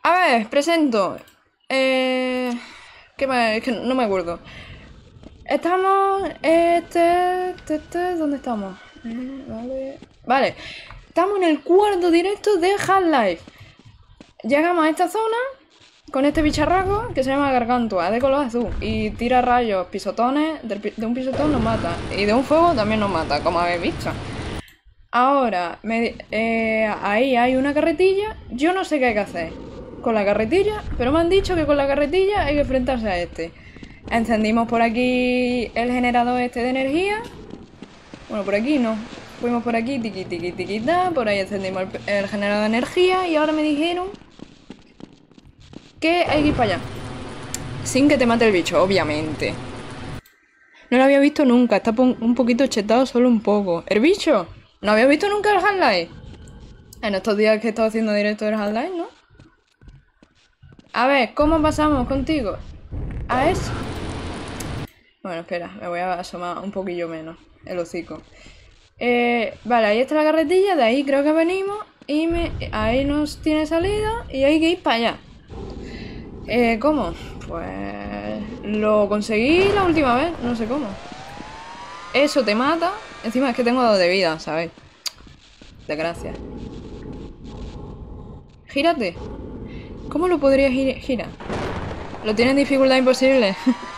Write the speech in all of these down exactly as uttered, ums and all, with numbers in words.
A ver, presento. Eh, ¿Qué más? Es que no me acuerdo. Estamos. Este, este, este, ¿dónde estamos? Eh, vale. Vale. Estamos en el cuarto directo de Half-Life. Llegamos a esta zona con este bicharraco que se llama Gargantua, es de color azul. Y tira rayos, pisotones. De un pisotón nos mata. Y de un fuego también nos mata, como habéis visto. Ahora, me, eh, ahí hay una carretilla. Yo no sé qué hay que hacer con la carretilla, pero me han dicho que con la carretilla hay que enfrentarse a este. Encendimos por aquí el generador este de energía. Bueno, por aquí no. Fuimos por aquí, tiqui, tiqui, tiqui, ta. Por ahí encendimos el, el generador de energía. Y ahora me dijeron que hay que ir para allá. Sin que te mate el bicho, obviamente. No lo había visto nunca. Está un poquito chetado, solo un poco. ¿El bicho? No había visto nunca el Half-Life. En estos días que he estado haciendo directo del Half-Life, ¿no? A ver, ¿cómo pasamos contigo? A eso. Bueno, espera, me voy a asomar un poquillo menos el hocico. Eh, vale, ahí está la carretilla, de ahí creo que venimos. Y me, ahí nos tiene salida y hay que ir para allá. Eh, ¿cómo? Pues lo conseguí la última vez, no sé cómo. Eso te mata. Encima es que tengo dos de vida, ¿sabes? Desgracia. Gírate. ¿Cómo lo podría gir girar? Lo tienen dificultad imposible.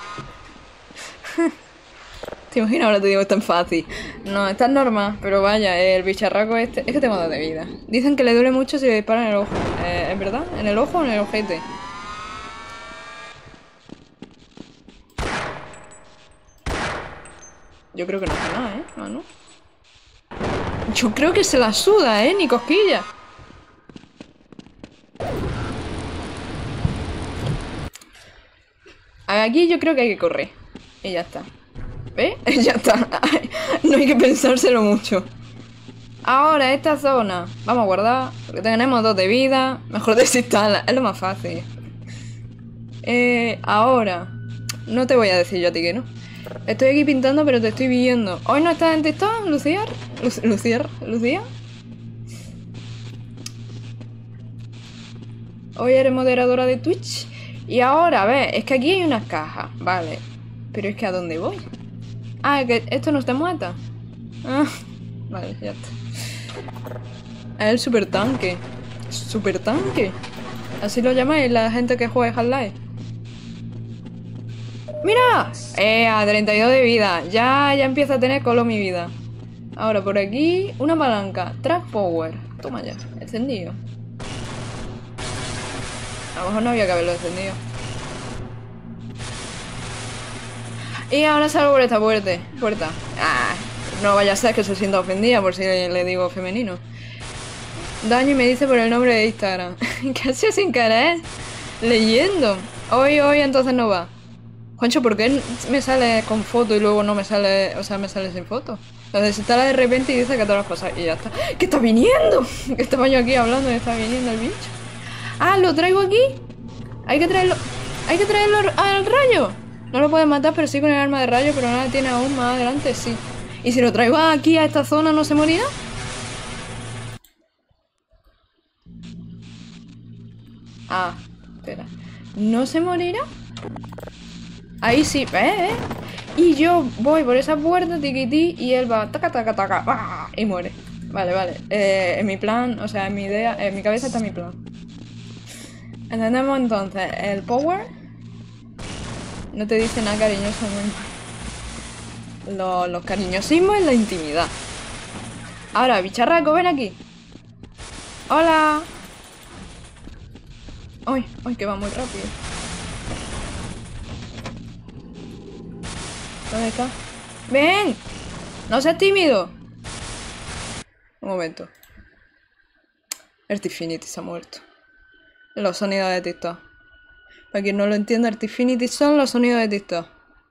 Te imaginas, ahora te digo, es tan fácil. No, es tan normal, pero vaya, el bicharraco este... Es que tengo dos de vida. Dicen que le duele mucho si le disparan en el ojo. Eh, ¿Es verdad? ¿En el ojo o en el ojete? Yo creo que no hace nada, ¿eh? Ah, ¿no? Yo creo que se la suda, ¿eh? Ni cosquilla. Aquí yo creo que hay que correr. Y ya está. ¿Ves? Ya está. No hay que pensárselo mucho. Ahora, esta zona. Vamos a guardar. Porque tenemos dos de vida. Mejor desinstala. Es lo más fácil. Eh, ahora. No te voy a decir yo a ti que no. Estoy aquí pintando, pero te estoy viendo. ¿Hoy no estás en TikTok, Luciar? Lu Luciar, ¿Lucía? Hoy eres moderadora de Twitch. Y ahora, a ver, es que aquí hay unas cajas. Vale. Pero es que ¿a dónde voy? Ah, que esto no te mata. Ah, vale, ya está. Es el super tanque. Super tanque. Así lo llamáis la gente que juega Half-Life. ¡Mira! Eh, a treinta y dos de vida. Ya, ya empieza a tener color mi vida. Ahora por aquí, una palanca. Track Power. Toma ya, encendido. A lo mejor no había que haberlo encendido. Y ahora salgo por esta puerta. puerta. Ah, no vaya a ser que se sienta ofendida por si le, le digo femenino. Daño y me dice por el nombre de Instagram. Casi sin querer. Leyendo. Hoy, hoy entonces no va. Juancho, ¿por qué me sale con foto y luego no me sale, o sea, me sale sin foto? Lo desinstala de repente y dice que todas las cosas y ya está. ¿Qué está viniendo? Que estaba yo aquí hablando y está viniendo el bicho. Ah, ¿lo traigo aquí? Hay que traerlo, hay que traerlo al rayo. No lo pueden matar, pero sí con el arma de rayo, pero nada tiene aún más adelante, sí. ¿Y si lo traigo aquí a esta zona no se morirá? Ah, espera. ¿No se morirá? Ahí sí, ¿eh? Y yo voy por esa puerta, tiquití, y él va, taca, taca, taca, ¡ah! Y muere. Vale, vale. Eh, en mi plan, o sea, en mi idea, en mi cabeza está mi plan. Entendemos entonces el power. No te dice nada cariñoso. Los, los cariñosismos en la intimidad. Ahora, bicharraco, ven aquí. Hola. Uy, uy, que va muy rápido. ¿Dónde está? ¡Ven! ¡No seas tímido! Un momento. Artifinity se ha muerto. Los sonidos de TikTok. Para quien no lo entienda, Artifinity son los sonidos de TikTok.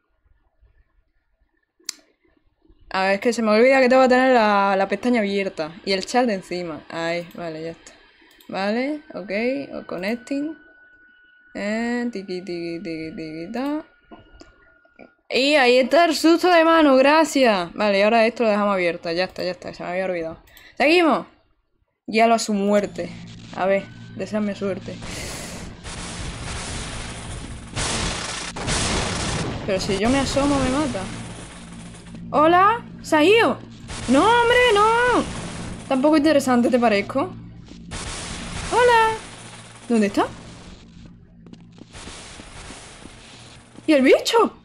A ver, es que se me olvida que tengo que tener la, la pestaña abierta. Y el chat de encima. Ahí, vale, ya está. Vale, ok. O connecting. Eh, tiki, tiki, tiki, tiki, ta. Y ahí está el susto de mano, gracias. Vale, y ahora esto lo dejamos abierto. Ya está, ya está, se me había olvidado. Seguimos. Guíalo a su muerte. A ver, deseame suerte. Pero si yo me asomo me mata. ¡Hola! ¡Se ha ido! ¡No, hombre, no! Tampoco interesante, ¿te parezco? ¡Hola! ¿Dónde está? ¿Y el bicho?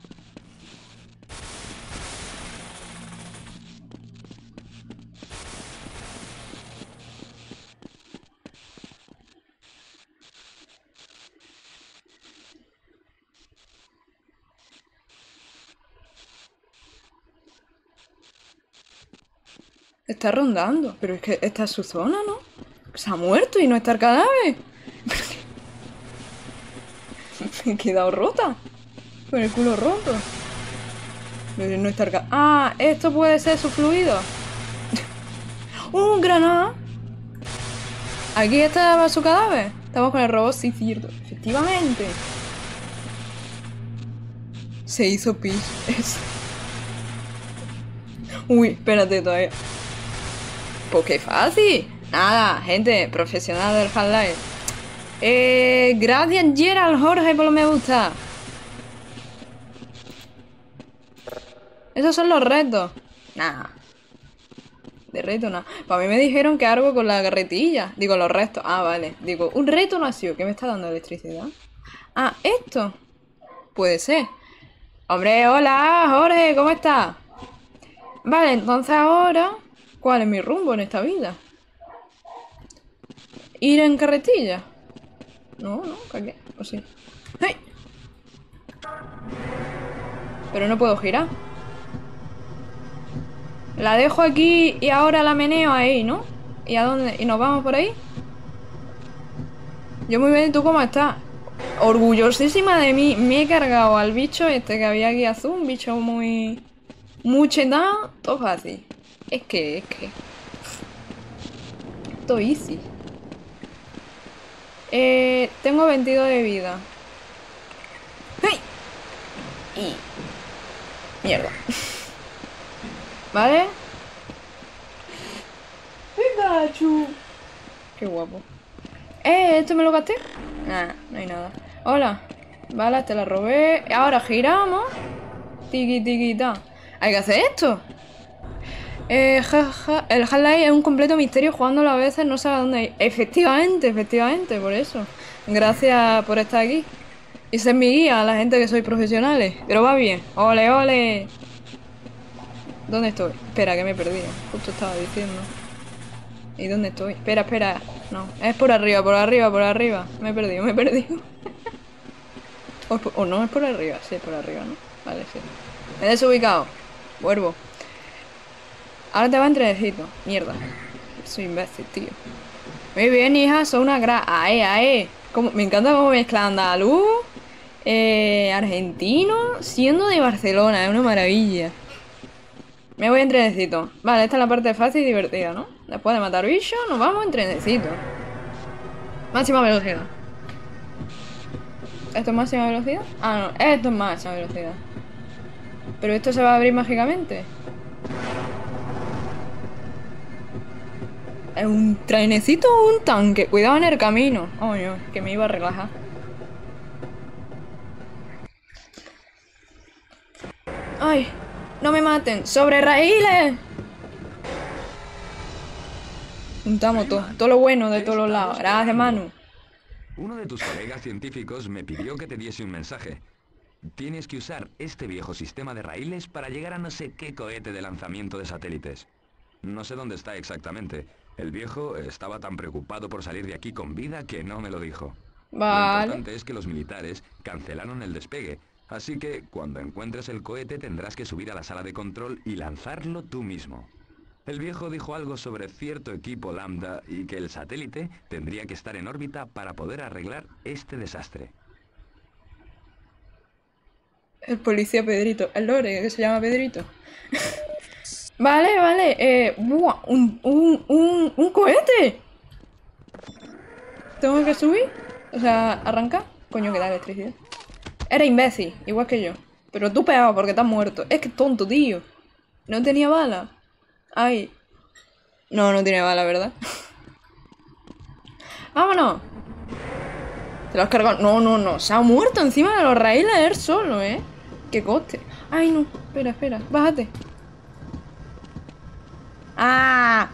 Está rondando, pero es que esta es su zona, ¿no? Se ha muerto y no está el cadáver. Me he quedado rota. Con el culo roto. Pero no está el cadáver. Ah, esto puede ser su fluido. ¡Un granada! Aquí estaba su cadáver. Estamos con el robot, sí, cierto. Efectivamente. Se hizo pis. Uy, espérate todavía. Pues qué fácil. Nada, gente, profesional del Half-Life. Eh, gracias Gerald Jorge por lo me gusta. Esos son los retos. Nada. De reto nada. Para mí me dijeron que algo con la carretilla. Digo, los restos. Ah, vale. Digo, un reto nació. ¿Qué me está dando electricidad? Ah, esto. Puede ser. Hombre, hola, Jorge, ¿cómo estás? Vale, entonces ahora... ¿Cuál es mi rumbo en esta vida? ¿Ir en carretilla? No, no, ¿qué? ¿O sí? ¡Hey! Pero no puedo girar. La dejo aquí y ahora la meneo ahí, ¿no? ¿Y a dónde? ¿Y nos vamos por ahí? Yo muy bien, ¿tú cómo estás? Orgullosísima de mí. Me he cargado al bicho este que había aquí azul. Un bicho muy... Muy chetado. Todo fácil. Es que, es que... Todo easy. Eh, tengo veintidós de vida. ¡Hey! Y... Mierda. ¿Vale? Pikachu. Qué guapo. Eh, ¿esto me lo gasté? Nah, no hay nada. Hola. Vale, te la robé. Ahora giramos. Tiki, tiki, ta. Hay que hacer esto. Eh, ja, ja. El Half-Life es un completo misterio. Jugándolo a veces no sabe dónde ir. Efectivamente, efectivamente, por eso. Gracias por estar aquí. Y ser mi guía a la gente que sois profesionales. Pero va bien. Ole, ole. ¿Dónde estoy? Espera, que me he perdido. Justo estaba diciendo. ¿Y dónde estoy? Espera, espera. No, es por arriba, por arriba, por arriba. Me he perdido, me he perdido. o, es por, o no, es por arriba. Sí, es por arriba, ¿no? Vale, sí. Me he desubicado. Vuelvo. Ahora te va entrenecito. Mierda. Soy imbécil, tío. Muy bien, hija. Soy una gra... Ae, ae. Como... Me encanta cómo mezcla andaluz. Eh, argentino. Siendo de Barcelona. Es una maravilla. Me voy en trenecito. Vale, esta es la parte fácil y divertida, ¿no? Después de matar bichos, nos vamos en trenecito. Máxima velocidad. ¿Esto es máxima velocidad? Ah, no, esto es máxima velocidad. Pero esto se va a abrir mágicamente. ¿Es un trenecito o un tanque? Cuidado en el camino. Oh, no, que me iba a relajar. ¡Ay! ¡No me maten! ¡Sobre raíles! Juntamos todo, todo lo bueno de todos los lados. Gracias, Manu. Uno de tus colegas científicos me pidió que te diese un mensaje. Tienes que usar este viejo sistema de raíles para llegar a no sé qué cohete de lanzamiento de satélites. No sé dónde está exactamente. El viejo estaba tan preocupado por salir de aquí con vida que no me lo dijo. Vale. Lo importante es que los militares cancelaron el despegue. Así que, cuando encuentres el cohete, tendrás que subir a la sala de control y lanzarlo tú mismo. El viejo dijo algo sobre cierto equipo Lambda y que el satélite tendría que estar en órbita para poder arreglar este desastre. El policía Pedrito. El lore, que se llama Pedrito. Vale, vale. Eh, buah, un, un, un, un cohete. ¿Tengo que subir? O sea, arrancar. Coño, que da electricidad. Era imbécil, igual que yo. Pero tú peor porque estás muerto. Es que tonto, tío. No tenía bala. Ay. No, no tiene bala, ¿verdad? ¡Vámonos! ¿Te lo has cargado? No, no, no. Se ha muerto encima de los raíles él solo, ¿eh? ¡Qué coste! ¡Ay, no! Espera, espera. Bájate. ¡Ah!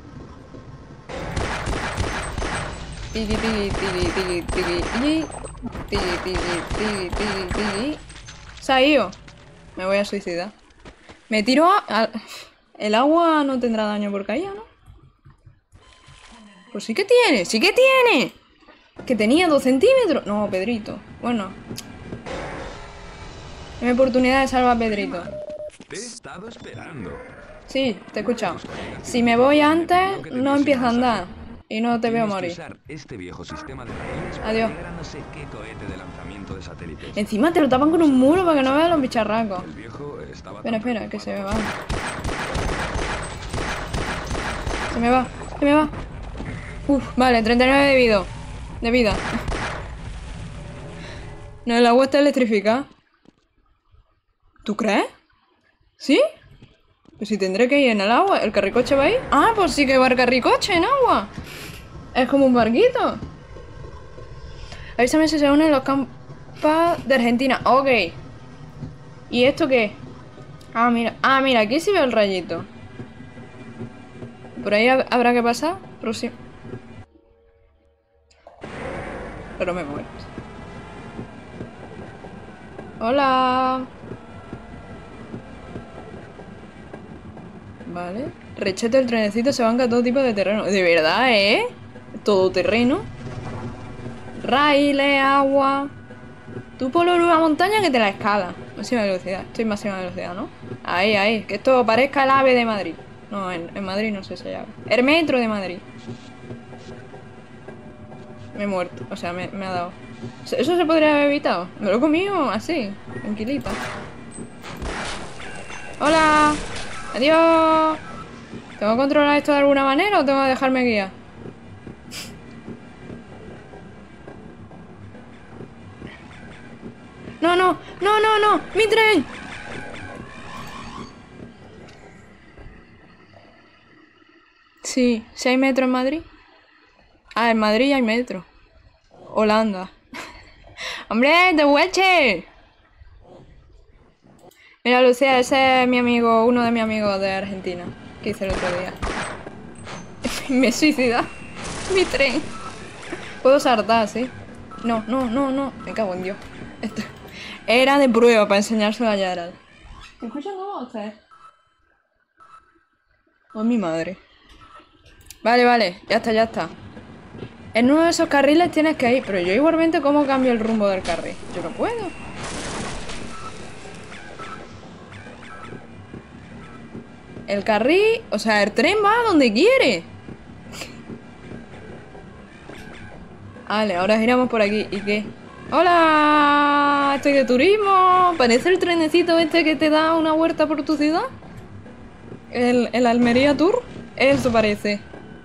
Tigi, tigi, tigi, tigi, tigi, tigi. Tigi, tigi, tigi, tigi, tigi. Se ha ido. Me voy a suicidar. Me tiro a... a- El agua no tendrá daño por caída, ¿no? Pues sí que tiene, sí que tiene. Que tenía dos centímetros. No, Pedrito. Bueno. Hay oportunidad de salvar a Pedrito. Te he estado esperando. Sí, te he escuchado. Si me voy antes, no empiezo a andar. Y no te veo Tienes que morir. usar este viejo sistema de raíles para Adiós. llegar a no sé qué cohete de lanzamiento de satélites. Encima te lo tapan con un muro para que no veas los bicharracos. El viejo estaba Espera, tan espera, que se me va. preocupado. Se me va, se me va. Uf, vale, treinta y nueve de vida. De vida. No, el agua está electrificada. ¿Tú crees? ¿Sí? Pues si tendré que ir en el agua. ¿El carricoche va ahí? Ah, pues sí que va el carricoche en agua. Es como un barquito. Avísame si se unen los campas de Argentina. Ok. ¿Y esto qué? Ah, mira. Ah, mira, aquí sí veo el rayito. Por ahí hab- habrá que pasar. Próximo. Pero me muero. Hola. Vale. Rechete el trenecito, se banca todo tipo de terreno. De verdad, ¿eh? Todo terreno. Raíles, agua. Tú por una montaña que te la escala. Máxima velocidad. Estoy en máxima velocidad, ¿no? Ahí, ahí. Que esto parezca el ave de Madrid. No, en, en Madrid no sé si hay ave. El metro de Madrid. Me he muerto. O sea, me, me ha dado. Eso se podría haber evitado. Me lo he comido así. Tranquilita. Hola. Adiós. ¿Tengo que controlar esto de alguna manera o tengo que dejarme guiar? No, no, no, no, no. ¡Mi tren! Sí, ¿sí hay metro en Madrid? Ah, en Madrid hay metro. Holanda. ¡Hombre, de Hueche! Mira, Lucía, ese es mi amigo, uno de mis amigos de Argentina, que hice el otro día. Me suicida. Mi tren. Puedo saltar, ¿sí? No, no, no, no. Me cago en Dios. Esto era de prueba para enseñárselo a Yaral. ¿Me escuchan voces? Oh, mi madre. Vale, vale. Ya está, ya está. En uno de esos carriles tienes que ir. Pero yo igualmente, ¿cómo cambio el rumbo del carril? Yo no puedo. El carril... O sea, el tren va a donde quiere. Vale, ahora giramos por aquí. ¿Y qué? ¡Hola! Estoy de turismo. ¿Parece el trenecito este que te da una vuelta por tu ciudad? ¿El, el Almería Tour? Eso parece.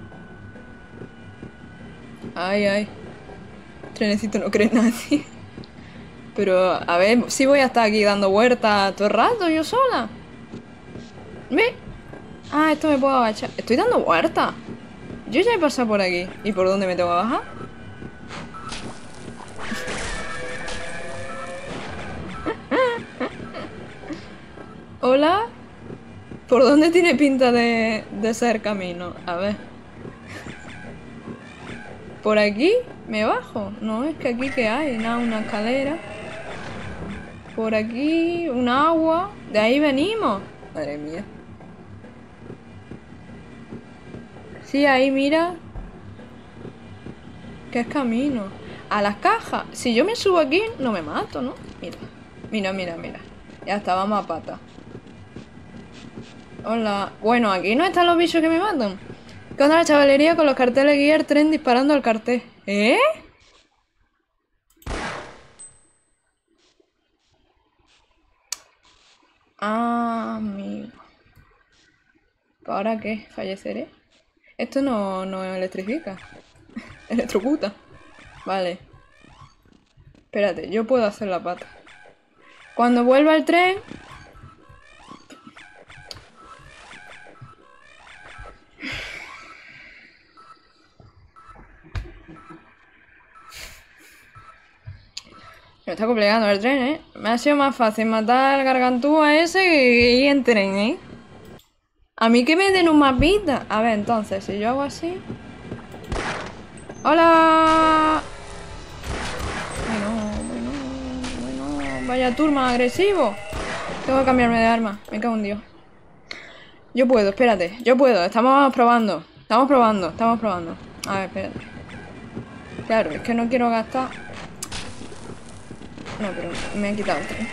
Ay, ay. Trenecito no cree nadie. Pero, a ver, si voy a estar aquí dando vueltas todo el rato yo sola. ¿Ve? Ah, esto me puedo agachar. Estoy dando vueltas. Yo ya he pasado por aquí. ¿Y por dónde me tengo que bajar? ¿Hola? ¿Por dónde tiene pinta de, de ser camino? A ver. ¿Por aquí? ¿Me bajo? No, es que aquí ¿qué hay? Nada, una escalera. Por aquí, un agua. De ahí venimos. Madre mía. Sí, ahí mira. ¿Qué es camino? A las cajas. Si yo me subo aquí, no me mato, ¿no? Mira. Mira, mira, mira. Ya está, vamos a pata. Hola. Bueno, aquí no están los bichos que me matan. ¿Qué onda la chavalería con los carteles guía el tren disparando al cartel? ¿Eh? Ah, amigo. ¿Ahora qué? ¿Falleceré? Esto no, no electrifica. Electrocuta. Vale. Espérate, yo puedo hacer la pata. Cuando vuelva el tren... Me está complicando el tren, ¿eh? Me ha sido más fácil matar al gargantúa ese que ir en tren, ¿eh? A mí que me den un mapita. A ver, entonces, si yo hago así... ¡Hola! Bueno, bueno, bueno... Vaya turma agresivo. Tengo que cambiarme de arma. Me cago en Dios. Yo puedo, espérate. Yo puedo. Estamos probando. Estamos probando. Estamos probando. A ver, espérate. Claro, es que no quiero gastar... No, pero me he quitado el tren.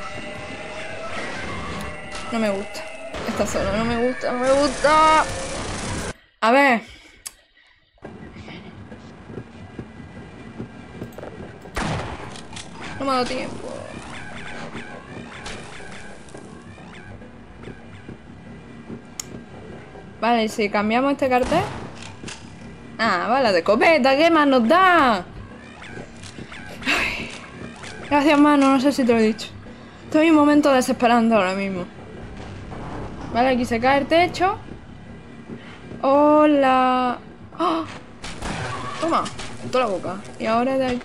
No me gusta. Esta zona no me gusta, no me gusta. A ver. No me ha dado tiempo. Vale, si cambiamos este cartel. Ah, vale, de escopeta, ¿qué más nos da? Ay. Gracias, mano, no sé si te lo he dicho. Estoy en un momento desesperante ahora mismo. Vale, aquí se cae el techo. Hola. ¡Oh! Toma, en toda la boca. Y ahora de ahí.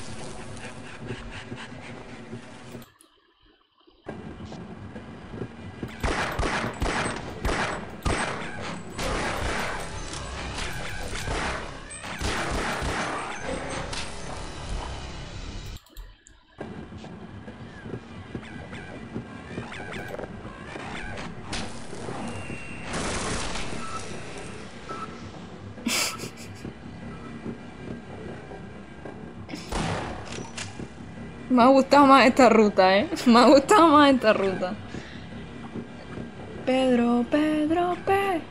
Me ha gustado más esta ruta, ¿eh? Me ha gustado más esta ruta. Pedro, Pedro, Pedro.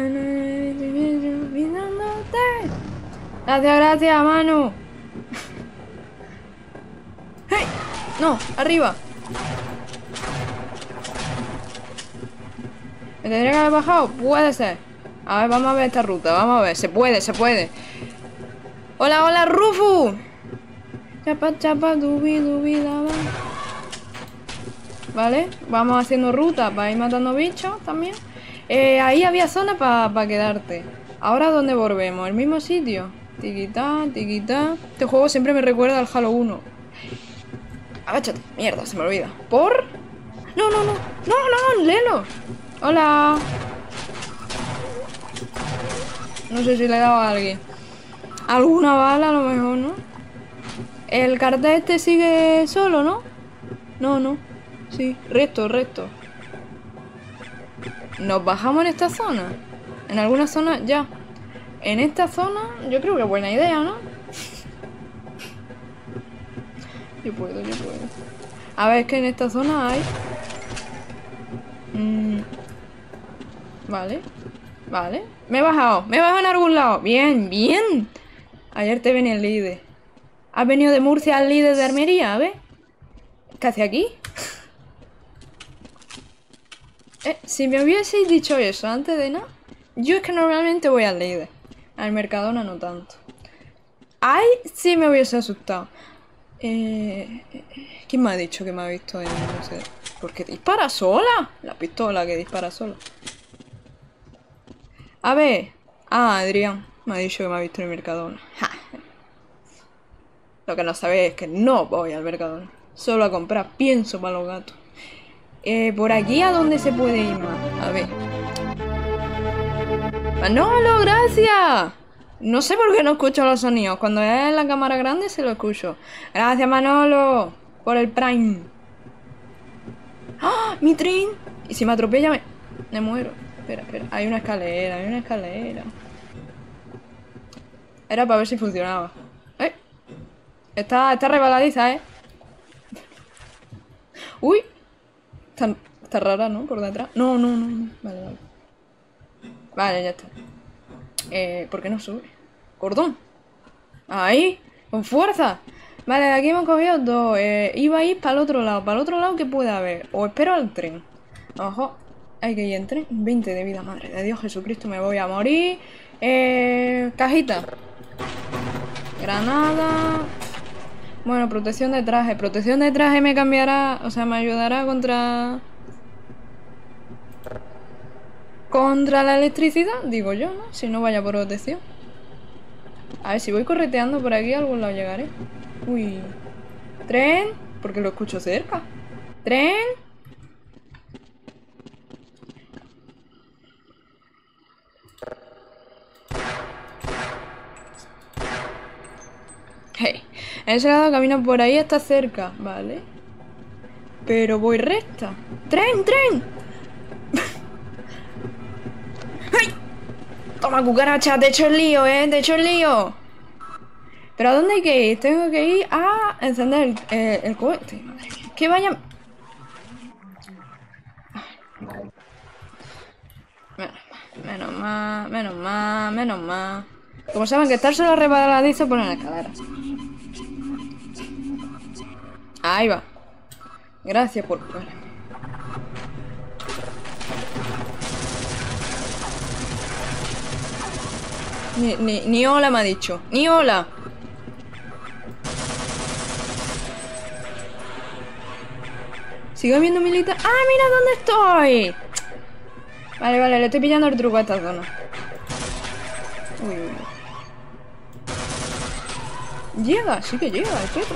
Gracias, gracias, Manu. ¡Hey! No, arriba. ¿Me tendría que haber bajado? Puede ser. A ver, vamos a ver esta ruta. Vamos a ver. Se puede, se puede. Hola, hola, Rufu. Chapa, chapa, dubi, dubi, daba. Vale, vamos haciendo ruta para ir matando bichos también. Eh, ahí había zona para pa quedarte. Ahora, ¿dónde volvemos? ¿El mismo sitio? Tiquitá, tiquitá. Este juego siempre me recuerda al Halo uno. Agáchate. Mierda, se me olvida. ¿Por? No, no, no. No, no, léelo. Hola. No sé si le he dado a alguien. Alguna bala a lo mejor, ¿no? El cartel este sigue solo, ¿no? No, no. Sí, recto, recto. ¿Nos bajamos en esta zona? En alguna zona, ya. En esta zona, yo creo que es buena idea, ¿no? Yo puedo, yo puedo. A ver, es que en esta zona hay... Mm. Vale. Vale. Me he bajado. Me he bajado en algún lado. Bien, bien. Ayer te venía el líder. ¿Has venido de Murcia al líder de Armería? A ver. ¿Qué hace aquí? Eh, si me hubieseis dicho eso antes de nada. Yo es que normalmente voy al líder. Al Mercadona no tanto. Ay, sí me hubiese asustado. Eh, ¿Quién me ha dicho que me ha visto en... no sé? ¿Por qué dispara sola? La pistola que dispara sola. A ver. Ah, Adrián. Me ha dicho que me ha visto en el Mercadona. Ja. Lo que no sabéis es que no voy al Mercadona. Solo a comprar pienso para los gatos. Eh, por aquí a dónde se puede ir más. A ver. ¡Manolo, gracias! No sé por qué no escucho los sonidos. Cuando es en la cámara grande se lo escucho. Gracias, Manolo, por el Prime. ¡Ah! ¡Mi tren! Y si me atropella me... me muero. Espera, espera. Hay una escalera, hay una escalera. Era para ver si funcionaba. ¡Eh! Está, está rebaladiza, ¿eh? ¡Uy! Está, está rara, ¿no? Por detrás. No, no, no, no. Vale, vale. Vale, ya está. Eh, ¿por qué no sube? Cordón. Ahí, con fuerza. Vale, de aquí hemos cogido dos. Eh, iba a ir para el otro lado. Para el otro lado, ¿qué puede haber? O espero al tren. Ojo. Hay que ir en tren. veinte de vida, madre de Dios Jesucristo, me voy a morir. Eh, cajita. Granada. Bueno, protección de traje. Protección de traje me cambiará. O sea, me ayudará contra... Contra la electricidad, digo yo, ¿no? Si no vaya por protección. A ver, si voy correteando por aquí, a algún lado llegaré. Uy. Tren. Porque lo escucho cerca. Tren. Hey. En ese lado camino por ahí está cerca. Vale. Pero voy recta. ¡Tren, tren! ¡Ay! Toma, cucaracha, te he hecho el lío, ¿eh? Te he hecho el lío. ¿Pero a dónde hay que ir? Tengo que ir a encender el, eh, el cohete. Madre mía, que vaya... Menos más, menos más, menos más. Como saben que estar solo resbaladizo, ponen la escalera. Ahí va. Gracias por jugar. Ni, ni, ni hola me ha dicho. Ni hola. Sigo viendo militar. ¡Ah, mira dónde estoy! Vale, vale, le estoy pillando el truco a esta zona. Uy, uy. Llega, sí que llega el perro.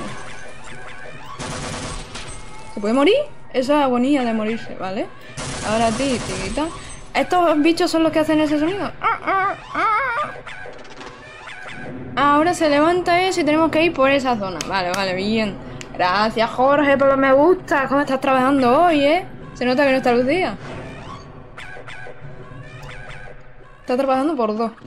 ¿Se puede morir? Esa agonía de morirse, ¿vale? Ahora a ti, tiquita. Estos bichos son los que hacen ese sonido. Ahora se levanta eso y tenemos que ir por esa zona. Vale, vale, bien. Gracias, Jorge, por los me gusta. ¿Cómo estás trabajando hoy, eh? Se nota que no está Lucía. Está trabajando por dos.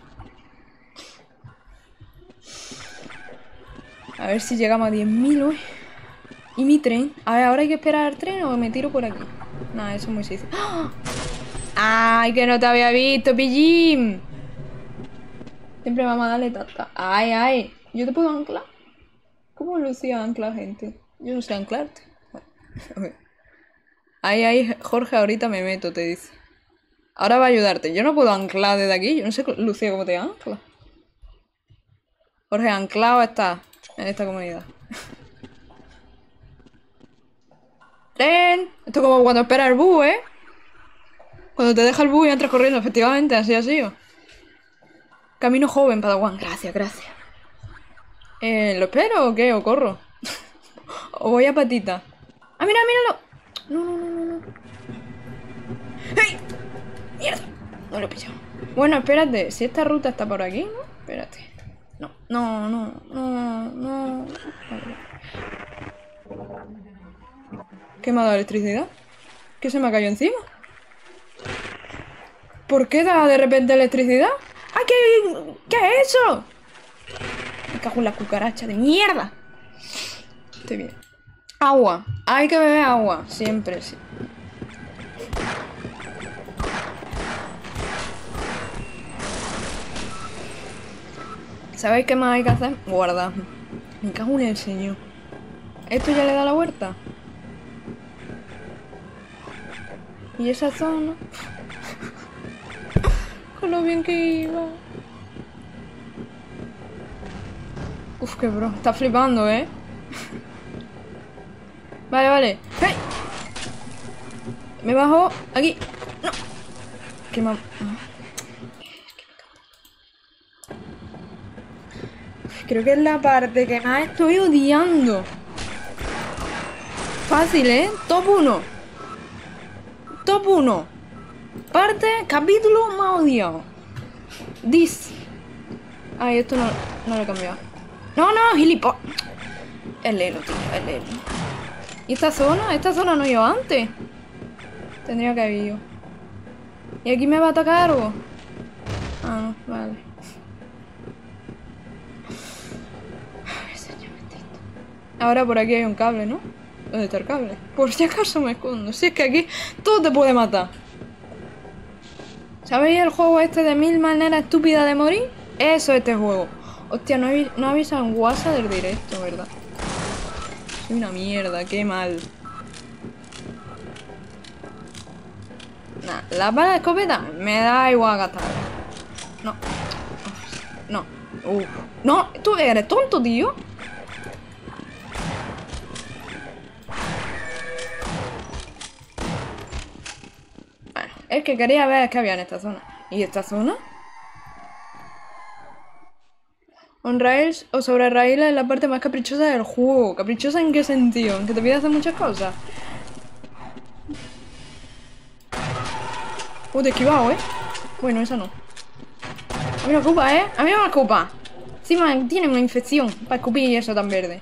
A ver si llegamos a diez mil hoy. ¿Y mi tren? A ver, ¿ahora hay que esperar al tren o me tiro por aquí? Nada, eso es muy sencillo. ¡Ah! ¡Ay, que no te había visto, pillín! Siempre vamos a darle tata. ¡Ay, ay! ¿Yo te puedo anclar? ¿Cómo Lucía ancla gente? Yo no sé anclarte. Ay, ay, Jorge, ahorita me meto, te dice. Ahora va a ayudarte. Yo no puedo anclar desde aquí. Yo no sé, Lucía, cómo te ancla. Jorge, anclado está en esta comunidad. ¡Tren! Esto es como cuando espera el bus, ¿eh? Cuando te deja el bus y entras corriendo, efectivamente, así ha sido. Camino joven, Padawan. Gracias, gracias. Eh, ¿lo espero o qué? ¿O corro? ¿O voy a patita? ¡Ah, mira, míralo! No, no, no, no, no. ¡Hey! ¡Mierda! No lo he pillado. Bueno, espérate. Si esta ruta está por aquí, ¿no? Espérate. No, no, no, no, no. Vale. ¿Qué me ha dado electricidad? ¿Qué se me ha caído encima? ¿Por qué da de repente electricidad? ¡Ay, qué! ¿Qué es eso? Me cago en la cucaracha de mierda. Estoy bien. Agua. Hay que beber agua. Siempre, sí. ¿Sabéis qué más hay que hacer? Guardar. Me cago en el señor. ¿Esto ya le da la vuelta? ¿Y esa zona? Con lo bien que iba. Uf, qué bro. Está flipando, ¿eh? Vale, vale. ¡Hey! Me bajo aquí. No. Qué mal. Creo que es la parte que más estoy odiando. Fácil, ¿eh? Top uno. Top uno. Parte, capítulo más odiado. This. Ay, esto no, no lo he cambiado. No, no, gilipollas. El Lelo, tío, el Lelo. ¿Y esta zona? Esta zona no iba antes. Tendría que haber ido. ¿Y aquí me va a atacar algo? Ah, no, vale. Ay, señor bendito. Ahora por aquí hay un cable, ¿no? ¿Dónde está el cable? Por si acaso me escondo. Si es que aquí todo te puede matar. ¿Sabéis el juego este de mil maneras estúpidas de morir? Eso es este juego. Hostia, no, avis no avisan WhatsApp del directo, ¿verdad? Soy una mierda, qué mal. Nah, la bala de escopeta me da igual gastar. No. No. Uf. No, tú eres tonto, tío. Bueno, es que quería ver qué había en esta zona. ¿Y esta zona? On rails o sobre raíles es la parte más caprichosa del juego. ¿Caprichosa en qué sentido? ¿En que te pide hacer muchas cosas? Uh, te he esquivado, ¿eh? Bueno, esa no. A mí no ocupa, ¿eh? A mí no me ocupa. Encima tiene una infección para escupir y eso tan verde.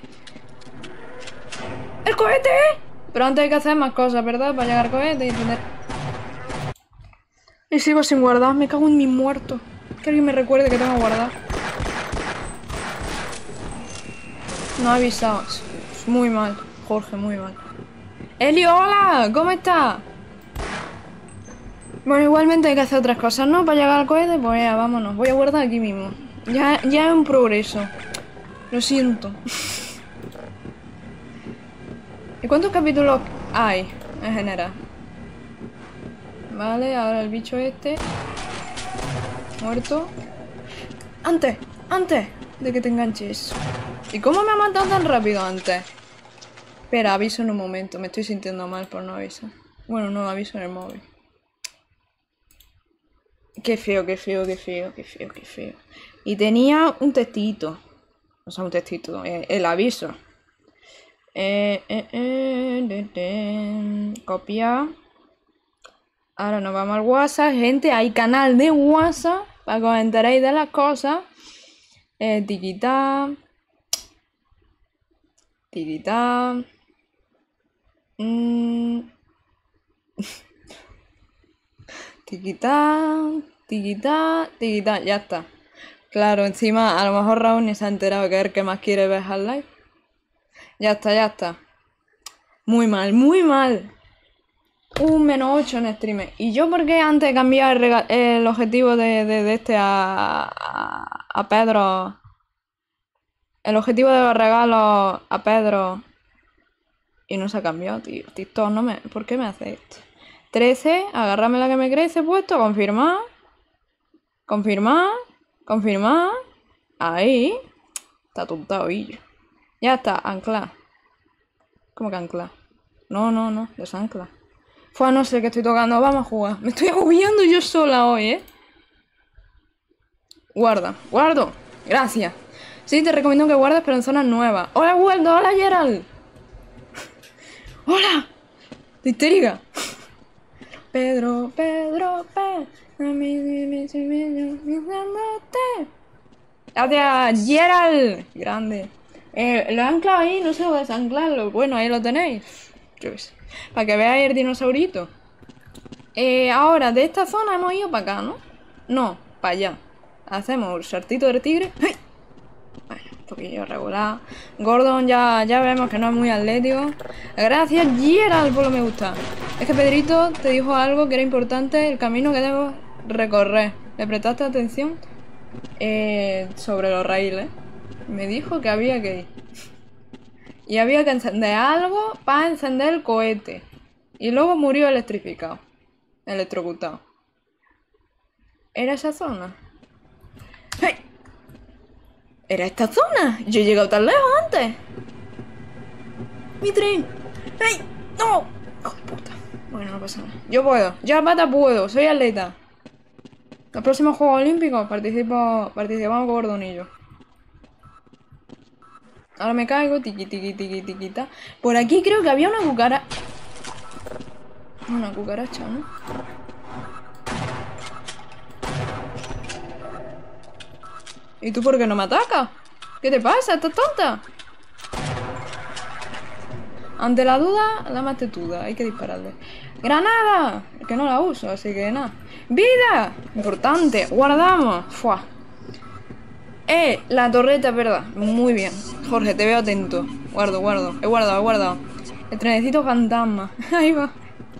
¡El cohete! Pero antes hay que hacer más cosas, ¿verdad? Para llegar al cohete y tener... Y sigo sin guardar. Me cago en mis muertos. Que alguien me recuerde que tengo que guardar. No ha avisado. Muy mal, Jorge, muy mal. ¡Eli, hola! ¿Cómo estás? Bueno, igualmente hay que hacer otras cosas, ¿no? Para llegar al cohete, pues ya, vámonos. Voy a guardar aquí mismo. Ya, ya es un progreso. Lo siento. ¿Y cuántos capítulos hay en general? Vale, ahora el bicho este. Muerto. ¡Antes! ¡Antes! De que te enganches. ¿Y cómo me ha matado tan rápido antes? Espera, aviso en un momento. Me estoy sintiendo mal por no avisar. Bueno, no aviso en el móvil. Qué feo, qué feo, qué feo, qué feo, qué feo. Y tenía un textito. O sea, un textito. Eh, el aviso. Eh, eh, eh, de, de, copia. Ahora nos vamos al WhatsApp. Gente, hay canal de WhatsApp para que os enteréis de las cosas. Eh, tiquita. Tiquita. Mmm. Tiquita. Tiquita. Tiquita. Ya está. Claro, encima a lo mejor Raúl ni se ha enterado que es el que más quiere ver al live. Ya está, ya está. Muy mal, muy mal. Un menos ocho en streamer. ¿Y yo por qué antes he cambiado el, el objetivo de, de, de este a, a, a Pedro? El objetivo de los regalos a Pedro. Y no se ha cambiado, tío. TikTok no me... ¿Por qué me hace esto? trece, agarrame la que me crece puesto, confirmar. Confirmar. Confirmar. Ahí. Está tontado, y ya está, ancla. ¿Cómo que ancla? No, no, no, desancla. Fue, no sé qué estoy tocando, vamos a jugar. Me estoy agobiando yo sola hoy, ¿eh? Guarda, guardo. Gracias. Sí, te recomiendo que guardes, pero en zonas nuevas. Hola, Waldo, hola, Gerald. Hola. Estoy histérica. Pedro, Pedro, Pedro. Gracias, Gerald. Grande. Eh, lo he anclado ahí, no sé dónde desanclarlo. Bueno, ahí lo tenéis. Yo qué sé. Para que veáis el dinosaurito. Eh, ahora, de esta zona hemos ido para acá, ¿no? No, para allá. Hacemos el saltito del tigre. ¡Ay! Bueno, un poquillo regular. Gordon ya, ya vemos que no es muy atlético. Gracias, Gerald, por lo me gusta. Es que Pedrito te dijo algo que era importante. El camino que debo recorrer. ¿Le prestaste atención? Eh, sobre los raíles. Me dijo que había que ir. Y había que encender algo para encender el cohete. Y luego murió electrificado. Electrocutado. ¿Era esa zona? ¡Hey! ¿Era esta zona? Yo he llegado tan lejos antes. ¡Mi tren! ¡Hey! ¡No! ¡Oh, puta! Bueno, no pasa nada. Yo puedo. Yo a pata puedo. Soy atleta. Los próximos Juegos Olímpicos participo, participamos con Gordonillo. Ahora me caigo, tiqui, tiqui, tiqui, tiquita. Por aquí creo que había una cucaracha. Una cucaracha, ¿no? ¿Y tú por qué no me atacas? ¿Qué te pasa? ¿Estás tonta? Ante la duda, la más tetuda. Hay que dispararle. ¡Granada! Que no la uso, así que nada. ¡Vida! Importante. Guardamos. ¡Fua! Eh, la torreta, es verdad. Muy bien. Jorge, te veo atento. Guardo, guardo. He guardado, he guardado. El trenecito fantasma. Ahí va.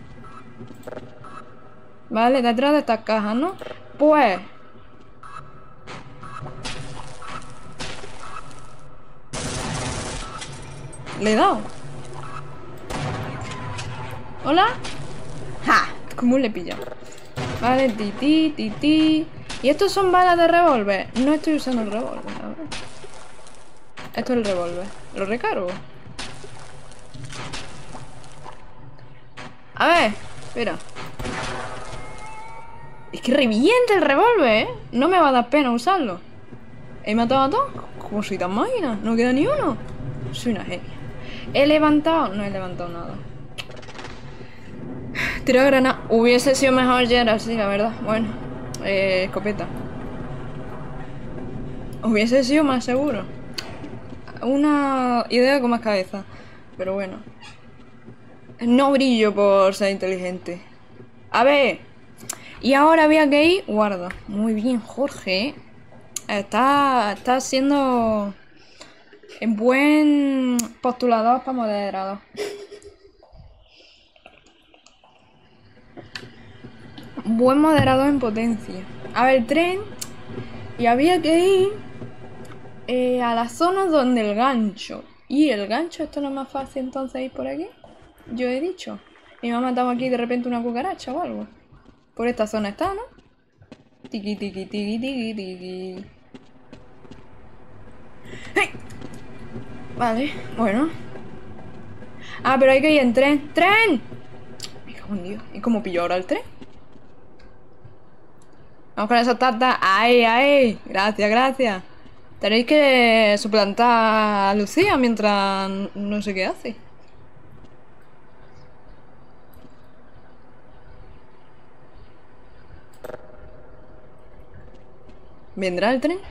Vale, detrás de estas cajas, ¿no? Pues... ¿le he dado? ¿Hola? ¡Ja! ¿Cómo le he pillado? Vale, titi, titi. ¿Y estos son balas de revólver? No estoy usando el revólver, a ver. Esto es el revólver. ¿Lo recargo? A ver, espera. Es que revienta el revólver, ¿eh? No me va a dar pena usarlo. ¿He matado a todos? ¿Cómo soy tan máquina? No queda ni uno. Soy una genia. He levantado... No he levantado nada. Tiro granada. Hubiese sido mejor Gerald, sí, la verdad. Bueno. Eh, escopeta. Hubiese sido más seguro. Una idea con más cabeza. Pero bueno. No brillo por ser inteligente. A ver. Y ahora había que ir. Guarda. Muy bien, Jorge. Está, está siendo buen postulador para moderador. Buen moderador en potencia. A ver, tren. Y había que ir eh, a la zona donde el gancho. Y el gancho, esto no es más fácil entonces ir por aquí. Yo he dicho. Y me ha matado aquí de repente una cucaracha o algo. Por esta zona está, ¿no? Tiki tiki tiki tiki tiki. ¡Hey! Vale, bueno. Ah, pero hay que ir en tren. ¡Tren! Me cago en Dios. ¿Y cómo pillo ahora el tren? Vamos con esas tartas. ¡Ay, ay! Gracias, gracias. Tenéis que suplantar a Lucía mientras no sé qué hace. ¿Vendrá el tren?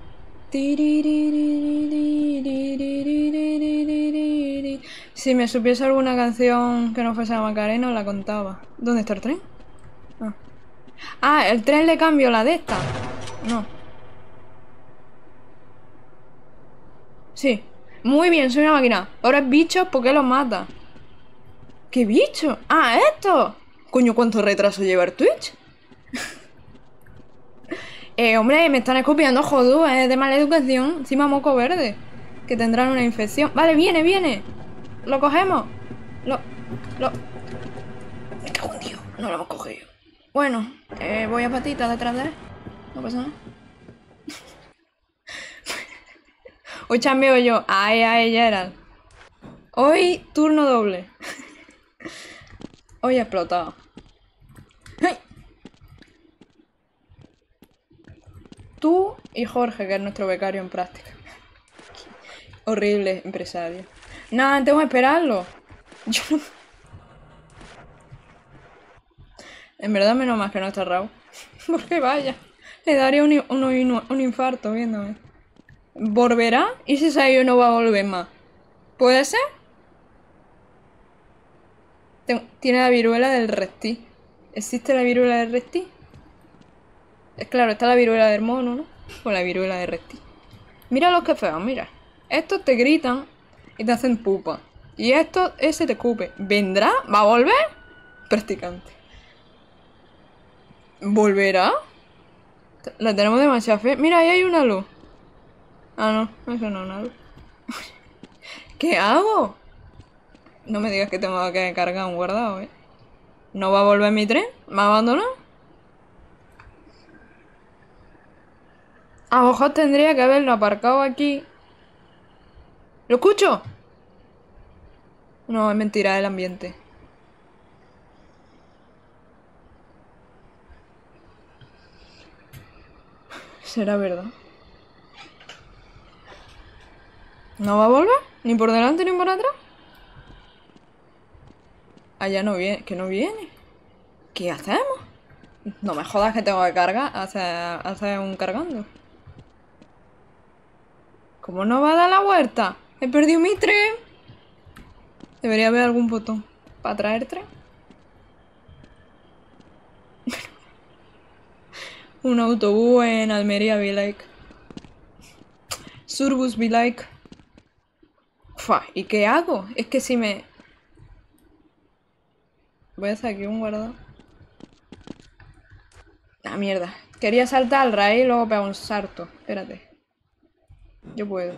Si me supiese alguna canción que no fuese la Macarena, la contaba. ¿Dónde está el tren? Ah, ah, el tren le cambio la de esta. No. Sí. Muy bien, soy una máquina. Ahora es bichos, ¿por qué los mata? ¿Qué bicho? Ah, esto. Coño, ¿cuánto retraso lleva el Twitch? Eh, hombre, me están escupiendo, joder, es de mala educación. Encima moco verde. Que tendrán una infección. Vale, viene, viene. Lo cogemos. Lo... Lo... Me cago en Dios. No lo hemos cogido. Bueno, eh, voy a patitas detrás de él. No pasa nada. Hoy chambeo yo. Ay, ay, Gerald. Hoy turno doble. Hoy he explotado. ¡Ay! Tú y Jorge, que es nuestro becario en práctica. Horrible empresario. Nada, tengo que esperarlo. Yo no... En verdad, menos mal que no está Raúl. Porque vaya, le daría un, un, un, un infarto viéndome. ¿Volverá? ¿Y si se ha ido no va a volver más? ¿Puede ser? Tiene la viruela del reptil. ¿Existe la viruela del reptil? Es claro, está la viruela del mono, ¿no? O la viruela del reptil. Mira los que feos, mira. Estos te gritan y te hacen pupa. Y esto, ese te escupe. ¿Vendrá? ¿Va a volver? Practicante. ¿Volverá? La tenemos demasiada fe. Mira, ahí hay una luz. Ah, no, eso no es una luz. ¿Qué hago? No me digas que tengo que cargar un guardado, ¿eh? ¿No va a volver mi tren? ¿Me ha abandonado? A lo mejor tendría que haberlo aparcado aquí. ¿Lo escucho? No, es mentira, el ambiente. ¿Será verdad? ¿No va a volver? ¿Ni por delante ni por atrás? Allá no viene, que no viene. ¿Qué hacemos? No me jodas que tengo que cargar, hacer, hacer un cargando. ¿Cómo no va a dar la vuelta? He perdido mi tren. Debería haber algún botón para traer tren. Un autobús en Almería be like. Surbus be like. Fua, ¿y qué hago? Es que si me... Voy a hacer aquí un guardado. Ah, mierda. Quería saltar al raíz y luego pegar un salto. Espérate. Yo puedo.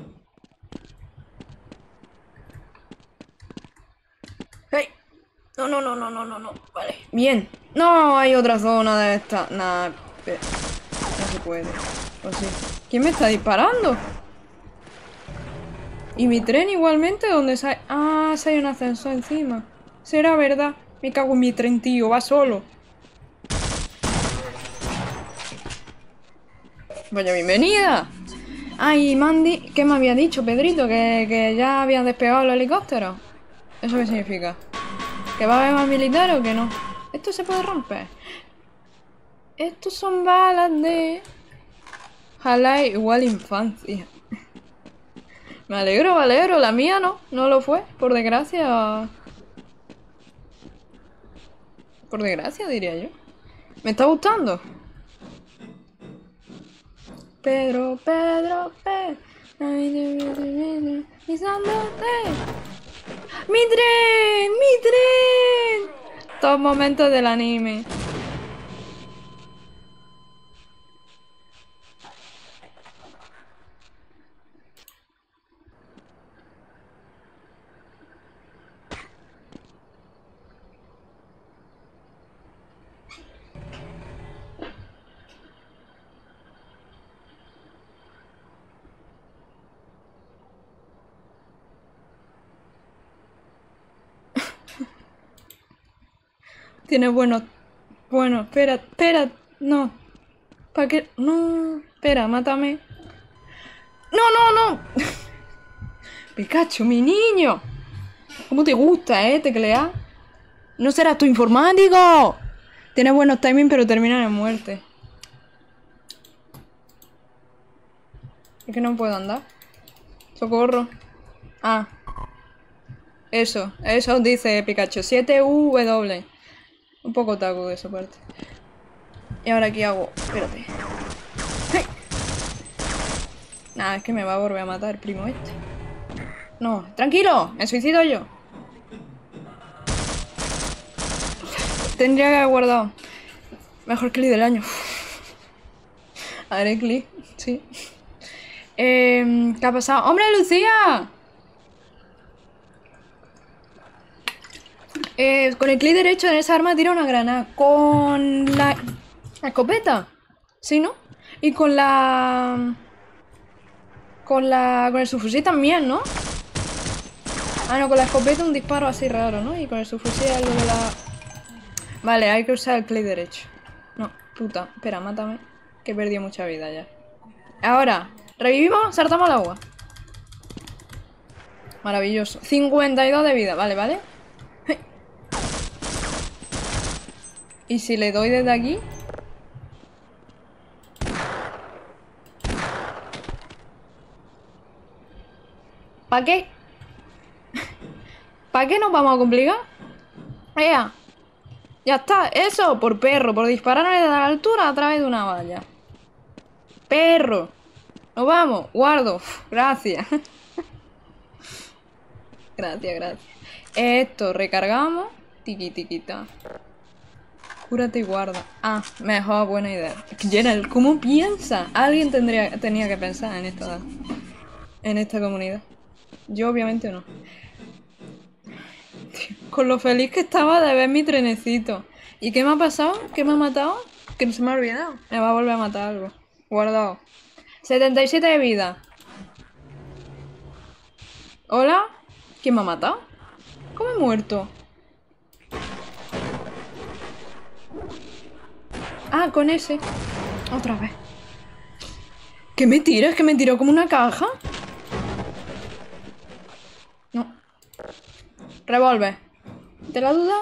¡Hey! No, no, no, no, no, no, no. Vale. Bien. No, hay otra zona de esta. Nah, espera. No se puede. O sí. ¿Quién me está disparando? ¿Y mi tren igualmente? ¿Dónde sale? Ah, si hay un ascensor encima. ¿Será verdad? Me cago en mi tren, tío. Va solo. Vaya bienvenida. Ah, y Mandy, ¿qué me había dicho, Pedrito? Que, que ya habían despegado los helicópteros. ¿Eso qué significa? ¿Que va a haber más militares o que no? Esto se puede romper. Estos son balas de... Ojalá igual infancia. Me alegro, me alegro. La mía no, no lo fue, por desgracia. Por desgracia, diría yo. ¿Me está gustando? Pedro, Pedro, Pedro. ¡Mi tren! ¡Mi tren! Todos momentos del anime. Tiene buenos... Bueno, espera, espera, no. ¿Para qué? No, espera, mátame. ¡No, no, no! Pikachu, mi niño. ¿Cómo te gusta, eh, teclear? ¿No serás tu informático? Tienes buenos timing, pero terminan en muerte. Es que no puedo andar. Socorro. Ah. Eso, eso dice Pikachu. siete U W. Un poco taco de esa parte. ¿Y ahora qué hago? Espérate. ¡Hey! Nada, es que me va a volver a matar el primo este. No, tranquilo, me suicido yo. Tendría que haber guardado. Mejor clip del año. Haré clip, sí. Eh, ¿Qué ha pasado? ¡Hombre, Lucía! Eh, con el clic derecho en esa arma tira una granada. Con la... la escopeta. ¿Sí, no? Y con la... Con la... Con el subfusil también, ¿no? Ah, no, con la escopeta un disparo así raro, ¿no? Y con el subfusil algo de la... Vale, hay que usar el clic derecho. No, puta. Espera, mátame. Que he perdido mucha vida ya. Ahora, revivimos, saltamos al agua. Maravilloso. cincuenta y dos de vida, vale, vale. Y si le doy desde aquí... ¿Para qué? ¿Para qué nos vamos a complicar? ¡Ea! Ya está, eso, por perro, por dispararle de la altura a través de una valla. ¡Perro! Nos vamos, guardo. Uf, gracias. Gracias, gracias. Esto, recargamos. Tiqui, tiquita. Cúrate y guarda. Ah, mejor, buena idea. Gerald, ¿cómo piensa? Alguien tendría, tenía que pensar en esta, en esta comunidad. Yo obviamente no. Tío, con lo feliz que estaba de ver mi trenecito. ¿Y qué me ha pasado? ¿Qué me ha matado? Que no se me ha olvidado. Me va a volver a matar algo. Guardado. setenta y siete de vida. ¿Hola? ¿Quién me ha matado? ¿Cómo he muerto? Ah, con ese. Otra vez. ¿Qué me tira? ¿Es que me tiró como una caja? No. Revólver. ¿Te la duda?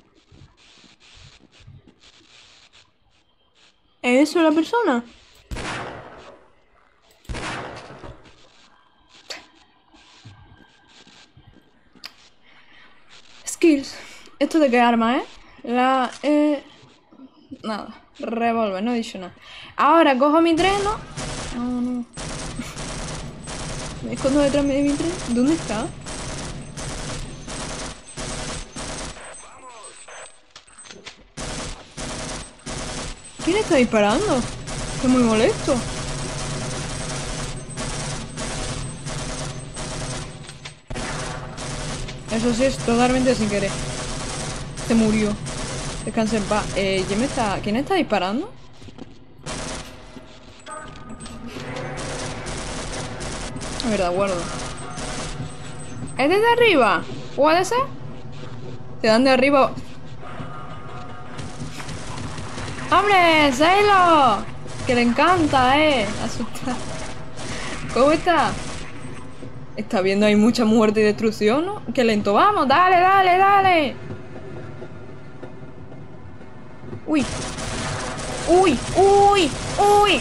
¿Es eso la persona? Skills. ¿Esto de qué arma, eh? La... Eh... Nada. Revólver, no he dicho nada. Ahora cojo mi tren, ¿no? No, no. Me escondo detrás de mi tren. ¿Dónde está? ¿Quién está disparando? Estoy muy molesto. Eso sí es totalmente sin querer. Se murió. Descansa en paz. Eh, ¿quién me está... ¿Quién está disparando? Es verdad, guardo. ¿Es desde arriba? ¿Puede ser? Te dan de arriba. ¡Hombre! ¡Sailor! Que le encanta, eh. Asustar. ¿Cómo está? Está viendo ahí mucha muerte y destrucción, ¿no? ¡Qué lento vamos! ¡Dale, dale, dale! ¡Uy! ¡Uy! ¡Uy! ¡Uy!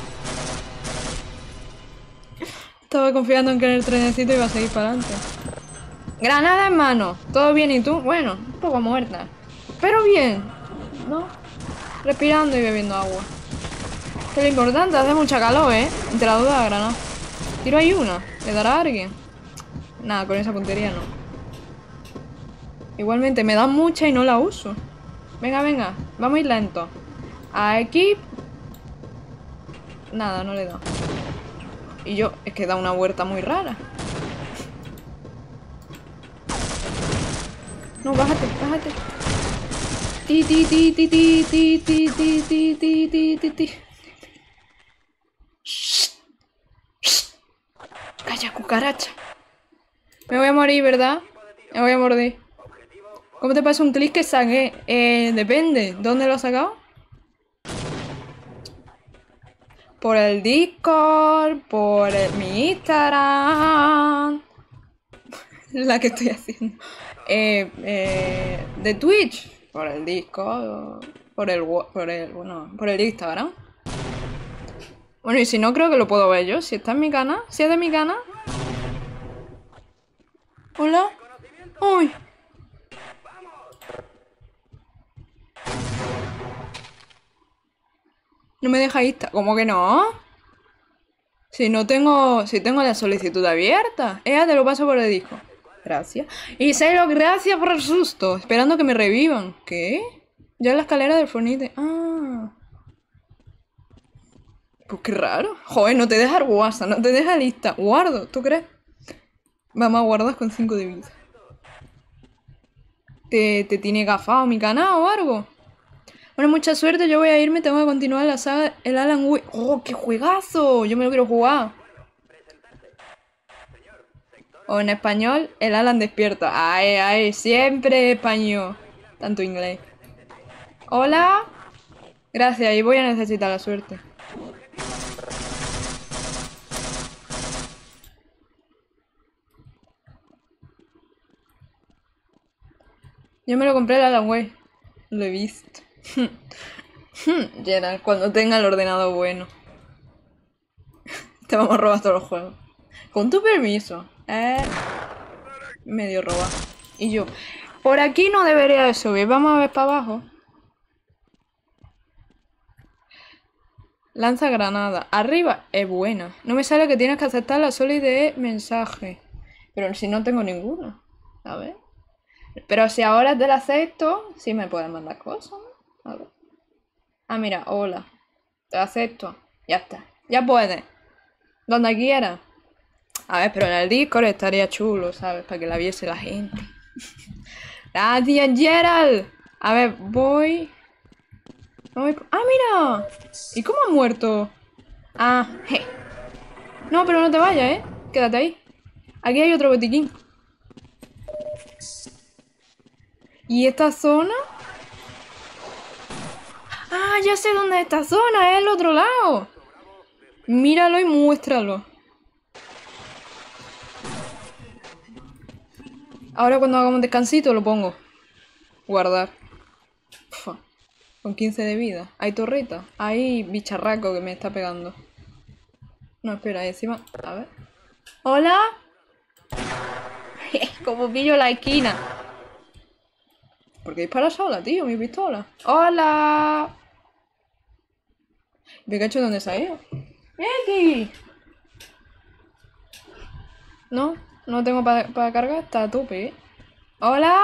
Estaba confiando en que el trenecito iba a seguir para adelante. Granada en mano. ¿Todo bien? ¿Y tú? Bueno, un poco muerta. Pero bien. ¿No? Respirando y bebiendo agua. Que es lo importante, hace mucha calor, ¿eh? Entre la duda, granada. Tiro ahí una. ¿Le dará a alguien? Nada, con esa puntería no. Igualmente, me dan mucha y no la uso. Venga, venga. Vamos a ir lento. Aquí. Nada, no le da. Y yo, es que da una vuelta muy rara. No, bájate, bájate. Ti, ti, ti, ti, ti, ti, ti, ti, ti, ti, ti, ti, ti. Calla, cucaracha. Me voy a morir, ¿verdad? Me voy a morir. ¿Cómo te pasa un clic que saqué? Eh, depende. ¿Dónde lo has sacado? Por el Discord, por el, mi Instagram. La que estoy haciendo. Eh, eh, de Twitch. Por el Discord. Por el, por el, bueno, por el Instagram. Bueno, y si no, creo que lo puedo ver yo. Si está en mi canal. Si es de mi canal. Hola. Uy. No me deja Insta. ¿Cómo que no? Si no tengo... Si tengo la solicitud abierta. Ella te lo paso por el disco. Gracias. Y Celo, gracias por el susto. Esperando que me revivan. ¿Qué? Ya en la escalera del Fornite. Ah. Pues qué raro. Joder, no te deja el WhatsApp. No te deja lista. Guardo, ¿tú crees? Vamos a guardar con cinco de vida. ¿Te, te tiene gafado mi canal o algo? Bueno, mucha suerte, yo voy a irme, tengo que continuar la saga, el Alan Wake. ¡Oh, qué juegazo! Yo me lo quiero jugar. O en español, el Alan despierta. ¡Ay, ay! Siempre español. Tanto inglés. ¡Hola! Gracias, y voy a necesitar la suerte. Yo me lo compré el Alan Wake. Lo he visto. Gerald, cuando tenga el ordenador bueno. Te vamos a robar todos los juegos. Con tu permiso. Eh, medio robar. Y yo, por aquí no debería de subir. Vamos a ver para abajo. Lanza granada. Arriba es buena. No me sale que tienes que aceptar la soli de mensaje. Pero si no tengo ninguno. A ver. Pero si ahora te la acepto, sí me pueden mandar cosas, ¿no? A ver. Ah, mira, hola. Te acepto. Ya está. Ya puedes. Donde quieras. A ver, pero en el Discord estaría chulo, ¿sabes? Para que la viese la gente. Gracias, Gerald. A ver, voy... voy... ¡Ah, mira! ¿Y cómo ha muerto? Ah, je. No, pero no te vayas, ¿eh? Quédate ahí. Aquí hay otro botiquín. ¿Y esta zona? Ah, ya sé dónde es esta zona, es el otro lado. Míralo y muéstralo. Ahora cuando hagamos un descansito lo pongo. Guardar. Uf, con quince de vida. Hay torreta. Hay bicharraco que me está pegando. No, espera, ahí encima. A ver. ¡Hola! Como pillo la esquina. ¿Por qué dispara sola, tío? Mi pistola. ¡Hola! ¿Pikachu dónde se ha ido? ¡Aquí! No, no tengo para pa cargar. Está a tope, ¿eh? ¡Hola!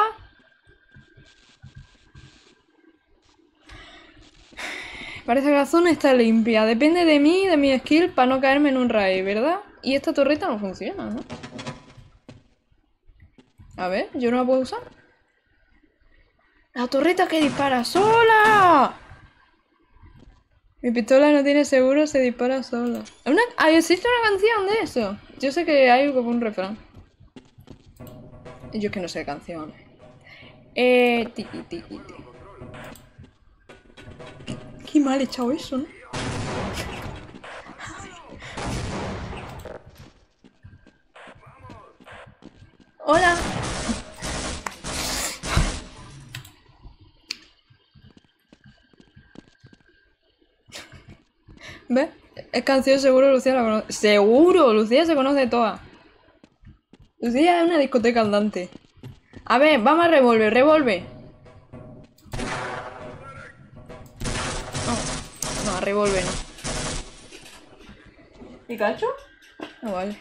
Parece que la zona está limpia. Depende de mí y de mi skill para no caerme en un raid, ¿verdad? Y esta torreta no funciona, ¿no? A ver, yo no la puedo usar. ¡La torreta que dispara sola! Mi pistola no tiene seguro, se dispara sola. Una... Ah, ¿existe una canción de eso? Yo sé que hay como un refrán. Yo es que no sé canciones. Eh... Tiki, tiki, tiki. Qué mal he echado eso, ¿no? ¿Ves? Es canción, seguro Lucía la conoce. ¡Seguro! Lucía se conoce todas. Lucía es una discoteca andante. A ver, vamos a revolver, revolver. No, no, a revolver no. ¿Pikachu? No vale.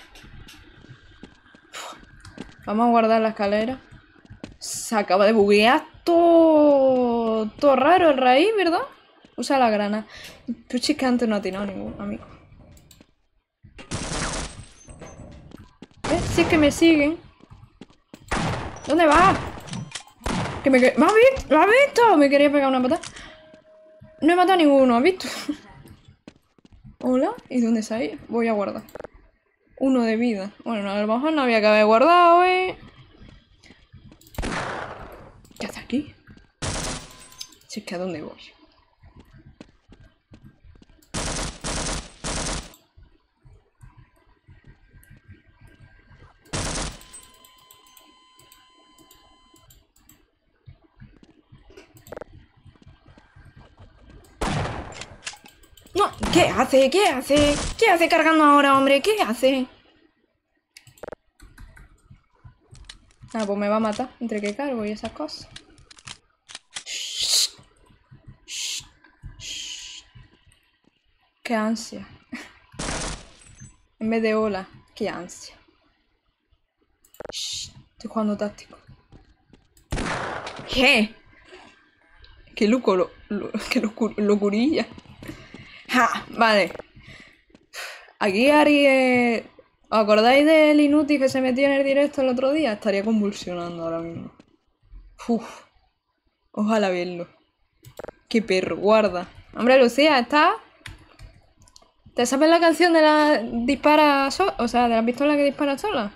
Vamos a guardar la escalera. Se acaba de buguear todo, todo raro el raíz, ¿verdad? Usa la grana. Pero es que antes no ha tirado ningún amigo. ¿Ves? Si es que me siguen. ¿Dónde va? Que me... ¿Me has visto? ¿Lo has visto? Me quería pegar una patada. No he matado a ninguno, ¿has visto? Hola, ¿y dónde se ha ido? Voy a guardar. Uno de vida. Bueno, a lo mejor no había que haber guardado, ¿eh? ¿Qué hace aquí? Si es que a dónde voy. No, ¿qué hace? ¿Qué hace? ¿Qué hace cargando ahora, hombre? ¿Qué hace? Ah, pues me va a matar entre que cargo y esas cosas. Shh. Shh. Shh. Qué ansia. En vez de hola, qué ansia. Shh. Estoy jugando táctico. ¿Qué? Qué loco, lo, lo, qué locu, locurilla. Ja, vale. Aquí Ari... ¿Os acordáis del inútil que se metió en el directo el otro día? Estaría convulsionando ahora mismo. Uf. Ojalá verlo. Qué perro, guarda. Hombre, Lucía, ¿estás? ¿Te sabes la canción de la dispara sola? O sea, de la pistola que dispara sola.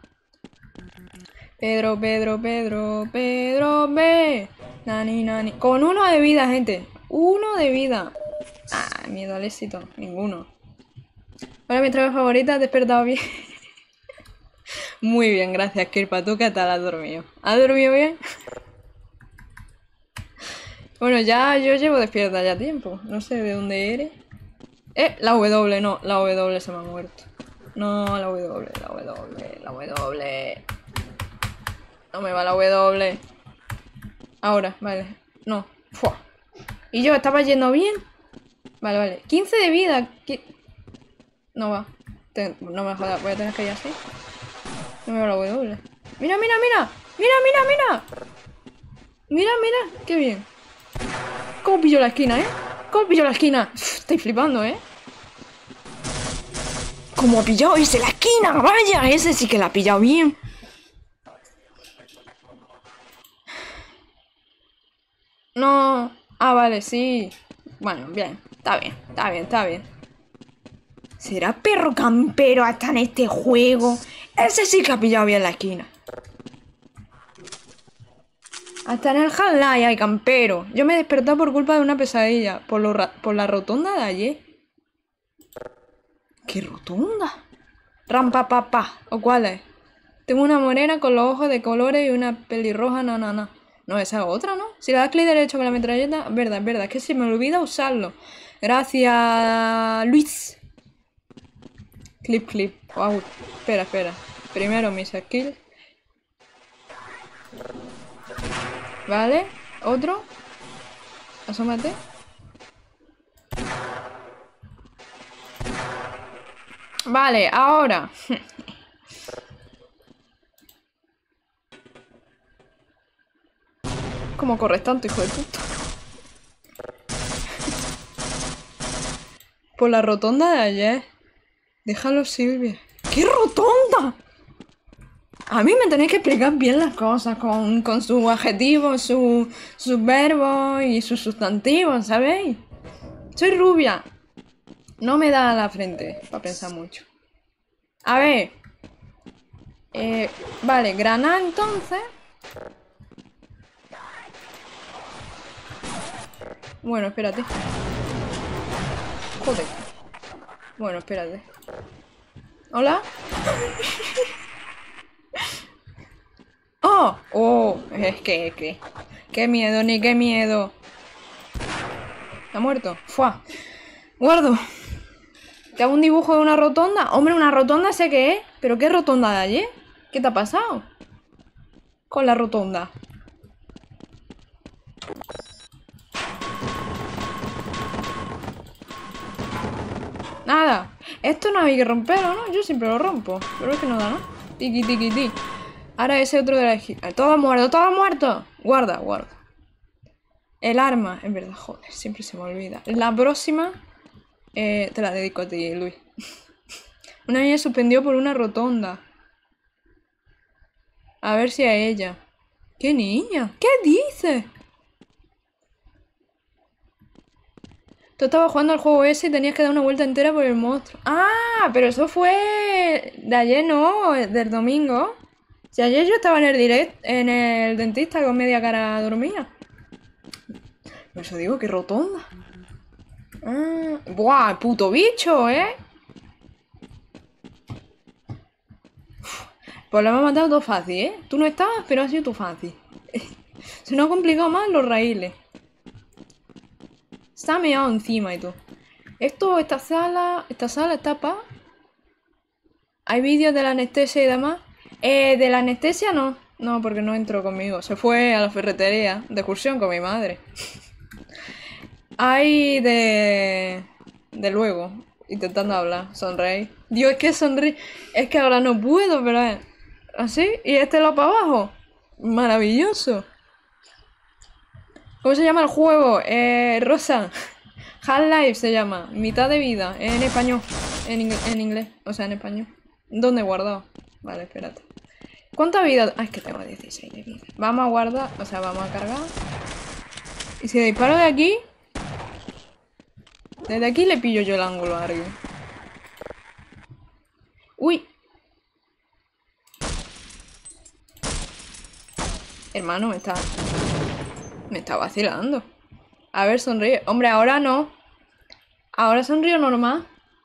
Pedro, Pedro, Pedro, Pedro, ve. Nani, nani. Con uno de vida, gente. Uno de vida. Ah, miedo al éxito. Ninguno. Ahora mi trama favorita, has despertado bien. Muy bien, gracias, Kirpa. ¿Tú qué tal has dormido? ¿Has dormido bien? Bueno, ya yo llevo despierta ya tiempo. No sé de dónde eres. Eh, la W, no. La W se me ha muerto. No, la W, la W, la W. No me va la W. Ahora, vale. No. Fua. ¿Y yo estaba yendo bien? Vale, vale. quince de vida. ¿Qué? No va. Te... No me jodas. Voy a tener que ir así. No me va la W. Mira, mira, mira. Mira, mira, mira. Mira, mira. Qué bien. ¿Cómo pillo la esquina, eh? ¿Cómo pillo la esquina? Uf, estoy flipando, eh. ¿Cómo ha pillado ese la esquina? Vaya, ese sí que la ha pillado bien. No. Ah, vale, sí. Bueno, bien. Está bien, está bien, está bien. ¿Será perro campero hasta en este juego? Ese sí que ha pillado bien la esquina. Hasta en el Half-Life hay campero. Yo me he despertado por culpa de una pesadilla. Por, lo ra por la rotonda de ayer. ¿Qué rotonda? Rampa papá. ¿O cuál es? Tengo una morena con los ojos de colores y una pelirroja nanana. No, esa es otra, ¿no? Si le das clic derecho con la metralleta... Verdad, es verdad. Es que se me olvida usarlo. Gracias, Luis. Clip, clip. Wow. Espera, espera. Primero mis skills. Vale. Otro. Asómate. Vale, ahora. ¿Cómo corres tanto, hijo de puta? Por la rotonda de ayer. Déjalo, Silvia. ¡Qué rotonda! A mí me tenéis que explicar bien las cosas con, con sus adjetivos, sus su verbos y sus sustantivos, ¿sabéis? Soy rubia. No me da la frente para pensar mucho. A ver. Eh, vale, granada entonces. Bueno, espérate. Joder. Bueno, espérate. ¿Hola? ¡Oh! ¡Oh! Es que, es que... ¡Qué miedo, ni qué miedo! ¿Ha muerto? ¡Fua! ¡Guardo! ¿Te hago un dibujo de una rotonda? Hombre, una rotonda sé qué es. ¿Pero qué rotonda de ayer? ¿Qué te ha pasado? Con la rotonda. Nada. Esto no hay que romperlo, ¿no? Yo siempre lo rompo. Pero es que no da, ¿no? Tiki, tiki, tiki. Ahora ese otro de la esquina. Todo muerto, todo muerto. Guarda, guarda. El arma. Es verdad, joder. Siempre se me olvida. La próxima... Eh, te la dedico a ti, Luis. Una niña suspendió por una rotonda. A ver si a ella. ¿Qué niña? ¿Qué dices? Tú estabas jugando al juego ese y tenías que dar una vuelta entera por el monstruo. ¡Ah! Pero eso fue... de ayer, ¿no? Del domingo. Si ayer yo estaba en el direct, en el dentista con media cara dormida. Por eso digo, qué rotonda. Ah, ¡buah! Puto bicho, ¿eh? Pues lo hemos matado todo fácil, ¿eh? Tú no estabas, pero ha sido tú fácil. Se nos ha complicado más los raíles. Se ha meado encima y todo. Esto, esta sala... Esta sala está pa... Hay vídeos de la anestesia y demás. Eh, de la anestesia no. No, porque no entró conmigo. Se fue a la ferretería de excursión con mi madre. Hay de... De luego. Intentando hablar. Sonreír. Dios, es que sonríe. Es que ahora no puedo, pero es... Así. Y este lo para abajo. Maravilloso. ¿Cómo se llama el juego? Eh, Rosa. Half-Life se llama. Mitad de vida. En español. En, ing en inglés. O sea, en español. ¿Dónde he guardado? Vale, espérate. ¿Cuánta vida? Ah, es que tengo dieciséis de vida. Vamos a guardar. O sea, vamos a cargar. Y si disparo de aquí... Desde aquí le pillo yo el ángulo a alguien. Uy. Hermano, me está... Me está vacilando. A ver, sonríe. Hombre, ahora no. Ahora sonrío normal.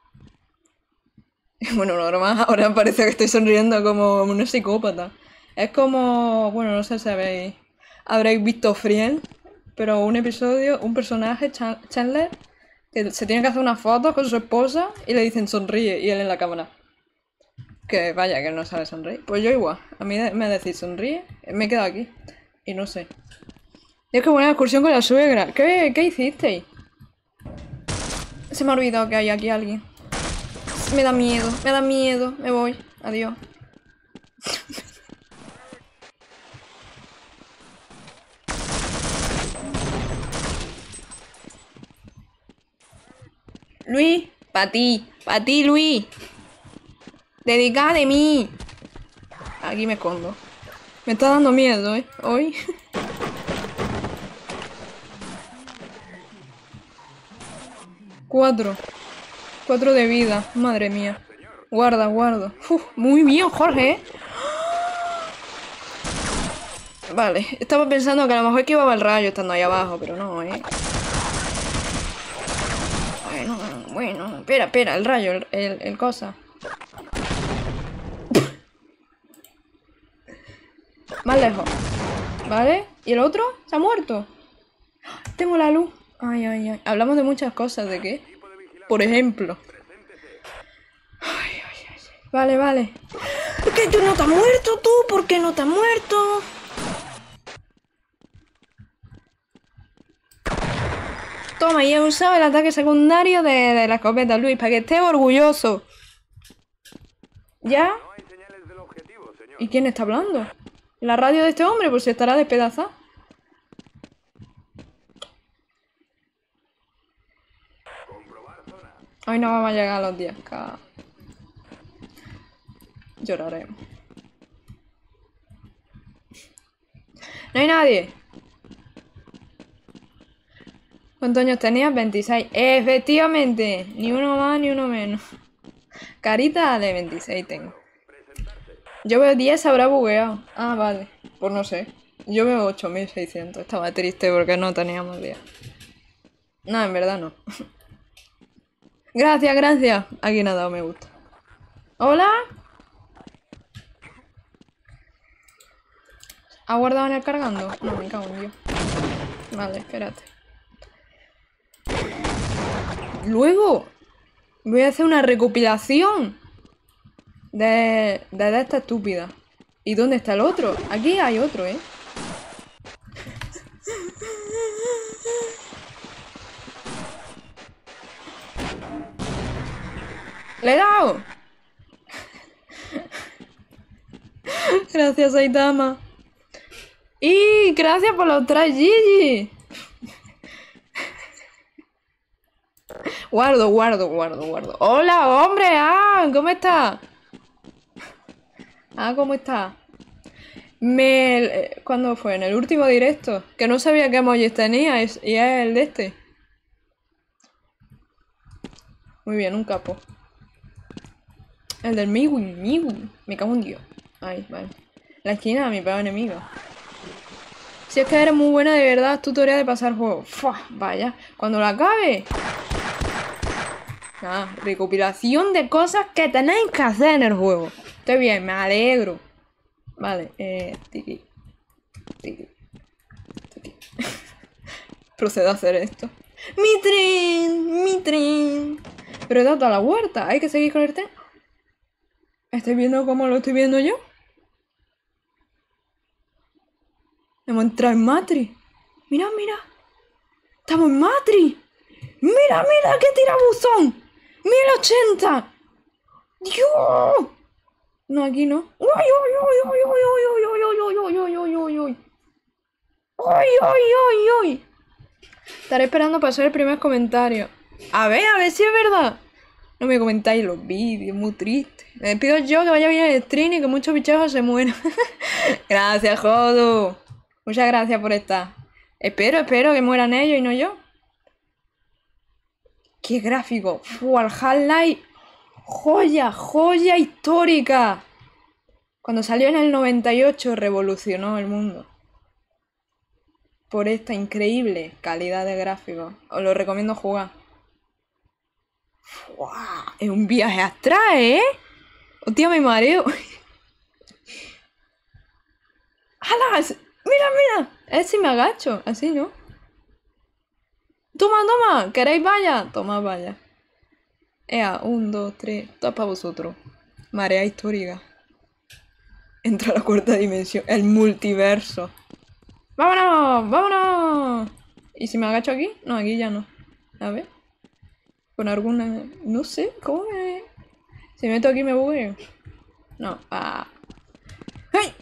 Bueno, normal. Ahora parece que estoy sonriendo como una psicópata. Es como... Bueno, no sé si habéis... Habréis visto Friends. Pero un episodio, un personaje, Chandler, que se tiene que hacer una foto con su esposa y le dicen sonríe y él en la cámara. Que vaya, que no sabe sonreír. Pues yo igual. A mí me decís sonríe. Me he quedado aquí. Y no sé. Es que buena excursión con la suegra. ¿Qué, qué hicisteis? Se me ha olvidado que hay aquí alguien. Me da miedo, me da miedo. Me voy. Adiós. Luis, pa' ti. Pa' ti, Luis. Dedicada de mí. Aquí me escondo. Me está dando miedo, ¿eh? Hoy. Cuatro. Cuatro de vida. Madre mía. Guarda, guarda. Uf, muy bien, Jorge, ¿eh? Vale. Estaba pensando que a lo mejor esquivaba el rayo estando ahí abajo, pero no, ¿eh? Bueno, bueno. Espera, espera. El rayo, el, el, el cosa. Más lejos. ¿Vale? ¿Y el otro? ¿Se ha muerto? Tengo la luz. Ay, ay, ay. Hablamos de muchas cosas. ¿De qué? Por ejemplo. Ay, ay, ay. Vale, vale. ¿Qué? ¿Tú no te has muerto tú? ¿Por qué no te has muerto? Toma, y he usado el ataque secundario de, de la escopeta, Luis, para que esté orgulloso. ¿Ya? ¿Y quién está hablando? La radio de este hombre, por si estará despedazada. Hoy no vamos a llegar a los diez K. Lloraremos. No hay nadie. ¿Cuántos años tenías? veintiséis. Efectivamente. Ni uno más ni uno menos. Carita de veintiséis tengo. Yo veo diez, habrá bugueado. Ah, vale. Pues no sé. Yo veo ocho mil seiscientos. Estaba triste porque no teníamos diez. No, en verdad no. Gracias, gracias. Aquí nada, me gusta. ¿Hola? ¿Ha guardado en el cargando? No, me cago en Dios. Vale, espérate. Luego. Voy a hacer una recopilación de, de esta estúpida. ¿Y dónde está el otro? Aquí hay otro, ¿eh? ¡Le he dado! Gracias, Saitama. Y gracias por los tres Gigi. Guardo, guardo, guardo, guardo. Hola, hombre. Ah, ¿cómo está? Ah, ¿cómo está? Me... ¿Cuándo fue? En el último directo. Que no sabía qué emojis tenía. Y es el de este. Muy bien, un capo. El del Miwin, Miwin. Me cago en Dios. Ahí, vale. La esquina de mi peor enemigo. Si es que eres muy buena de verdad, tutorial de pasar juego. Fua, vaya. Cuando lo acabe. Ah, recopilación de cosas que tenéis que hacer en el juego. Estoy bien, me alegro. Vale, eh. Tiki. Tiki. Tiki. Procedo a hacer esto. ¡Mi tren! ¡Mi tren! Pero he dado toda la huerta. ¿Hay que seguir con el tren? ¿Estáis viendo cómo lo estoy viendo yo? Hemos entrado en Matrix. Mira, mira. Estamos en Matrix. Mira, mira, qué tirabuzón. mil ochenta. Dios. No, aquí no. Uy, uy, uy, uy, uy, uy, uy, uy, uy, uy, uy, uy, uy. Uy, uy, uy, uy. Estaré esperando para hacer el primer comentario. A ver, a ver si es verdad. No me comentáis los vídeos, muy triste. Me despido yo, que vaya bien el stream y que muchos bichejos se mueran. Gracias, Jodo. Muchas gracias por estar. Espero, espero que mueran ellos y no yo. ¡Qué gráfico! ¡Fu! Al Half-Life. ¡Joya! ¡Joya histórica! Cuando salió en el noventa y ocho revolucionó el mundo. Por esta increíble calidad de gráficos. Os lo recomiendo jugar. ¡Wow! Es un viaje astral, ¿eh? Hostia, me mareo. ¡Hala! ¡Mira, mira! Es si me agacho, así, ¿no? ¡Toma, toma! ¿Queréis vaya? Toma, vaya. Ea, un, dos, tres. Todo para vosotros. Marea histórica. Entra a la cuarta dimensión. El multiverso. ¡Vámonos! ¡Vámonos! ¿Y si me agacho aquí? No, aquí ya no. A ver. Con alguna... No sé, ¿cómo me...? Si me meto aquí me bugueo. No, ah. ¡Ay!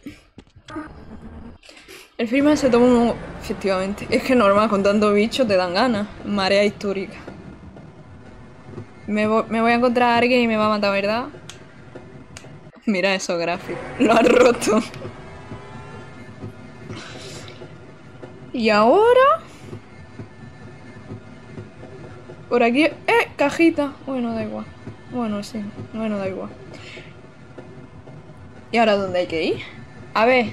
El Freeman se toma un... Efectivamente. Es que normal, con tanto bicho te dan ganas. Marea histórica. Me, vo me voy a encontrar a alguien y me va a matar, ¿verdad? Mira esos gráficos. Lo han roto. Y ahora... Por aquí... ¡Eh! Cajita. Bueno, da igual. Bueno, sí. Bueno, da igual. ¿Y ahora dónde hay que ir? A ver.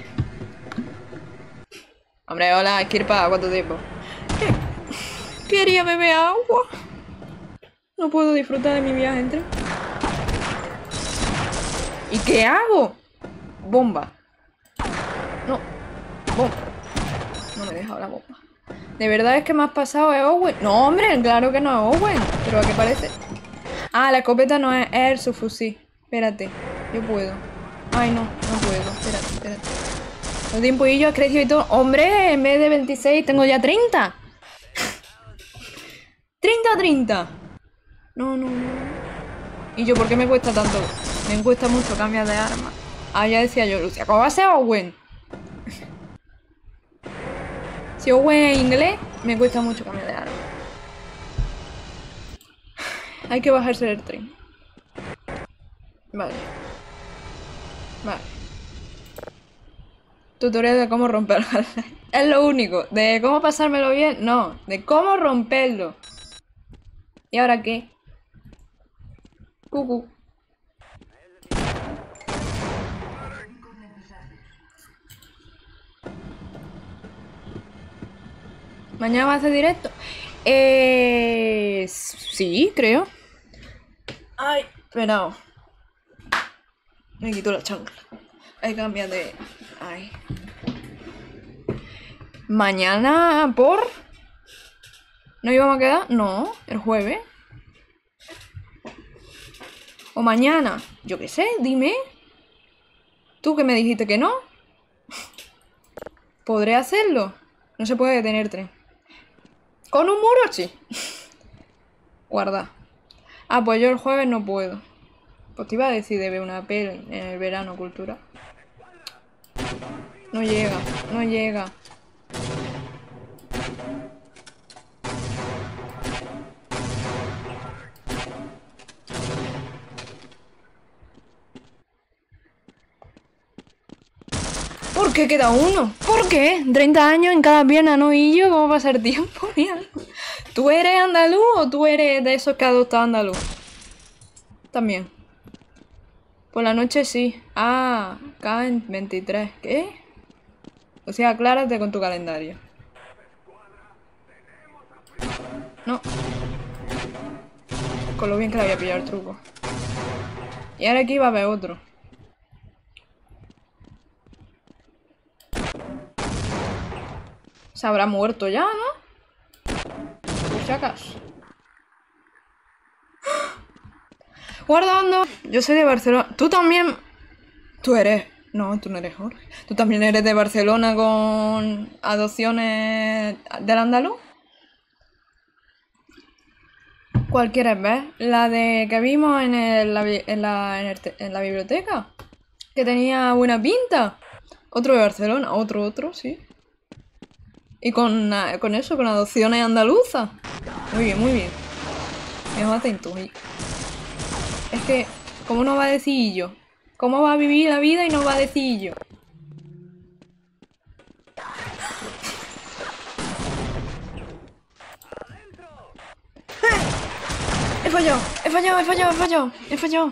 Hombre, hola, Kirpa. ¿Cuánto tiempo? Quería beber agua. No puedo disfrutar de mi viaje entre. ¿Y qué hago? Bomba. No. Bomba. No me he dejado la bomba. ¿De verdad es que me has pasado es Owen? No, hombre, claro que no es Owen. ¿Pero a qué parece? Ah, la escopeta no es, es el subfusil. Espérate, yo puedo. Ay, no, no puedo. Espérate, espérate. Los tiempos y yo he crecido y todo. Hombre, en vez de veintiséis tengo ya treinta. treinta a treinta. No, no, no. ¿Y yo por qué me cuesta tanto? Me cuesta mucho cambiar de arma. Ah, ya decía yo, Lucia, ¿cómo va a ser Owen? Si Owen es inglés, me cuesta mucho cambiar de arma. Hay que bajarse del tren. Vale. Vale. Tutorial de cómo romper Half-Life. Es lo único. De cómo pasármelo bien, no. De cómo romperlo. ¿Y ahora qué? Cucu. ¿Mañana va a hacer directo? Eh... Sí, creo. Ay, espera. Me quito la chancla. Hay que cambiar de... Ay. ¿Mañana por...? ¿No íbamos a quedar? No, el jueves. O mañana. Yo qué sé, dime. ¿Tú que me dijiste que no? ¿Podré hacerlo? No se puede detener tren. Con un muro sí. Guarda. Ah, pues yo el jueves no puedo. Pues te iba a decir de ver una peli en el verano cultural. No llega, no llega. ¿Por qué queda uno? ¿Por qué? treinta años en cada pierna, no y yo, ¿cómo pasa el tiempo? Mira. ¿Tú eres andaluz o tú eres de esos que ha adoptado andaluz? También. Por la noche sí. Ah, caen veintitrés. ¿Qué? O sea, aclárate con tu calendario. No. Con lo bien que le había pillado el truco. Y ahora aquí va a haber otro. Se habrá muerto ya, ¿no? Por si acaso. Guardando. Yo soy de Barcelona. Tú también. Tú eres. No, tú no eres Jorge. ¿Tú también eres de Barcelona con adopciones del andaluz? ¿Cuál quieres ver? La de que vimos en, el, la, en, la, en, el, en la biblioteca. Que tenía buena pinta. Otro de Barcelona. Otro, otro, sí. Y con, con eso, con adopciones andaluzas. Muy bien, muy bien. Me vas a intuir. Es que, ¿cómo no va a decir yo? ¿Cómo va a vivir la vida y no va a decir yo? He fallado, he fallado, he fallado, he fallado, he fallado.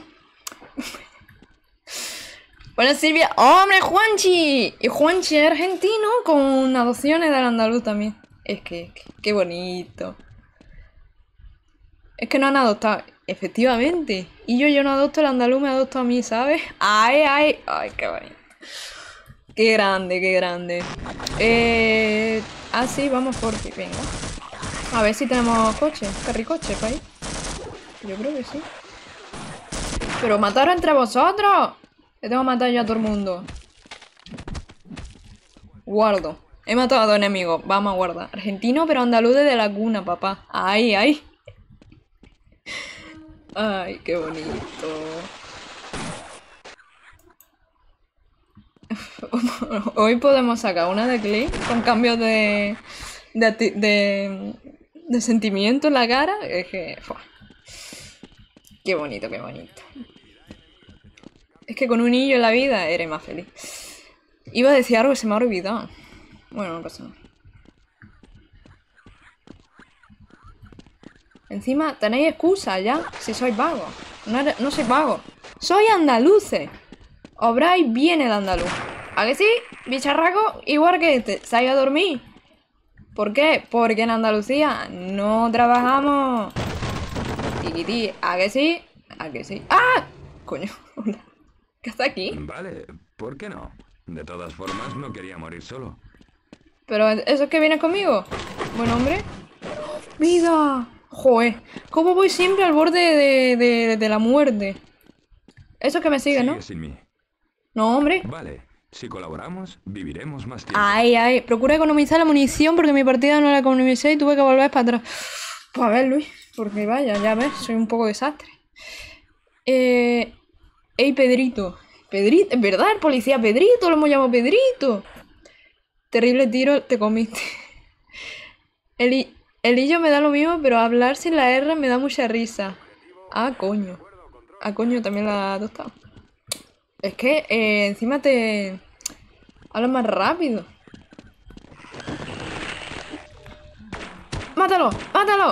Bueno, Silvia. ¡Hombre, Juanchi! Y Juanchi es argentino con adopciones del andaluz también. Es que, qué bonito. Es que no han adoptado. Efectivamente. Y yo, yo no adopto el andaluz, me adopto a mí, ¿sabes? ¡Ay, ay! ¡Ay, qué bonito! ¡Qué grande, qué grande! Eh... Ah, sí, vamos por ti, venga. A ver si tenemos coche, carricoche para ir. Yo creo que sí. ¡Pero mataros entre vosotros! Que tengo que matar yo a todo el mundo. Guardo. He matado a dos enemigos. Vamos a guardar. Argentino, pero andaluz de la cuna, papá. ¡Ay, ay! Ay, qué bonito. Hoy podemos sacar una de Clay con cambios de de, de, de sentimiento en la cara. Es que... Fua. Qué bonito, qué bonito. Es que con un niño en la vida eres más feliz. Iba a decir algo que se me ha olvidado. Bueno, no pasa nada. Encima, tenéis excusa ya, si sois vagos. No, no soy vago. Soy andaluces. Obráis bien el andaluz. ¿A que sí? Bicharraco, igual que este. ¿Se ha ido a dormir? ¿Por qué? Porque en Andalucía no trabajamos. Tiquití. ¿A que sí? ¿A que sí? ¡Ah! Coño, hola. ¿Qué está aquí? Vale, ¿por qué no? De todas formas, no quería morir solo. ¿Pero eso es que viene conmigo? Buen hombre. ¡Vida! Joder, ¿cómo voy siempre al borde de, de, de la muerte? Eso es que me sigue, ¿no? Sigue sin mí. No, hombre. Vale, si colaboramos, viviremos más tiempo. Ay, ay, procura economizar la munición porque mi partida no la economicé y tuve que volver para atrás. Pues a ver, Luis, porque vaya, ya ves, soy un poco desastre. Eh... Ey, Pedrito. Pedrito, es verdad, el policía Pedrito, lo hemos llamado Pedrito. Terrible tiro, te comiste. El, el hillo me da lo mismo, pero hablar sin la R me da mucha risa. Ah, coño. Ah, coño, también la ha adoptado. Es que eh, encima te... hablas más rápido. ¡Mátalo! ¡Mátalo!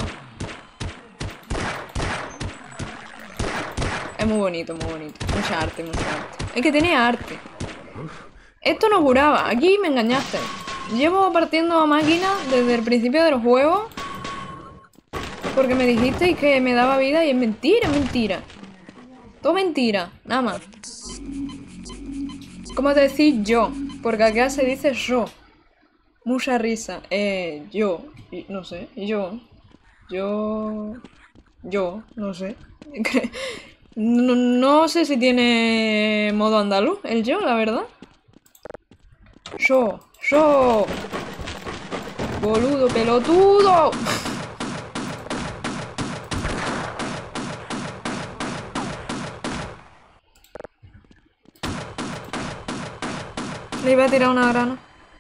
Es muy bonito, muy bonito. Mucha arte, mucha arte. Es que tenía arte. Esto no curaba. Aquí me engañaste. Llevo partiendo a máquina desde el principio del juego. Porque me dijisteis que me daba vida y es mentira, mentira. Todo mentira, nada más. ¿Cómo decir yo? Porque acá se dice yo. Mucha risa. Eh, yo. No sé. Yo. Yo. Yo. No sé. No, no sé si tiene modo andaluz el yo, la verdad. Yo, yo. Boludo, pelotudo. Le iba a tirar una grana.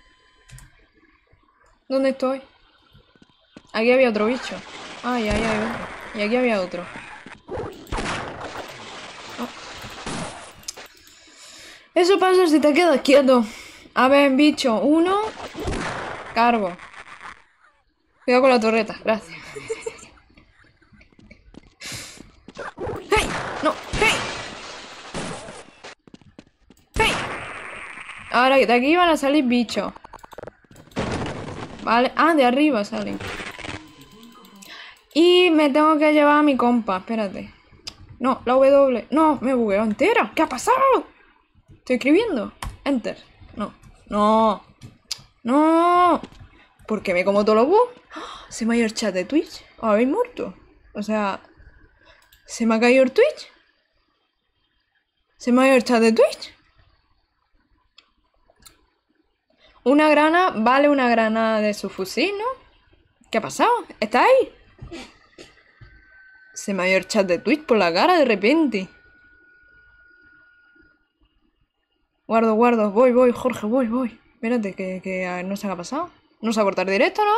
¿Dónde estoy? Aquí había otro bicho. Ay, ay, ay, otro. Y aquí había otro. Oh. Eso pasa si te quedas quieto. A ver, bicho. Uno. Cargo. Cuidado con la torreta. Gracias. ¡Hey! ¡No! ¡Hey! ¡Hey! Ahora, de aquí van a salir bichos. Vale. Ah, de arriba salen. Y me tengo que llevar a mi compa. Espérate. No, la W. No, me bugueo entera. ¿Qué ha pasado? Estoy escribiendo. Enter. No. No. No. ¿Por qué me como todos los bugs? ¿Se me ha ido el chat de Twitch? ¿Os habéis muerto? O sea... ¿Se me ha caído el Twitch? ¿Se me ha ido el chat de Twitch? Una grana vale una granada de su fusil, ¿no? ¿Qué ha pasado? ¿Está ahí? Se me ha ido el chat de Twitch por la cara de repente. Guardo, guardo. Voy, voy, Jorge, voy, voy. Espérate, que, que no se ha pasado. No se ha cortado directo, ¿no?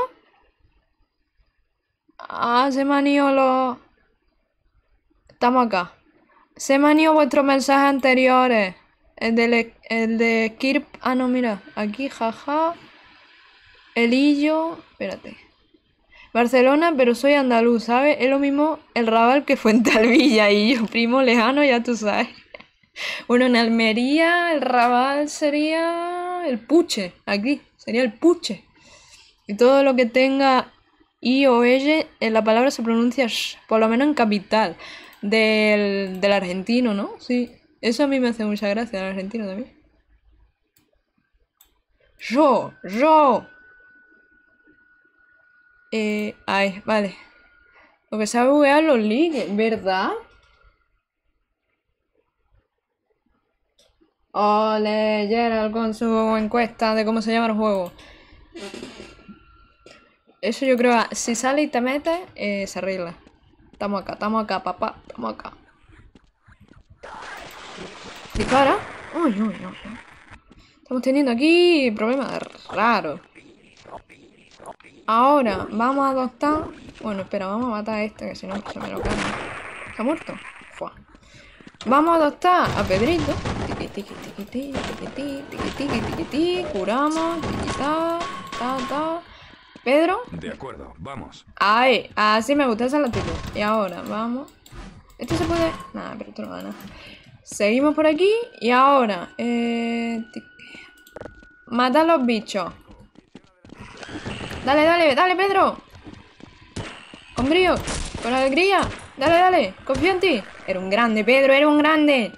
Ah, se me han ido los... Estamos acá. Se me han ido vuestros mensajes anteriores. El de, el de Kirp... Ah, no, mira. Aquí, jaja. Elillo... Espérate. Barcelona, pero soy andaluz, ¿sabes? Es lo mismo el Raval que Fuentealbilla y yo, primo lejano, ya tú sabes. Bueno, en Almería el Raval sería el Puche. Aquí, sería el Puche. Y todo lo que tenga I o L en la palabra se pronuncia sh, por lo menos en capital del, del argentino, ¿no? Sí, eso a mí me hace mucha gracia, el argentino también. Yo, yo. Eh, ay, vale. Lo que sabe buguear los leaks, ¿verdad? Ole, Gerald con su encuesta de cómo se llama el juego. Eso yo creo que si sale y te metes, eh, se arregla. Estamos acá, estamos acá, papá, estamos acá. Dispara. Uy, uy, uy. Estamos teniendo aquí problemas raros. Ahora, vamos a adoptar... Bueno, espera, vamos a matar a este, que si no se me lo carga. ¿Está muerto? Fua. Vamos a adoptar a Pedrito. Tiqui, tiqui, tiqui, tiqui, tiqui, tiqui, tiqui, tiqui, tiqui. Curamos, tiqui, ta, ta, ta. Pedro. De acuerdo, vamos. Ahí, así me gusta, esa es la actitud. Y ahora, vamos. ¿Esto se puede...? Nada, pero esto no va a nada. Seguimos por aquí. Y ahora, eh... mata a los bichos. Dale, dale, dale, Pedro. Con brío, con alegría. Dale, dale, confío en ti. Era un grande, Pedro, era un grande.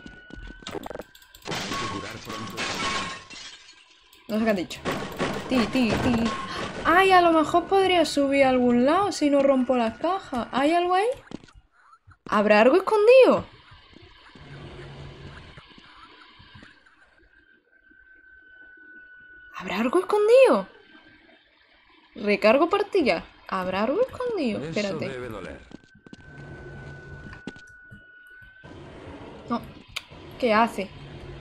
No sé qué has dicho. Ti, ti, ti. Ay, a lo mejor podría subir a algún lado si no rompo las cajas. ¿Hay algo ahí? ¿Habrá algo escondido? ¿Habrá algo escondido? Recargo partida. ¿Habrá algo escondido? Eso Espérate. debe doler. No. ¿Qué hace?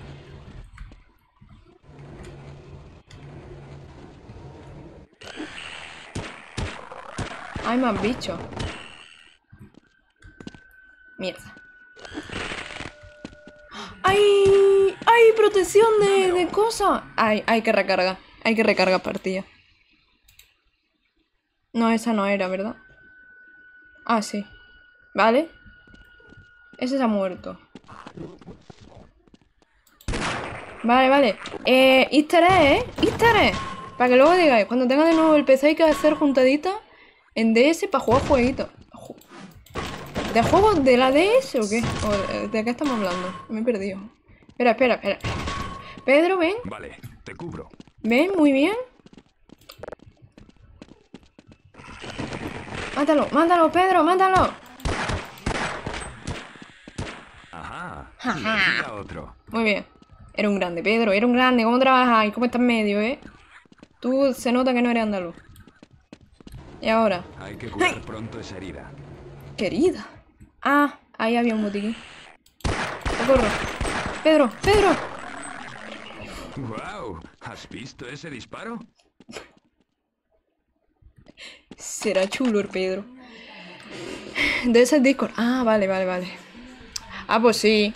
Hay más bichos. Mierda. ¡Ay! ¡Ay! Protección de, de cosas. Ay, hay que recargar. Hay que recargar partida. No, esa no era, ¿verdad? Ah, sí. Vale. Ese se ha muerto. Vale, vale. Eh, easter egg, ¿eh? Easter egg. Para que luego digáis, cuando tenga de nuevo el P C hay que hacer juntaditas en D S para jugar jueguitos. ¿De juegos de la D S o qué? ¿O de qué estamos hablando? Me he perdido. Espera, espera, espera. Pedro, ven. Vale, te cubro. Ven, muy bien. Mátalo, mátalo, Pedro, mátalo. Necesita otro. Muy bien. Era un grande, Pedro, era un grande. ¿Cómo trabajas? ¿Y cómo estás en medio, eh? Tú se nota que no eres andaluz. Y ahora. Hay que curar pronto esa herida. Querida. Ah, ahí había un botiquín. ¡Socorro! ¡Pedro! ¡Pedro! ¡Wow! ¿Has visto ese disparo? Será chulo el Pedro. De ese Discord. Ah, vale, vale, vale. Ah, pues sí.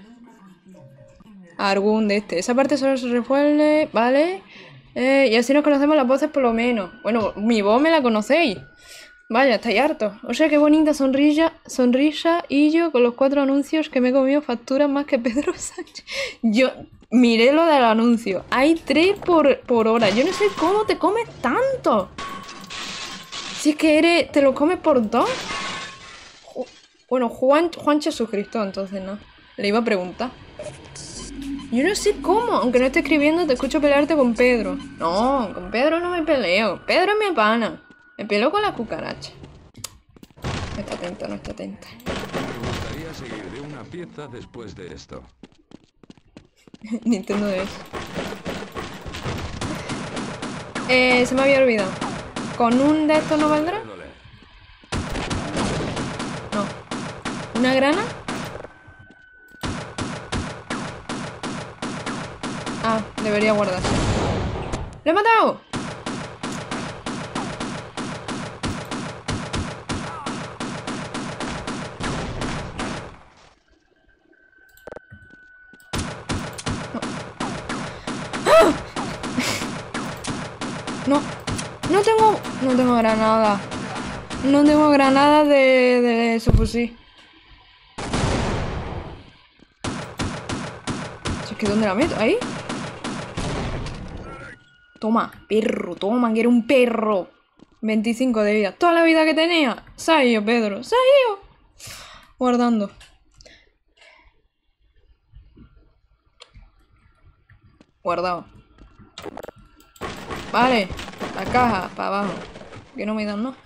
Algún de este. Esa parte solo se resuelve, ¿vale? Eh, y así nos conocemos las voces por lo menos. Bueno, mi voz me la conocéis. Vaya, estáis hartos. O sea, qué bonita sonrisa, sonrisa y yo con los cuatro anuncios que me he comido facturas más que Pedro Sánchez. Yo miré lo del anuncio. Hay tres por, por hora. Yo no sé cómo te comes tanto. Si es que eres, te lo comes por dos. Bueno, Juan, Juancho es suscriptor, entonces no. Le iba a preguntar. Yo no sé cómo, aunque no esté escribiendo, te escucho pelearte con Pedro. No, con Pedro no me peleo. Pedro es mi pana. Me peleo con la cucaracha. No está atenta, no está atenta. Me gustaría seguir de una pieza después de esto. Nintendo D S. Eh, se me había olvidado. ¿Con un de estos no valdrá? No. ¿Una grana? Ah, debería guardarse. ¡Lo he matado! No, no tengo, no tengo granada. No tengo granada de, de su fusil. Si es que ¿dónde la meto? ¿Ahí? Toma, perro, toma, que era un perro. veinticinco de vida. Toda la vida que tenía. Se ha ido, Pedro. Se ha ido. Guardando. Guardado. Vale, la caja para abajo. Que no me dan, ¿no?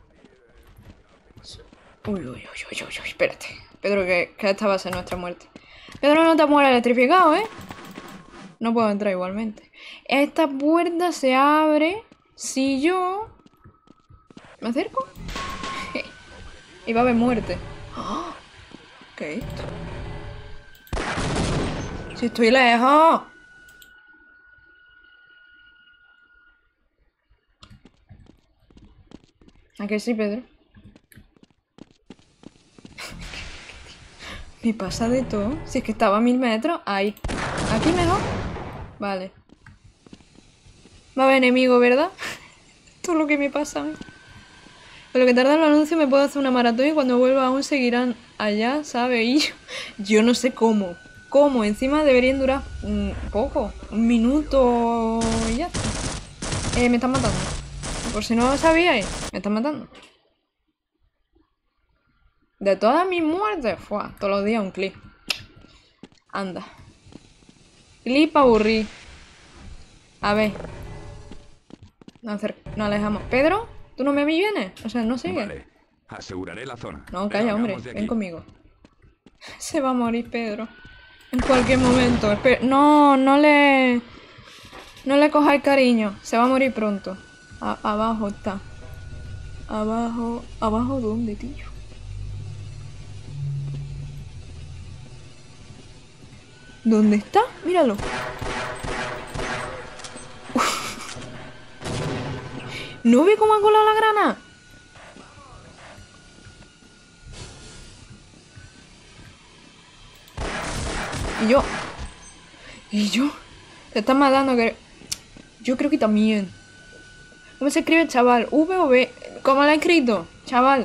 Uy, uy, uy, uy, uy, uy, espérate. Pedro, que, que esta va a ser nuestra muerte. Pedro, no te mueras electrificado, ¿eh? No puedo entrar igualmente. Esta puerta se abre si yo... ¿Me acerco? Y va a haber muerte. ¡Oh! ¿Qué es esto? Si estoy lejos. ¿A que sí, Pedro? Me pasa de todo. Si es que estaba a mil metros. Ahí. ¿Aquí mejor? Vale. Va a haber enemigo, ¿verdad? Esto es lo que me pasa a mí. Con lo que tarda el anuncio me puedo hacer una maratón y cuando vuelva aún seguirán allá, ¿sabes? Y yo, yo no sé cómo. ¿Cómo? Encima deberían durar un poco. Un minuto y ya está. Eh, me están matando. Por si no lo sabíais, me están matando. De todas mis muertes, fue todos los días un clip. Anda. Clip aburrí. A ver. Nos, nos alejamos. Pedro, ¿tú no me vienes? O sea, no sigues. Vale, aseguraré la zona. No, calla, hombre. Ven conmigo. Se va a morir Pedro. En cualquier momento. Esper no, no le... No le cojáis cariño. Se va a morir pronto. A abajo está. Abajo... ¿Abajo dónde, tío? ¿Dónde está? Míralo. ¿No ve cómo ha colado la grana? Y yo. Y yo. Te están matando, que... Yo creo que también. ¿Cómo se escribe, chaval? ¿V o B? ¿Cómo lo ha escrito? Chaval.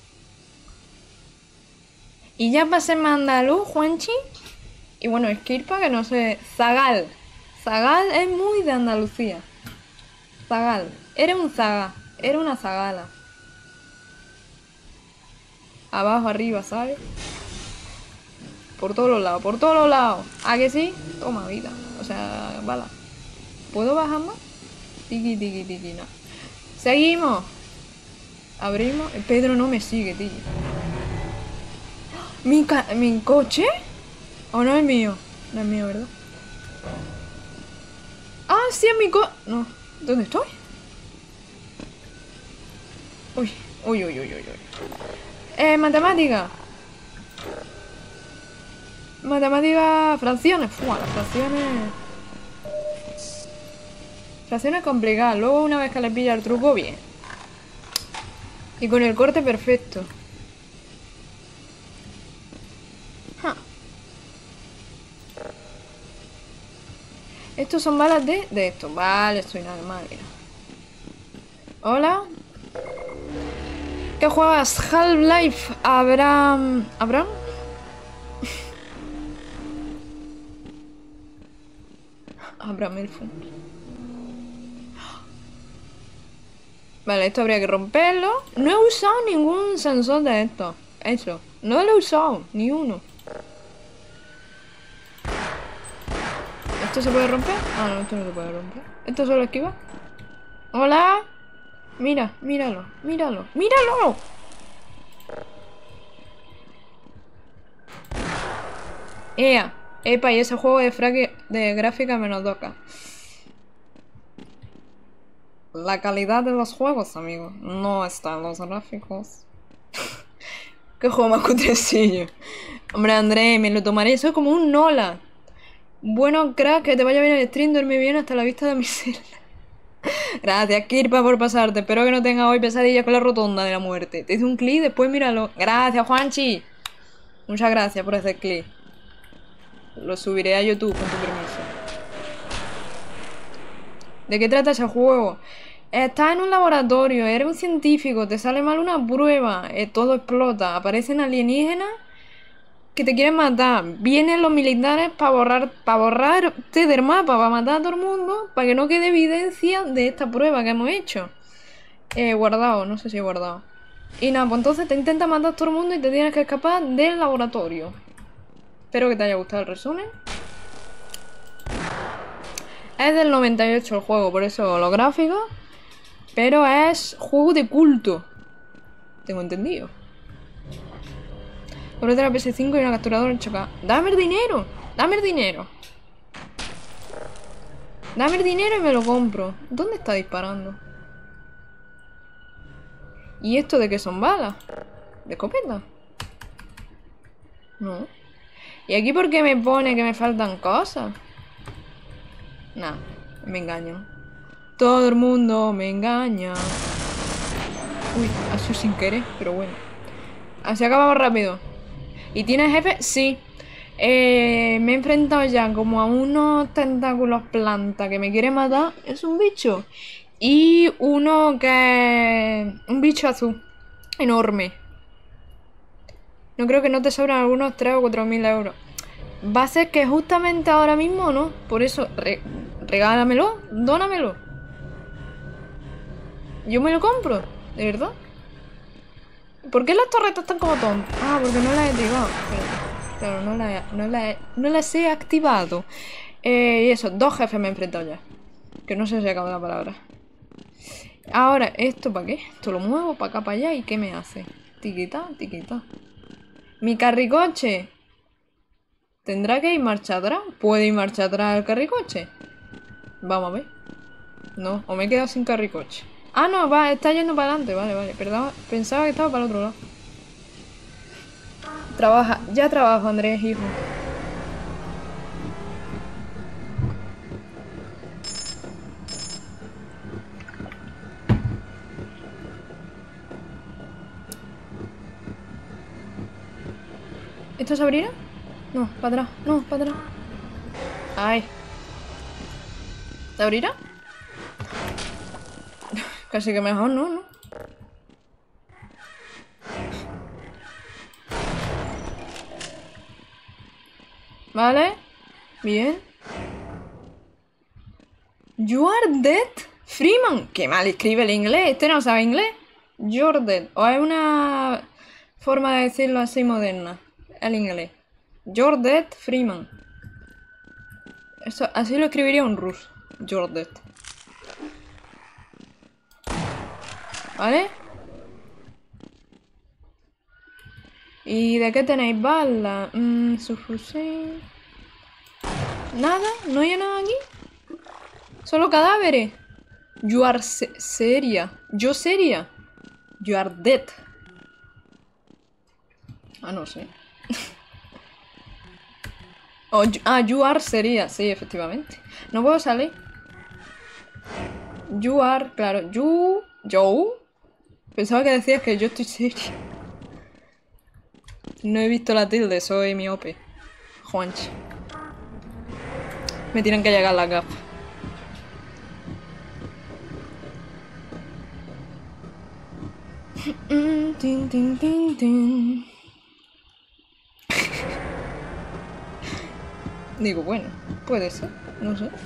Y ya pasé mandalú, Juanchi. Y bueno, Esquirpa, que no sé. Zagal. Zagal es muy de Andalucía. Zagal. Era un zaga. Era una zagala. Abajo, arriba, ¿sabes? Por todos los lados, por todos los lados. ¿A que sí? Toma vida. O sea, bala. ¿Puedo bajar más? Tiki, tiki, tiki, no. Seguimos. Abrimos. Pedro no me sigue, tío. ¿Mi, ca ¿Mi coche? ¿O no es mío? No es mío, ¿verdad? Ah, sí, es mi co... No. ¿Dónde estoy? Uy, uy, uy, uy, uy, uy. Eh, matemática. Matemática, fracciones. Fua, las fracciones... Fracciones complicadas. Luego, una vez que le pilla el truco, bien. Y con el corte perfecto. Ja. Estos son balas de... De esto. Vale, estoy nada más, mira. Hola. ¿Qué juegas? Half-Life. Abraham... ¿Abraham? Abraham Elfo. Vale, esto habría que romperlo. No he usado ningún sensor de esto. Eso. No lo he usado. Ni uno. ¿Esto se puede romper? Ah, no, esto no se puede romper. ¿Esto solo esquiva? ¡Hola! Mira, míralo, míralo, míralo. ¡Ea! Epa, y ese juego de, fraque, de gráfica menos dos K. La calidad de los juegos, amigo, no está en los gráficos. Qué juego más cutrecillo. Hombre, André, me lo tomaré eso como un Nola. Bueno, crack, que te vaya bien el stream, duerme bien hasta la vista de mi celda. Gracias, Kirpa, por pasarte. Espero que no tengas hoy pesadillas con la rotonda de la muerte. Te hice un clic, después míralo. Gracias, Juanchi. Muchas gracias por hacer clic. Lo subiré a YouTube con tu permiso. ¿De qué trata ese juego? Estás en un laboratorio, eres un científico, te sale mal una prueba, eh, todo explota, aparecen alienígenas que te quieren matar. Vienen los militares para borrar, para borrarte del mapa, para matar a todo el mundo, para que no quede evidencia de esta prueba que hemos hecho. Eh, guardado, no sé si he guardado. Y nada, pues entonces te intenta matar a todo el mundo y te tienes que escapar del laboratorio. Espero que te haya gustado el resumen. Es del noventa y ocho el juego, por eso los gráficos. Pero es juego de culto. Tengo entendido. Compré la P S cinco y una capturadora en choca. ¡Dame el dinero! ¡Dame el dinero! Dame el dinero y me lo compro. ¿Dónde está disparando? ¿Y esto de qué son balas? ¿De escopeta? No. ¿Y aquí por qué me pone que me faltan cosas? Nah, me engañan. Todo el mundo me engaña. Uy, ha sido sin querer, pero bueno. Así acabamos rápido. ¿Y tienes jefe? Sí. Eh, me he enfrentado ya como a unos tentáculos planta que me quiere matar. Es un bicho. Y uno que... un bicho azul. Enorme. No creo que no te sobran algunos tres o cuatro mil euros. Va a ser que justamente ahora mismo no. Por eso, re regálamelo, dónamelo. Yo me lo compro, de verdad. ¿Por qué las torretas están como tontas? Ah, porque no las he activado. Claro, no las no la no las he activado. Eh, y eso, dos jefes me he enfrentado ya. Que no sé si acaba la palabra. Ahora, ¿esto para qué? Esto lo muevo para acá, para allá. ¿Y qué me hace? Tiquita, tiquita. Mi carricoche. ¿Tendrá que ir marcha atrás? ¿Puede ir marcha atrás el carricoche? Vamos a ver. No, o me he quedado sin carricoche. Ah, no, va, está yendo para adelante. Vale, vale. Perdón, pensaba que estaba para el otro lado. Trabaja, ya trabajo, Andrés, hijo. ¿Esto se abrirá? No, para atrás, no, para atrás. Ay. ¿Se abrirá? Casi que mejor no, ¿no? Vale. Bien. You are dead, Freeman. Qué mal escribe el inglés. ¿Este no sabe inglés? You're dead. O es una forma de decirlo así moderna. El inglés. You're dead, Freeman. Eso, así lo escribiría un ruso. You're dead. ¿Vale? ¿Y de qué tenéis balas? Mm, su fusil... ¿Nada? ¿No hay nada aquí? Solo cadáveres. You are se seria. Yo seria. You are dead. Ah, no sé. Oh, you, ah, you are seria. Sí, efectivamente. No puedo salir. You are, claro. You... Yo. Pensaba que decías que yo estoy seria. No he visto la tilde, soy miope. Juanchi. Me tienen que llegar las gafas. Tin, tin, tin, tin. Digo, bueno, puede ser, no sé.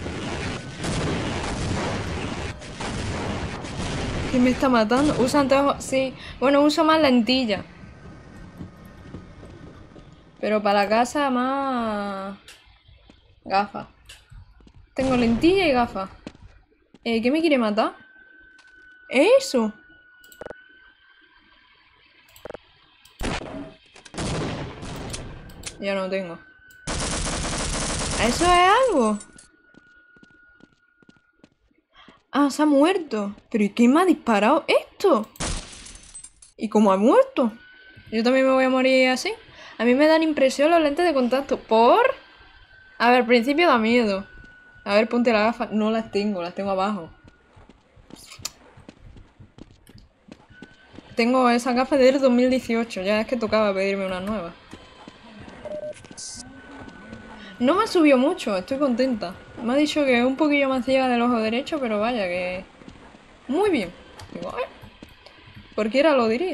¿Quién me está matando? ¿Usa anteojos? Sí. Bueno, uso más lentilla. Pero para la casa más... gafas. Tengo lentilla y gafas. Eh, ¿qué me quiere matar? ¿Eso? Ya no tengo. ¿Eso es algo? Ah, se ha muerto. ¿Pero y quién me ha disparado esto? ¿Y cómo ha muerto? Yo también me voy a morir así. A mí me dan impresión los lentes de contacto. ¿Por? A ver, al principio da miedo. A ver, ponte las gafas. No las tengo, las tengo abajo. Tengo esas gafas del dos mil dieciocho. Ya es que tocaba pedirme unas nuevas. No me ha subido mucho, estoy contenta. Me ha dicho que es un poquillo más ciega del ojo derecho, pero vaya que... Muy bien. Digo, eh. Cualquiera lo diría.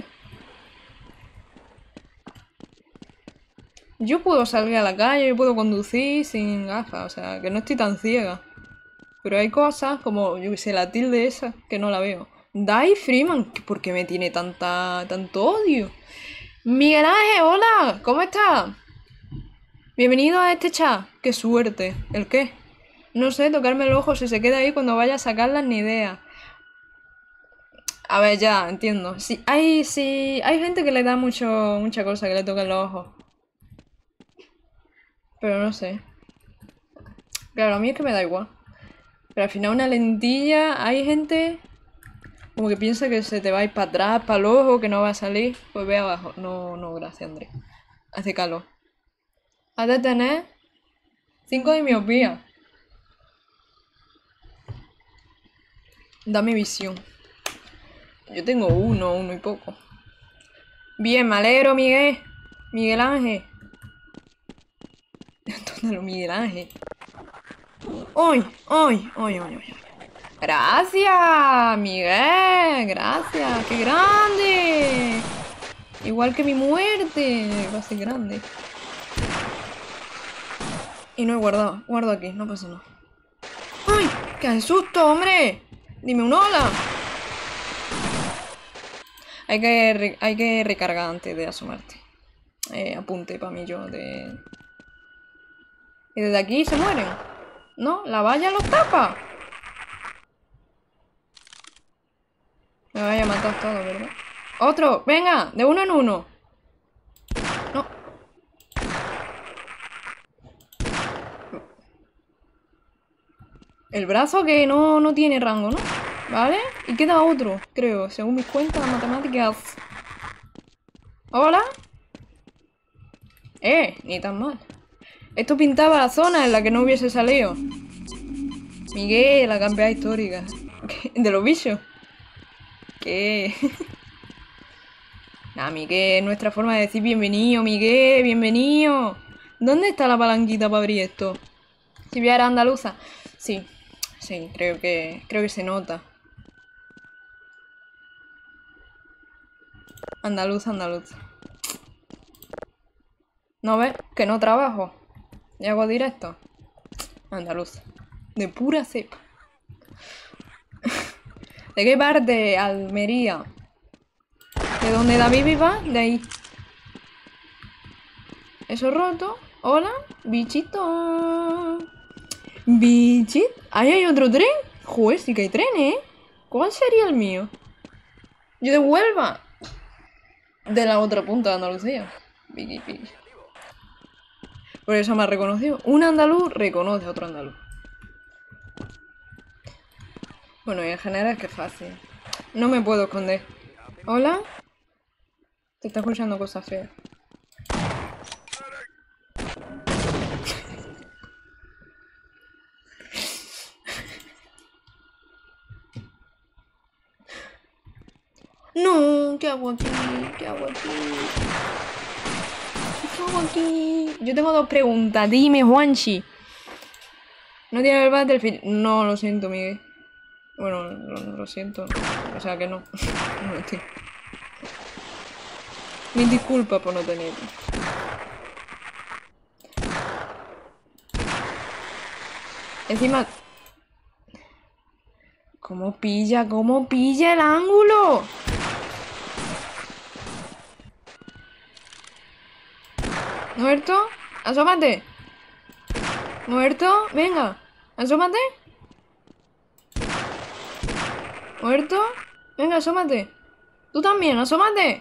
Yo puedo salir a la calle, yo puedo conducir sin gafas, o sea, que no estoy tan ciega. Pero hay cosas como, yo que sé, la tilde esa, que no la veo. Dai Freeman, ¿por qué me tiene tanta, tanto odio? Miguel Ángel, hola, ¿cómo estás? Bienvenido a este chat. Qué suerte. ¿El qué? No sé, tocarme el ojo si se queda ahí cuando vaya a sacarlas ni idea. A ver, ya, entiendo. Sí, hay, sí, hay gente que le da mucho, mucha cosa que le toquen los ojos. Pero no sé. Claro, a mí es que me da igual. Pero al final una lentilla, hay gente como que piensa que se te va a ir para atrás, para el ojo, que no va a salir. Pues ve abajo. No, no, gracias, Andrés. Hace calor. Has de tener cinco de miopía. Dame visión. Yo tengo uno, uno y poco. Bien, me alegro, Miguel. Miguel Ángel. ¿Dónde lo Miguel Ángel? ¡Ay! ¡Ay! ¡Ay, ay, ay! ¡Gracias! Miguel, gracias. ¡Qué grande! Igual que mi muerte. Va a ser grande. Y no he guardado. Guardo aquí, no pasa nada. ¡Ay! ¡Qué susto, hombre! Dime un hola. Hay que, re hay que recargar antes de asomarte. Eh, apunte para mí yo de... ¿Y desde aquí se mueren? ¿No? ¿La valla los tapa? Me vaya a matar todo, ¿verdad? ¡Otro! ¡Venga! De uno en uno. No. El brazo que no, no tiene rango, ¿no? ¿Vale? Y queda otro, creo, según mis cuentas matemáticas. ¿Hola? Eh, ni tan mal. Esto pintaba la zona en la que no hubiese salido. Miguel, la campeona histórica. ¿De los bichos? ¿Qué? Nah, Miguel, nuestra forma de decir bienvenido, Miguel, bienvenido. ¿Dónde está la palanquita para abrir esto? Si viera andaluza. Sí, sí, creo que, creo que se nota. Andaluza, andaluza. ¿No ves? Que no trabajo. Y hago directo. Andaluza. De pura cepa. ¿De qué parte? Almería. ¿De dónde David viva? De ahí. Eso roto. Hola. Bichito. Bichito. ¿Ahí hay otro tren? Joder, sí que hay trenes, ¿eh? ¿Cuál sería el mío? Yo de Huelva. de la otra punta de Andalucía. Piqui, piqui. Por eso me ha reconocido. Un andaluz reconoce a otro andaluz. Bueno, y en general es que es fácil. No me puedo esconder. ¿Hola? Te está escuchando cosas feas. No, ¿qué hago aquí? ¿Qué hago aquí? ¿Qué hago aquí? Yo tengo dos preguntas. Dime, Juanchi. ¿No tiene el Battlefield? No, lo siento, Miguel. Bueno, lo, lo siento. O sea que no. No lo tengo. Mil disculpas por no tenerlo. Encima... ¿Cómo pilla? ¿Cómo pilla el ángulo? ¿Muerto? ¡Asómate! ¿Muerto? Venga, asómate. ¿Muerto? Venga, asómate. Tú también, asómate.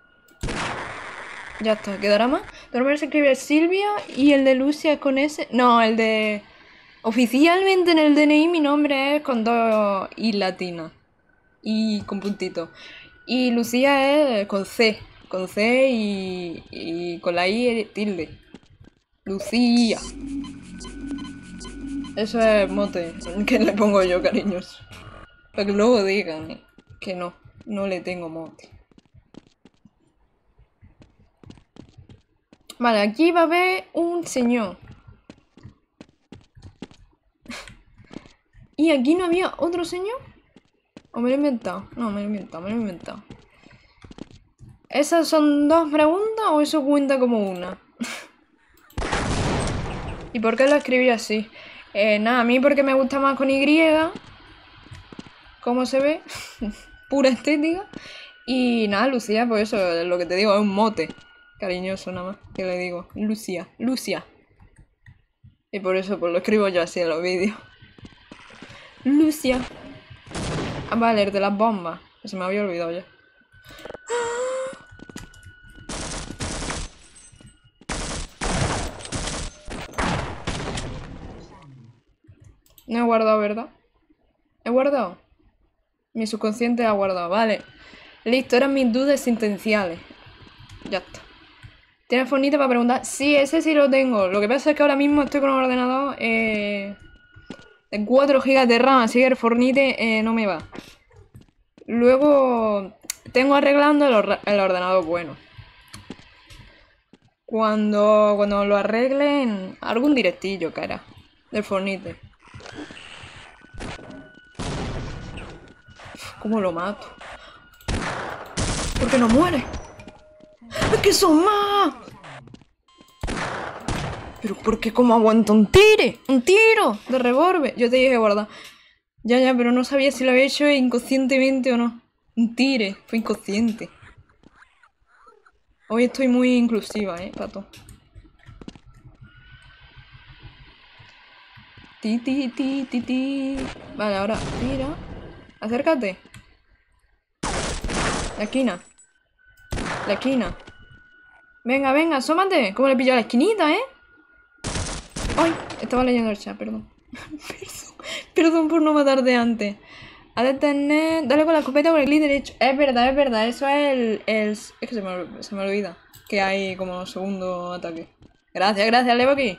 Ya está, ¿quedará más? Pero se escribe Silvia y el de Lucia es con S. No, el de... Oficialmente en el D N I mi nombre es con dos I latinas. Y con puntito. Y Lucía es con C. Con C y, y con la I tilde. Lucía. Eso es mote que le pongo yo, cariños. Para que luego digan que no, no le tengo mote. Vale, aquí va a haber un señor. ¿Y aquí no había otro señor? ¿O me lo he inventado? No, me lo he inventado, me lo he inventado. ¿Esas son dos preguntas o eso cuenta como una? ¿Y por qué lo escribí así? Eh, nada, a mí porque me gusta más con Y. ¿Cómo se ve? Pura estética. Y nada, Lucía, pues eso, lo que te digo, es un mote. Cariñoso nada más, que le digo. Lucía, Lucia. Y por eso pues lo escribo yo así en los vídeos. Lucia. Ah, vale, el de las bombas. Se me había olvidado ya. No he guardado, ¿verdad? ¿He guardado? Mi subconsciente ha guardado, vale. Listo, eran mis dudas existenciales. Ya está. ¿Tienes Fornite para preguntar? Sí, ese sí lo tengo. Lo que pasa es que ahora mismo estoy con un ordenador eh, de cuatro gigas de RAM, así que el Fornite eh, no me va. Luego tengo arreglando el, or el ordenador bueno. Cuando, cuando lo arreglen, algún directillo, cara, del Fornite. ¿Cómo lo mato? ¿Por qué no muere? ¡Es que son más! ¿Pero por qué cómo aguanta un tire? ¡Un tiro! De revólver. Yo te dije guardar. Ya, ya, pero no sabía si lo había hecho inconscientemente o no. Un tire. Fue inconsciente. Hoy estoy muy inclusiva, eh, pato. Ti, ti, ti, ti, ti. Vale, ahora, tira. Acércate. La esquina. La esquina. Venga, venga, asómate. ¿Cómo le pilló a la esquinita, eh? Ay, estaba leyendo el chat, perdón. Perdón. Perdón por no matarte antes. A detener. Dale con la escopeta con el clic derecho. Es verdad, es verdad. Eso es el. el... Es que se me, se me olvida. Que hay como segundo ataque. Gracias, gracias, Levo aquí.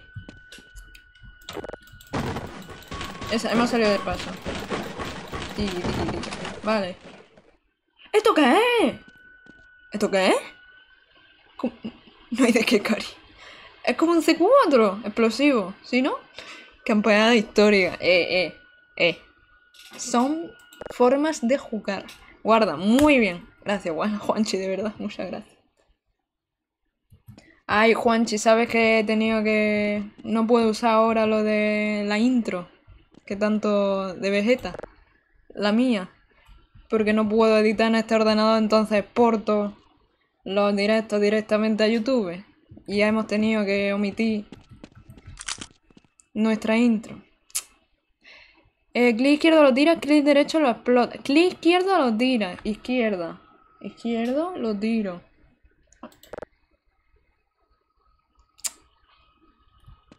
Esa, hemos salido del paso. Tiki, tiki, tiki. Vale. ¿Esto qué es? ¿Esto qué es? ¿Cómo? No hay de qué, cari. Es como un C cuatro. Explosivo. ¿Sí, no? Campeonato histórica. Eh, eh, eh. Son formas de jugar. Guarda, muy bien. Gracias, Juanchi, de verdad. Muchas gracias. Ay, Juanchi, ¿sabes que he tenido que... No puedo usar ahora lo de la intro? Que tanto de Vegeta. La mía. Porque no puedo editar en este ordenador, entonces exporto los directos directamente a YouTube. Y ya hemos tenido que omitir nuestra intro. Eh, clic izquierdo lo tira, clic derecho lo explota. Clic izquierdo lo tira. Izquierda. Izquierdo lo tiro.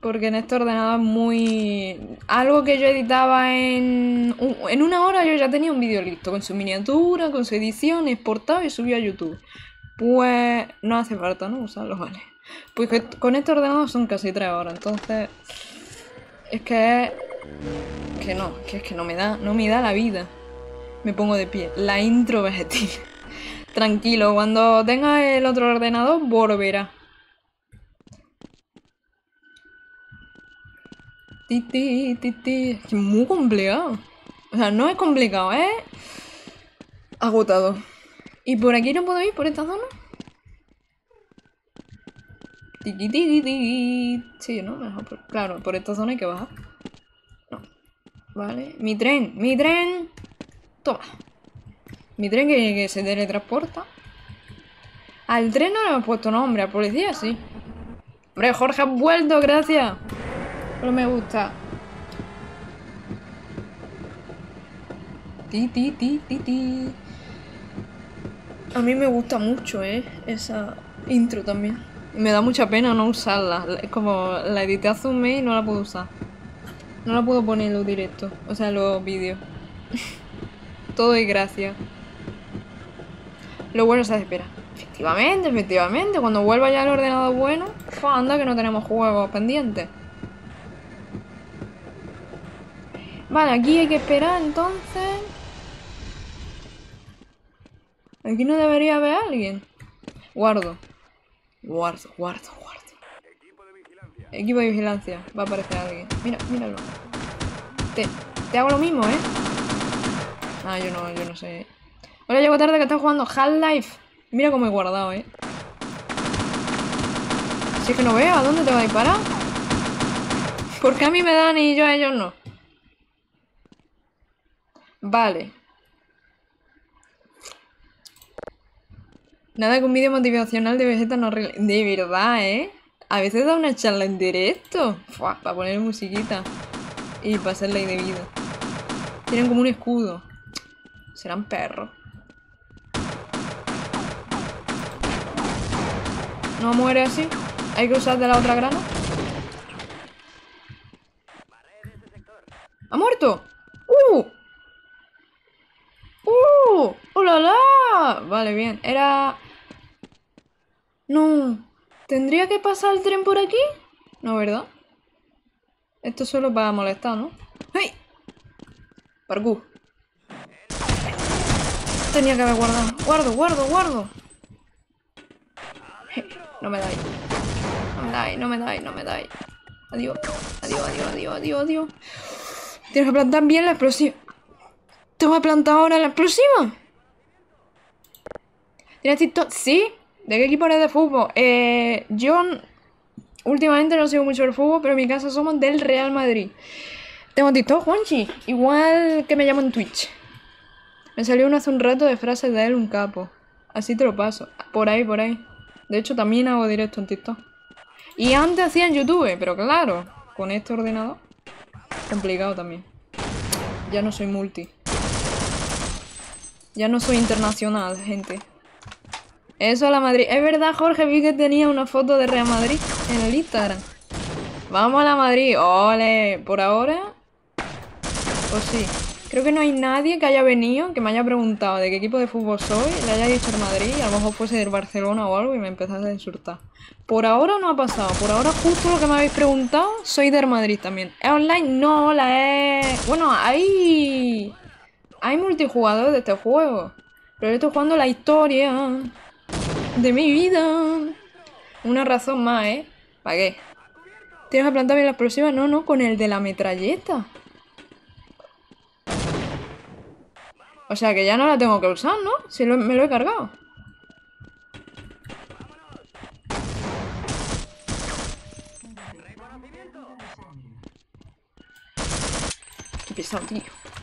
Porque en este ordenador es muy... Algo que yo editaba en... En una hora yo ya tenía un vídeo listo, con su miniatura, con su edición, exportado y subido a YouTube. Pues no hace falta, ¿no? Usarlo, vale. Pues que con este ordenador son casi tres horas, entonces... Es que... Que no, que es que no me da, no me da la vida. Me pongo de pie. La intro vegetil. Tranquilo, cuando tenga el otro ordenador volverá. Ti, ti, ti, ti. Es que es muy complicado. O sea, no es complicado, es agotado. ¿Y por aquí no puedo ir? ¿Por esta zona? Tiki, tiki, tiki. Sí, ¿no? Mejor por... Claro, por esta zona hay que bajar. No. Vale. Mi tren, mi tren. Toma. Mi tren que, que se teletransporta. Al tren no le hemos puesto nombre, al policía sí. Hombre, Jorge, has vuelto, gracias. Pero me gusta. Ti, ti, ti, ti, ti. A mí me gusta mucho, ¿eh? Esa intro también. Y me da mucha pena no usarla. Es como la edité hace un mes y no la puedo usar. No la puedo poner en los directos. O sea, en los vídeos. Todo es gracia. Lo bueno se hace espera. Efectivamente, efectivamente. Cuando vuelva ya el ordenador bueno. Fua, anda que no tenemos juegos pendientes. Vale, aquí hay que esperar entonces. Aquí no debería haber alguien. Guardo. Guardo, guardo, guardo. Equipo de vigilancia. Va a aparecer alguien. Mira, míralo. Te, te hago lo mismo, ¿eh? Ah, yo no, yo no sé. Hola, llego tarde que estás jugando Half-Life. Mira cómo he guardado, ¿eh? Si es que no veo, ¿a dónde te va a disparar? ¿Por qué a mí me dan y yo a ellos no? Vale. Nada que un vídeo motivacional de Vegeta no arregle. De verdad, ¿eh? A veces da una charla en directo. Fua, para poner musiquita. Y para hacer ley de vida. Tienen como un escudo. Serán perros. No muere así. Hay que usar de la otra grana. ¡Ha muerto! ¡Uh! ¡Uh! ¡Oh, la, la! Vale, bien. Era... No. ¿Tendría que pasar el tren por aquí? No, ¿verdad? Esto es solo para molestar, ¿no? ¡Hey! Parkour. Tenía que haber guardado. Guardo, guardo, guardo. Hey, no me dais. No me dais, no me dais, no me dais. Adiós. Adiós, adiós, adiós, adiós, adiós. Tienes que plantar bien la explosiva. ¿Te voy a plantar ahora la explosiva? ¿Tienes TikTok? Sí. ¿De qué equipo eres de fútbol? Eh, yo últimamente no sigo mucho el fútbol, pero en mi casa somos del Real Madrid. Tengo TikTok, Juanchi. Igual que me llamo en Twitch. Me salió uno hace un rato de frases de él, un capo. Así te lo paso. Por ahí, por ahí. De hecho, también hago directo en TikTok. Y antes hacía en YouTube, pero claro, con este ordenador, complicado también. Ya no soy multi. Ya no soy internacional, gente. Eso a la Madrid. Es verdad, Jorge, vi que tenía una foto de Real Madrid en el Instagram. Vamos a la Madrid. Ole. Por ahora, pues sí. Creo que no hay nadie que haya venido, que me haya preguntado de qué equipo de fútbol soy, le haya dicho el Madrid, y a lo mejor fuese del Barcelona o algo y me empezase a insultar. Por ahora no ha pasado. Por ahora justo lo que me habéis preguntado, soy del Madrid también. ¿Es online? No, la es... Bueno, hay... Hay multijugador de este juego. Pero yo estoy jugando la historia de mi vida. Una razón más, ¿eh? ¿Para qué? ¿Tienes que plantar bien la explosiva? No, no, con el de la metralleta. O sea que ya no la tengo que usar, ¿no? Si lo, me lo he cargado. Qué pesado, tío.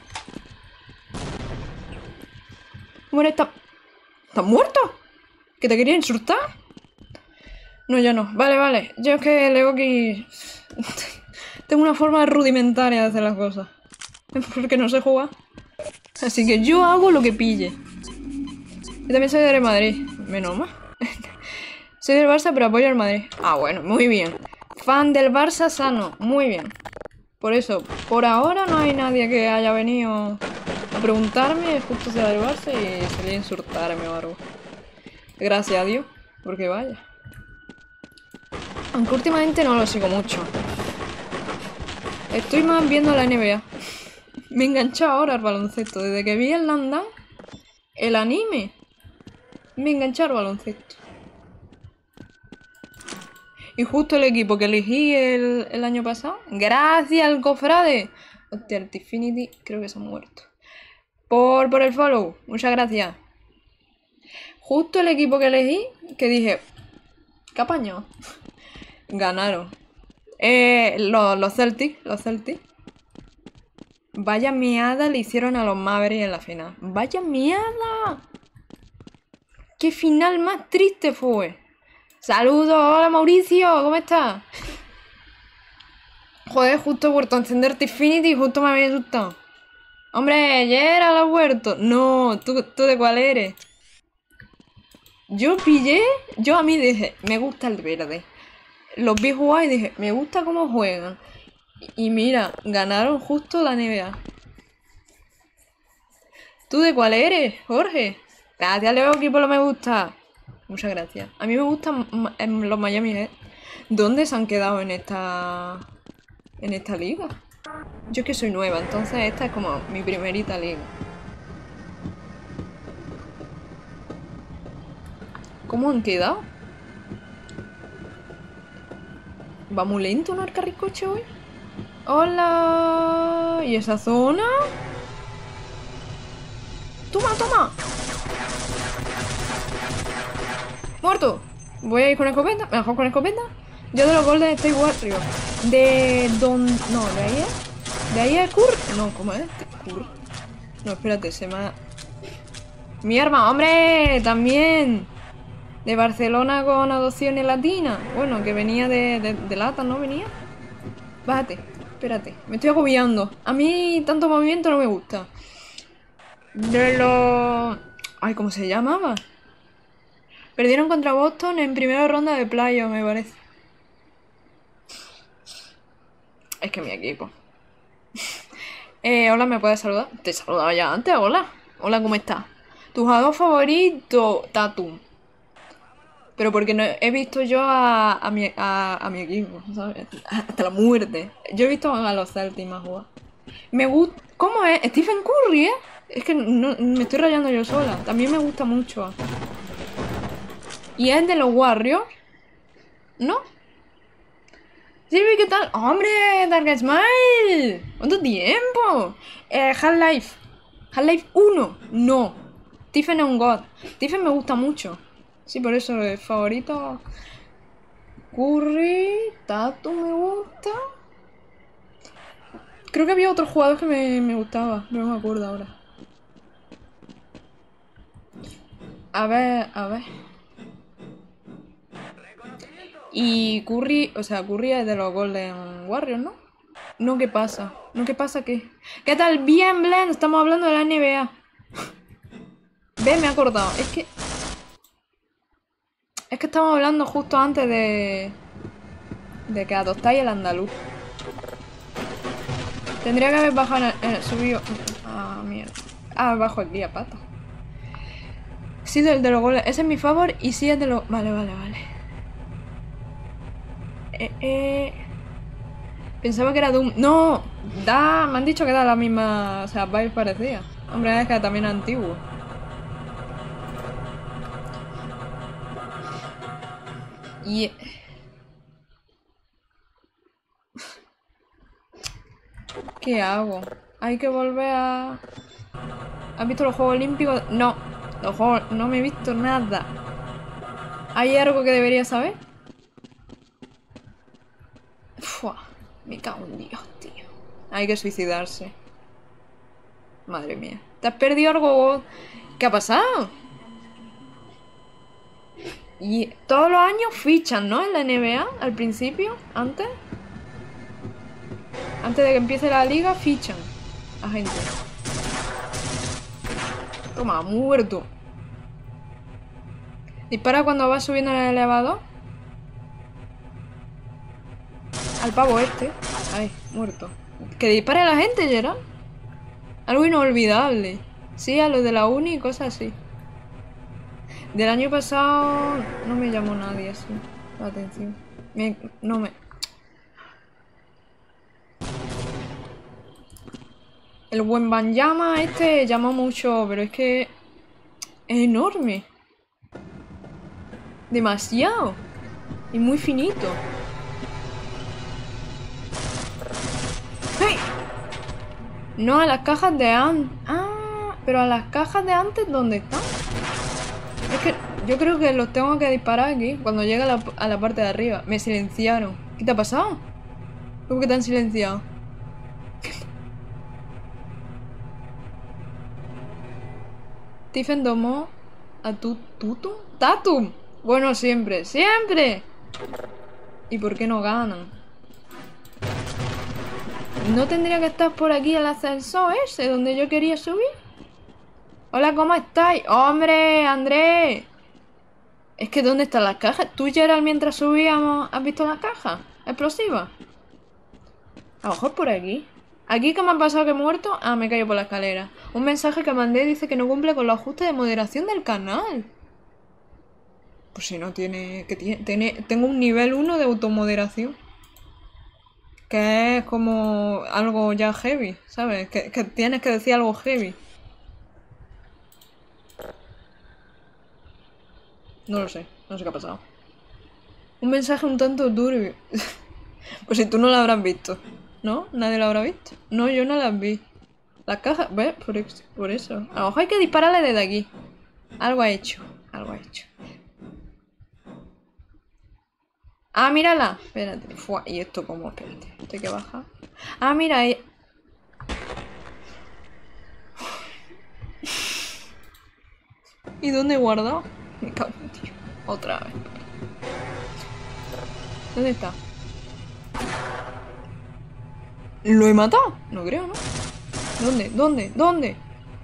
¿Cómo eres? ¿Estás ¿Estás muerto? ¿Que te quería insultar? No, ya no. Vale, vale. Yo es que leo aquí... Tengo una forma rudimentaria de hacer las cosas. Porque no sé jugar. Así que yo hago lo que pille. Yo también soy del Madrid. Menos mal. Soy del Barça, pero apoyo al Madrid. Ah, bueno, muy bien. Fan del Barça sano. Muy bien. Por eso, por ahora no hay nadie que haya venido a preguntarme justo sea del Barça y salir a insultarme o algo. Gracias a Dios, porque vaya. Aunque últimamente no lo sigo mucho. Estoy más viendo la N B A. Me he enganchado ahora al baloncesto. Desde que vi el Slam Dunk, el anime, me he enganchado al baloncesto. Y justo el equipo que elegí el, el año pasado, gracias al cofrade. Hostia, el Tifinity creo que se ha muerto. Por, por el follow, muchas gracias. Justo el equipo que elegí, que dije, ¿qué apañado? Ganaron. Eh, los, los Celtics, los Celtics. Vaya miada le hicieron a los Mavericks en la final. ¡Vaya miada! ¡Qué final más triste fue! ¡Saludos! ¡Hola Mauricio! ¿Cómo estás? Joder, justo he vuelto a encender Tifinity y justo me había asustado. ¡Hombre! ¡Yera lo he vuelto! No, ¿tú, ¿tú de cuál eres? Yo pillé... Yo a mí dije, me gusta el verde. Los vi jugar y dije, me gusta cómo juegan. Y mira, ganaron justo la N B A. ¿Tú de cuál eres, Jorge? Gracias, Leo, por lo me gusta. Muchas gracias. A mí me gustan los Miami Heat. ¿Dónde se han quedado en esta... en esta liga? Yo es que soy nueva, entonces esta es como mi primerita liga. ¿Cómo han quedado? ¿Va muy lento no el carricoche hoy? ¡Hola! ¿Y esa zona? ¡Toma, toma! ¡Muerto! Voy a ir con escopeta. Mejor con escopeta. Yo de los Golden State Warriors. De... Don... No, de ahí es... De ahí es Curry. No, ¿cómo es? Curry. No, espérate, se me ha... Mi arma, hombre, también. De Barcelona con adopciones latinas. Bueno, que venía de, de, de lata, ¿no? Venía. Bájate, espérate. Me estoy agobiando. A mí tanto movimiento no me gusta. De los... Ay, ¿cómo se llamaba? Perdieron contra Boston en primera ronda de playoff, me parece. Es que mi equipo. eh, hola, ¿me puedes saludar? Te he saludado ya antes, hola. Hola, ¿cómo estás? Tu jugador favorito, Tatum. Pero porque no he visto yo a, a, mi, a, a mi equipo, ¿sabes? Hasta la muerte. Yo he visto a los Celtics más jugar. Me gusta... ¿Cómo es? Stephen Curry, ¿eh? Es que no, me estoy rayando yo sola. También me gusta mucho. ¿Y es de los Warriors? ¿No? Silvi, ¿qué tal? ¡Hombre! Dark Smile. ¿Cuánto tiempo? Eh, Half-Life. Half-Life uno. No. Stephen es un god. Stephen me gusta mucho. Sí, por eso es favorito. Curry, Tatum me gusta. Creo que había otro jugador que me, me gustaba. No me acuerdo ahora. A ver, a ver. Y Curry, o sea, Curry es de los Golden Warriors, ¿no? No, ¿qué pasa? No, ¿qué pasa qué? ¿Qué tal? Bien, Blend, estamos hablando de la N B A. Ve, me he acordado. Es que... Es que estamos hablando justo antes de... De que adoptáis el andaluz. Tendría que haber bajado en el, en el subido... Ah, mierda. Ah, bajo aquí a pata. Sí, del de los goles. Ese es mi favor y sí es de los... Vale, vale, vale. Eh, eh... Pensaba que era de un... ¡No! Da... Me han dicho que da la misma... O sea, vibe parecida. Hombre, es que también es antiguo. Y... ¿Qué hago? Hay que volver a... ¿Has visto los Juegos Olímpicos? No. Los Juegos... No me he visto nada. ¿Hay algo que debería saber? Fua, me cago en Dios, tío. Hay que suicidarse. Madre mía. ¿Te has perdido algo? ¿Qué ha pasado? Y todos los años fichan, ¿no? En la N B A, al principio, antes. Antes de que empiece la liga, fichan a gente. Toma, muerto. Dispara cuando vas subiendo en el elevador. al pavo este. Ay, muerto. Que dispare a la gente, Gerard. Algo inolvidable. Sí, a los de la uni y cosas así. Del año pasado no me llamó nadie así la atención. Me, no me... El Wembanyama este llamó mucho, pero es que es enorme. Demasiado. Y muy finito. ¡Hey! No, a las cajas de antes. Ah, pero a las cajas de antes, ¿dónde están? Es que yo creo que los tengo que disparar aquí, cuando llegue a la, a la parte de arriba. Me silenciaron. ¿Qué te ha pasado? ¿Cómo que te han silenciado? Stephen domó a tu Tutum. ¡Tatum! Bueno, siempre, siempre. ¿Y por qué no ganan? ¿No tendría que estar por aquí el ascensor ese donde yo quería subir? Hola, ¿cómo estáis? ¡Hombre, Andrés! Es que ¿dónde están las cajas? ¿Tú, Gerald, mientras subíamos, has visto las cajas explosivas? A lo mejor por aquí. ¿Aquí qué me ha pasado que he muerto? Ah, me he caído por la escalera. Un mensaje que mandé dice que no cumple con los ajustes de moderación del canal. Pues si no tiene... que tiene, tiene tengo un nivel uno de automoderación. Que es como algo ya heavy, ¿sabes? Que, que tienes que decir algo heavy. No lo sé, no sé qué ha pasado. Un mensaje un tanto turbio. Pues si tú no lo habrás visto, ¿no? ¿Nadie lo habrá visto? No, yo no las vi. Las cajas, ¿ves? Por, ex- por eso. A lo mejor hay que dispararle desde aquí. Algo ha hecho, algo ha hecho. Ah, mírala. Espérate. Fua, ¿y esto cómo? Espérate. Esto hay que bajar. Ah, mira ahí. ¿Y dónde he guardado? Me cago en tío. Otra vez. ¿Dónde está? ¿Lo he matado? No creo, ¿no? ¿Dónde? ¿Dónde? ¿Dónde?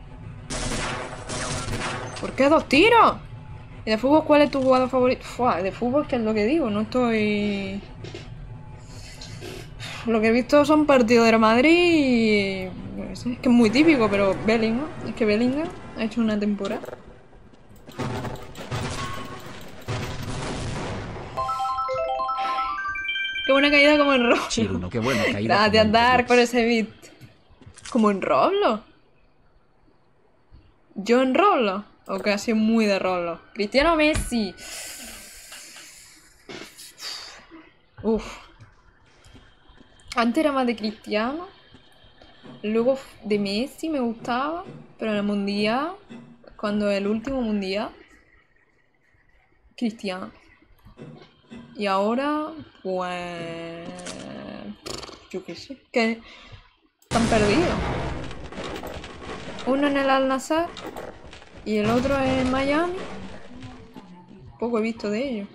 ¿Por qué dos tiros? ¿Y de fútbol cuál es tu jugador favorito? Fua, de fútbol, ¿qué es lo que digo? No estoy... Lo que he visto son partidos de Madrid y... no sé, es que es muy típico, pero Bellingham... Es que Bellingham ha hecho una temporada. Qué buena caída como en Roblox. Chiruno, qué buena caída. Gracias, como en Dark, por Roblox. ese beat. ¿Como en Roblox? ¿Yo en Roblox? O que ha sido muy de Roblox. Cristiano Messi. Uf. Antes era más de Cristiano. Luego de Messi me gustaba. Pero en el mundial, cuando el último mundial, Cristiano. Y ahora, pues... yo qué sé. Que están perdidos. Uno en el Al-Nassr y el otro en Miami. Poco he visto de ellos.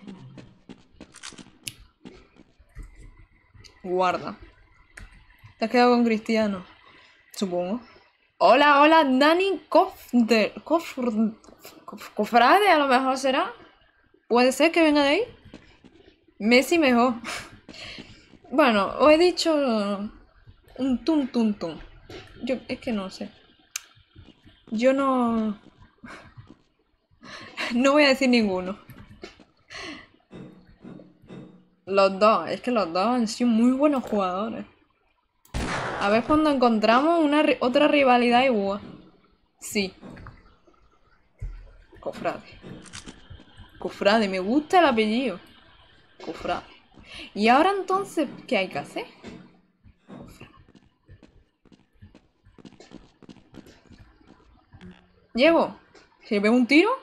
Guarda. Te has quedado con Cristiano, supongo. Hola, hola, Dani Kofder. Kofr- Kof- Cofrade, a lo mejor será. Puede ser que venga de ahí. Messi mejor. Bueno, os he dicho un tum tum tum. Yo, es que no sé. Yo no... No voy a decir ninguno. Los dos, es que los dos han sido muy buenos jugadores. A ver cuando encontramos una ri- otra rivalidad igual. Sí. Cofrade. Cofrade, me gusta el apellido. Cofrade. Y ahora entonces, ¿qué hay que hacer? Cofrade. Llego. Si le pego un tiro.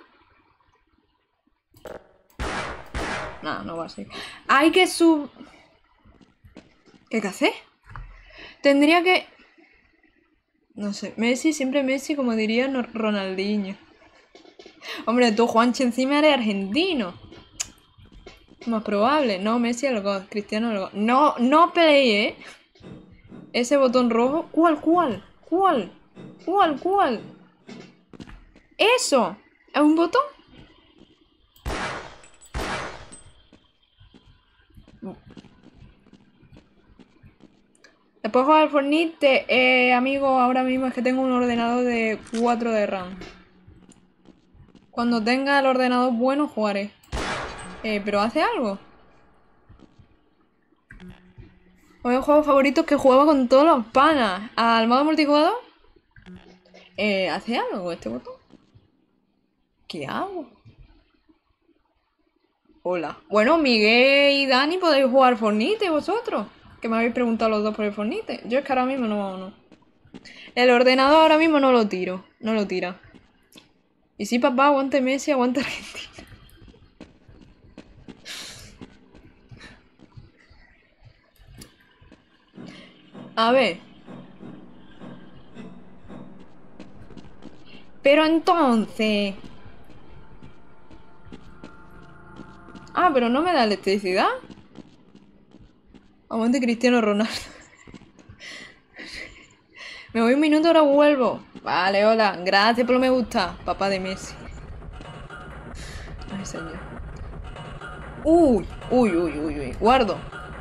Nada, no va a ser. Hay que sub... ¿Qué hay que hacer? Tendría que... No sé, Messi, siempre Messi, como diría no- Ronaldinho. Hombre, tú, Juanchi, encima eres argentino. Más probable. No, Messi el gol, Cristiano el gol. No, no peleé, ¿eh? Ese botón rojo. ¿Cuál, cuál? ¿Cuál? ¿Cuál, cuál? ¡Eso! ¿Es un botón? Después jugar al Fortnite, eh, amigo, ahora mismo es que tengo un ordenador de cuatro de RAM. Cuando tenga el ordenador bueno, jugaré. Eh, pero hace algo. Uno de los juegos favoritos que jugaba con todos los panas. ¿Al modo multijugador? Eh, ¿hace algo este botón? ¿Qué hago? Hola. Bueno, Miguel y Dani podéis jugar Fortnite vosotros. Que me habéis preguntado los dos por el Fortnite. Yo es que ahora mismo no, no. El ordenador ahora mismo no lo tiro. No lo tira. Y sí, papá, aguante Messi, aguante Argentina. A ver. Pero entonces... Ah, pero no me da electricidad. Aguante Cristiano Ronaldo. Me voy un minuto, ahora vuelvo. Vale, hola. Gracias por lo me gusta. Papá de Messi. Ay, señor. Uy, uy, uy, uy, uy. Guardo.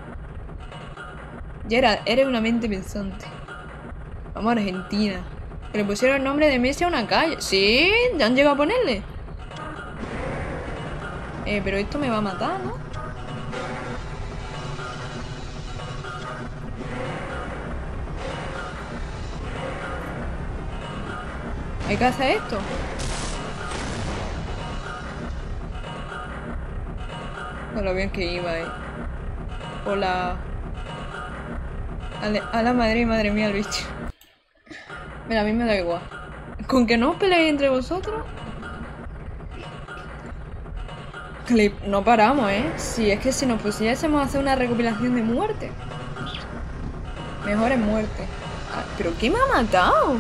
Gerard, eres una mente pensante. Vamos a Argentina. Que le pusieron el nombre de Messi a una calle. ¿Sí? ¿Ya han llegado a ponerle? Eh, pero esto me va a matar, ¿no? Hay que hacer esto. Con lo bien que iba, eh. Hola. A la, a la madre, madre mía, el bicho. Mira, a mí me da igual. Con que no os peleéis entre vosotros. Clip, no paramos, ¿eh? Si es que si nos pusiésemos a hacer una recopilación de muerte. Mejor en muerte. Ah, ¿pero qué me ha matado?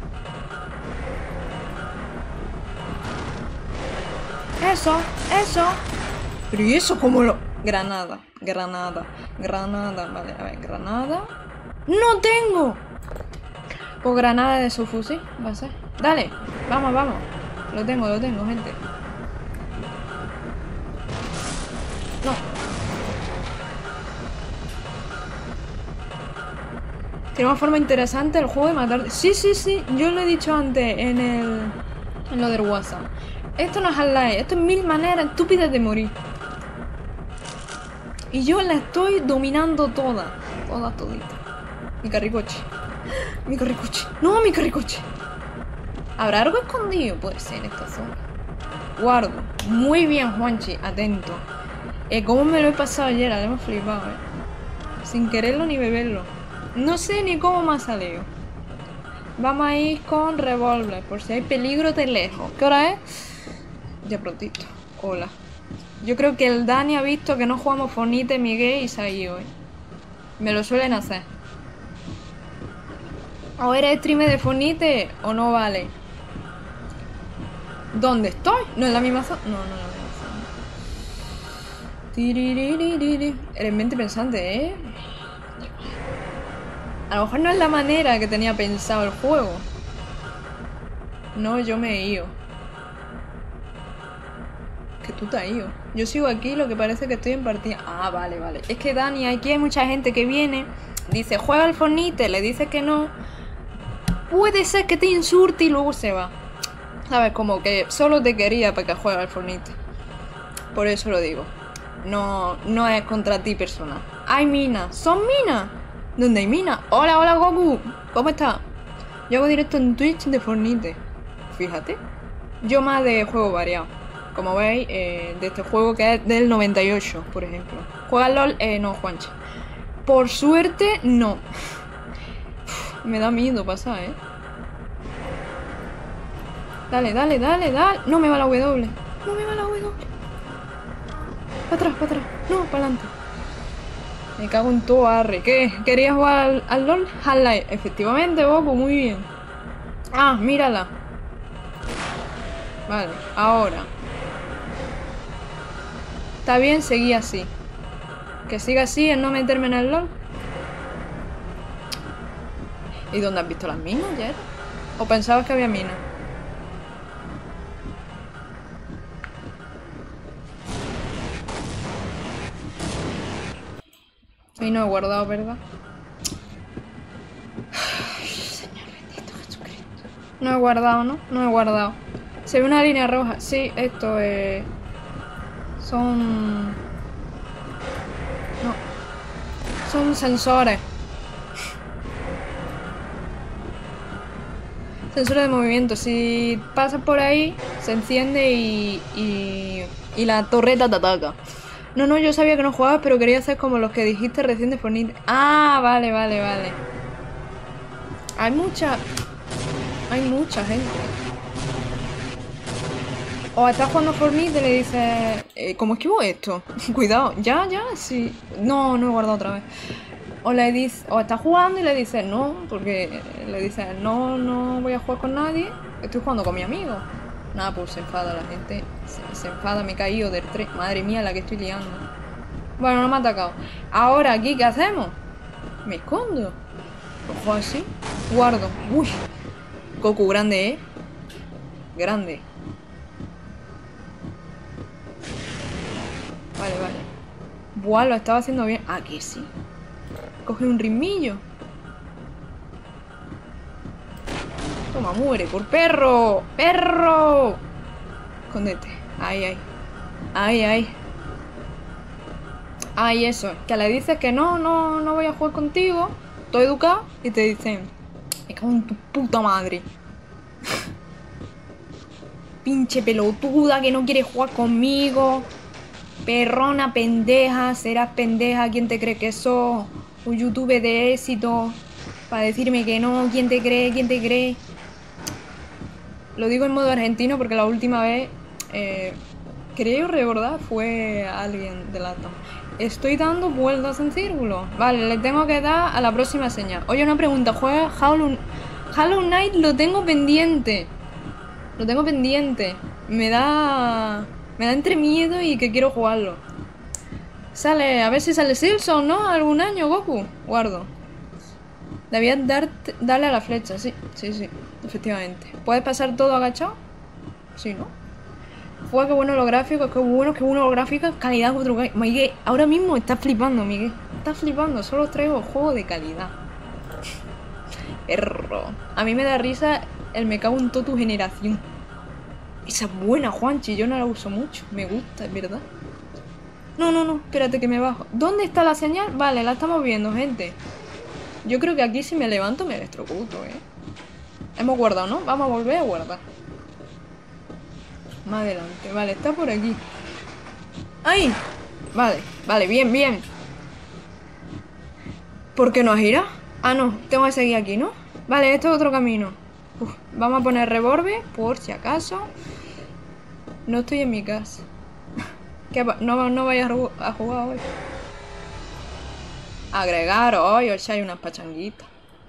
Eso, eso. Pero ¿y eso cómo lo...? Granada, granada, granada. Vale, a ver, granada. ¡No tengo! Pues granada de su fusil, va a ser. Dale, vamos, vamos. Lo tengo, lo tengo, gente. No. Tiene una forma interesante el juego de matar. Sí, sí, sí. Yo lo he dicho antes en el... En lo del WhatsApp. Esto no es Half-Life. Esto es mil maneras estúpidas de morir. Y yo la estoy dominando toda. Toda, todita. Mi carricoche. Mi carricoche. No, mi carricoche. ¿Habrá algo escondido? Puede ser en esta zona. Guardo. Muy bien, Juanchi. Atento. Eh, ¿Cómo me lo he pasado ayer? Le hemos flipado, eh. Sin quererlo ni beberlo. No sé ni cómo me ha salido. Vamos a ir con revólver. Por si hay peligro de lejos. ¿Qué hora es? Ya prontito. Hola. Yo creo que el Dani ha visto que no jugamos Fortnite, Miguel y se ha ido, eh. Me lo suelen hacer. ¿O eres streamer de Fortnite o no vale? ¿Dónde estoy? ¿No es la misma zona? No, no es la misma zona. Tiriririri. Eres mente pensante, ¿eh? A lo mejor no es la manera que tenía pensado el juego. No, yo me he ido. Que tú te has ido. Yo sigo aquí, lo que parece que estoy en partida. Ah, vale, vale. Es que Dani, aquí hay mucha gente que viene, dice, juega al Fortnite, le dice que no. Puede ser que te insulte y luego se va. ¿Sabes? Como que solo te quería para que juegue al Fortnite. Por eso lo digo. No, no es contra ti personal. Hay minas. ¿Son minas? ¿Dónde hay minas? Hola, hola Goku. ¿Cómo estás? Yo hago directo en Twitch de Fortnite. Fíjate. Yo más de juego variado. Como veis, eh, de este juego que es del noventa y ocho, por ejemplo. ¿Juega LOL? Eh, no, Juanchi. Por suerte, no. Me da miedo pasar, ¿eh? Dale, dale, dale, dale. No me va la W. No me va la W. Para atrás, para atrás. No, para adelante. Me cago en todo, arre. ¿Qué? ¿Querías jugar al, al LOL? Half-Life. Efectivamente, Goku, muy bien. Ah, mírala. Vale, ahora. Está bien, seguí así. Que siga así, en no meterme en el LOL. ¿Y dónde has visto las minas, Jer? ¿O pensabas que había minas? Y no he guardado, ¿verdad? No he guardado, ¿no? No he guardado. Se ve una línea roja. Sí, esto es... Son... No. Son sensores. Sensores de movimiento. Si pasas por ahí, se enciende y... Y, y la torreta te ataca. No, no, yo sabía que no jugabas, pero quería hacer como los que dijiste recién de Fortnite. Ah, vale, vale, vale. Hay mucha... Hay mucha gente. O estás jugando Fortnite y le dices... Eh, ¿Cómo esquivo esto? Cuidado, ya, ya, sí. No, no he guardado otra vez. O le dices... O estás jugando y le dices no, porque le dices no, no voy a jugar con nadie. Estoy jugando con mi amigo. Nada, pues se enfada la gente. Se, se enfada, me he caído del tren. Madre mía, la que estoy liando. Bueno, no me ha atacado. Ahora, ¿aquí qué hacemos? Me escondo. Ojo así. Guardo. Uy. Goku grande, ¿eh? Grande. Vale, vale. Buah, lo estaba haciendo bien. Aquí sí. Coge un ritmillo. Toma, muere por perro. ¡Perro! Escóndete. Ahí, ahí. Ahí, ahí. Ahí, eso. Que le dices que no, no, no voy a jugar contigo. Todo educado. Y te dicen... Me cago en tu puta madre. Pinche pelotuda que no quiere jugar conmigo. Perrona pendeja. Serás pendeja. ¿Quién te cree que sos? Un youtuber de éxito. Para decirme que no. ¿Quién te cree? ¿Quién te cree? Lo digo en modo argentino porque la última vez... Eh, creo recordar fue alguien de Latam. Estoy dando vueltas en círculo. Vale, le tengo que dar a la próxima señal. Oye, una pregunta. ¿Juega Hollow, Hollow Knight? Lo tengo pendiente. Lo tengo pendiente. Me da... Me da entre miedo y que quiero jugarlo. Sale... A ver si sale Silson, ¿no? Algún año, Goku. Guardo. Debías darte, darle a la flecha. Sí, sí, sí. Efectivamente. ¿Puedes pasar todo agachado? Sí, ¿no? Fue que bueno los gráficos, qué bueno, qué bueno los gráficos, calidad cuatro K. Miguel, ahora mismo está flipando, Miguel. Está flipando, solo traigo juegos de calidad. Perro. A mí me da risa el me cago en toda tu generación. Esa es buena, Juanchi, yo no la uso mucho. Me gusta, es verdad. No, no, no, espérate que me bajo. ¿Dónde está la señal? Vale, la estamos viendo, gente. Yo creo que aquí si me levanto me electrocuto, eh. Hemos guardado, ¿no? Vamos a volver a guardar. Más adelante, vale, está por aquí. ¡Ay! Vale, vale, bien, bien. ¿Por qué no has girado? Ah, no, tengo que seguir aquí, ¿no? Vale, esto es otro camino. Uf, vamos a poner revólver, por si acaso. No estoy en mi casa. ¿Qué pa- no, no vayas a jugar hoy. Agregar hoy, hoy si hay unas pachanguitas.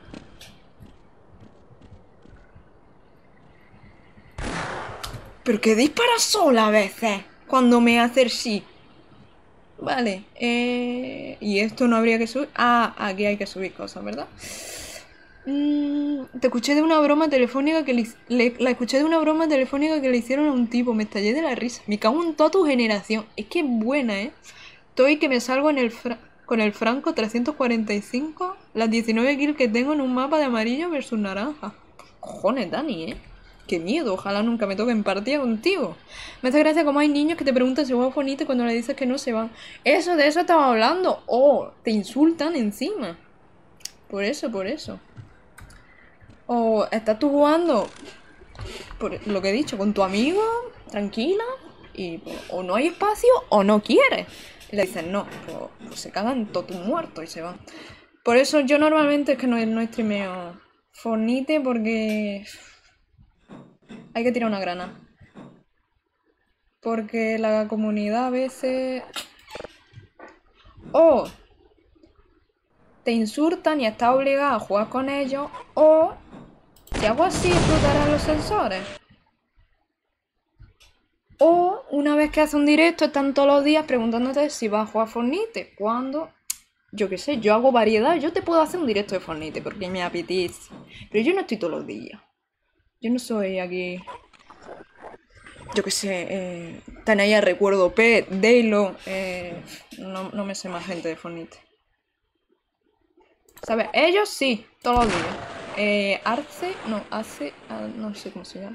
¿Pero qué dispara sola a veces? Cuando me hace el sí. Vale, eh... y esto no habría que subir. Ah, aquí hay que subir cosas, ¿verdad? Mm, te escuché de una broma telefónica que le, le- La escuché de una broma telefónica que le hicieron a un tipo. Me estallé de la risa. Me cago en toda tu generación. Es que es buena, ¿eh? Estoy que me salgo en el fra- con el Franco trescientos cuarenta y cinco. Las diecinueve kills que tengo en un mapa de amarillo versus naranja. Cojones, Dani, ¿eh? Qué miedo, ojalá nunca me toque en partida contigo. Me hace gracia como hay niños que te preguntan si juegas bonito y cuando le dices que no se van. Eso, de eso estaba hablando. Oh, te insultan encima. Por eso, por eso. O estás tú jugando, por lo que he dicho, con tu amigo, tranquila, y pues, o no hay espacio o no quieres. Y le dicen no, pues, pues se cagan todos muertos y se van. Por eso yo normalmente es que no, no streameo Fortnite porque... Hay que tirar una grana. Porque la comunidad a veces... O te insultan y estás obligado a jugar con ellos. O si hago así explotarán los sensores. O una vez que haces un directo están todos los días preguntándote si vas a jugar Fortnite. Cuando... Yo qué sé, yo hago variedad. Yo te puedo hacer un directo de Fortnite porque me apetece. Pero yo no estoy todos los días. Yo no soy aquí... Yo qué sé, eh, Tanaya, Recuerdo, P, Daylo, eh, no, no me sé más gente de Fortnite. ¿Sabes? Ellos sí, todos los días. Eh, Arce, no, hace, ah, no sé cómo se llama.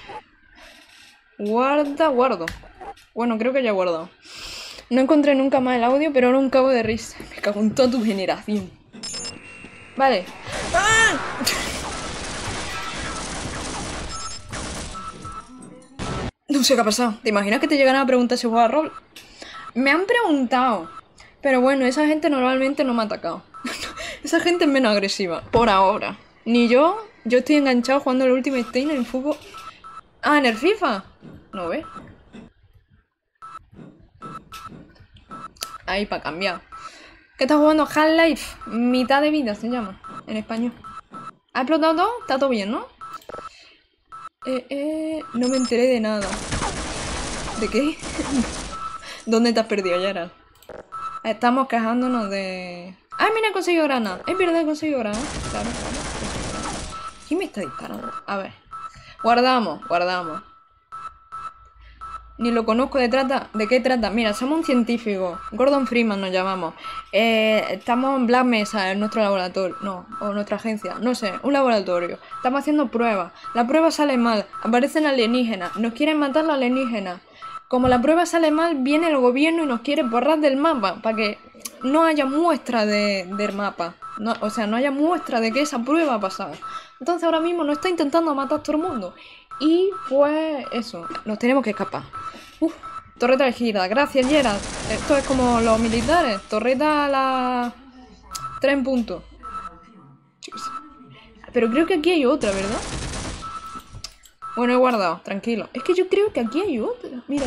Guarda, guardo. Bueno, creo que ya he guardado. No encontré nunca más el audio, pero era un cago de risa. Me cago en toda tu generación. Vale. ¡Ah! No sé qué ha pasado. ¿Te imaginas que te llegan a preguntar si juega a rol? Me han preguntado. Pero bueno, esa gente normalmente no me ha atacado. Esa gente es menos agresiva. Por ahora. Ni yo. Yo estoy enganchado jugando el Ultimate Team en el fútbol. Ah, en el FIFA. No ves. Ahí, para cambiar. ¿Qué estás jugando? Half-Life. Mitad de vida se llama. En español. ¿Ha explotado todo? Está todo bien, ¿no? Eh, eh... No me enteré de nada. ¿De qué? ¿Dónde te has perdido, Gerald? Estamos quejándonos de... ¡Ay, mira, he conseguido granada! Es verdad, he conseguido granada. Claro, claro. ¿Quién me está disparando? A ver. Guardamos, guardamos. Ni lo conozco. ¿De trata? ¿De qué trata? Mira, somos un científico. Gordon Freeman nos llamamos. Eh, estamos en Black Mesa, en nuestro laboratorio. No, o nuestra agencia. No sé, un laboratorio. Estamos haciendo pruebas. La prueba sale mal. Aparecen alienígenas. Nos quieren matar los alienígenas. Como la prueba sale mal, viene el gobierno y nos quiere borrar del mapa. Para que no haya muestra de, del mapa. No, o sea, no haya muestra de que esa prueba ha pasado. Entonces ahora mismo nos está intentando matar a todo el mundo. Y pues eso, nos tenemos que escapar. Uf, torreta elegida. Gracias, Gerald. Esto es como los militares. Torreta a la... tres en punto. Pero creo que aquí hay otra, ¿verdad? Bueno, he guardado, tranquilo. Es que yo creo que aquí hay otra. Mira.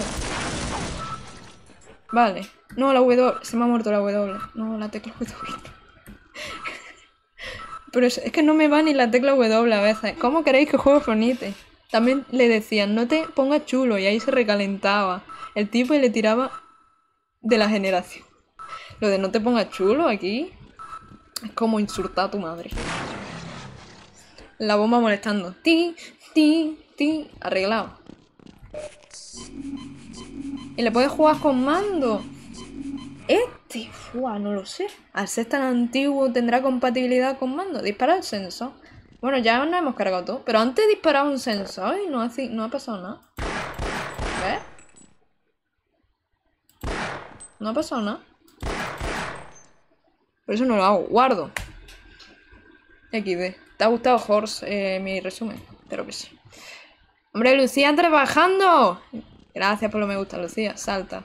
Vale. No, la W. Se me ha muerto la W. No, la tecla W. Pero es, es que no me va ni la tecla W a veces. ¿Cómo queréis que juegue Fornite? También le decían, no te pongas chulo, y ahí se recalentaba el tipo y le tiraba de la generación. Lo de no te pongas chulo aquí es como insultar a tu madre. La bomba molestando. Ti, ti, ti. Arreglado. Y le puedes jugar con mando. Este, fuá, no lo sé. Al ser tan antiguo, ¿tendrá compatibilidad con mando? Dispara el sensor. Bueno, ya nos hemos cargado todo. Pero antes disparaba un sensor y no ha, no ha pasado nada. ¿Ves? No ha pasado nada. Por eso no lo hago. Guardo. equis de. ¿Te ha gustado, Horse, eh, mi resumen? Espero que sí. ¡Hombre, Lucía trabajando! Gracias por lo me gusta, Lucía. Salta.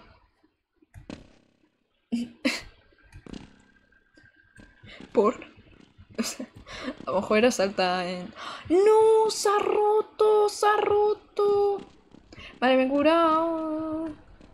¿Por? O sea, a lo mejor era salta en... ¡No! ¡Se ha roto! ¡Se ha roto! Vale, me he curado.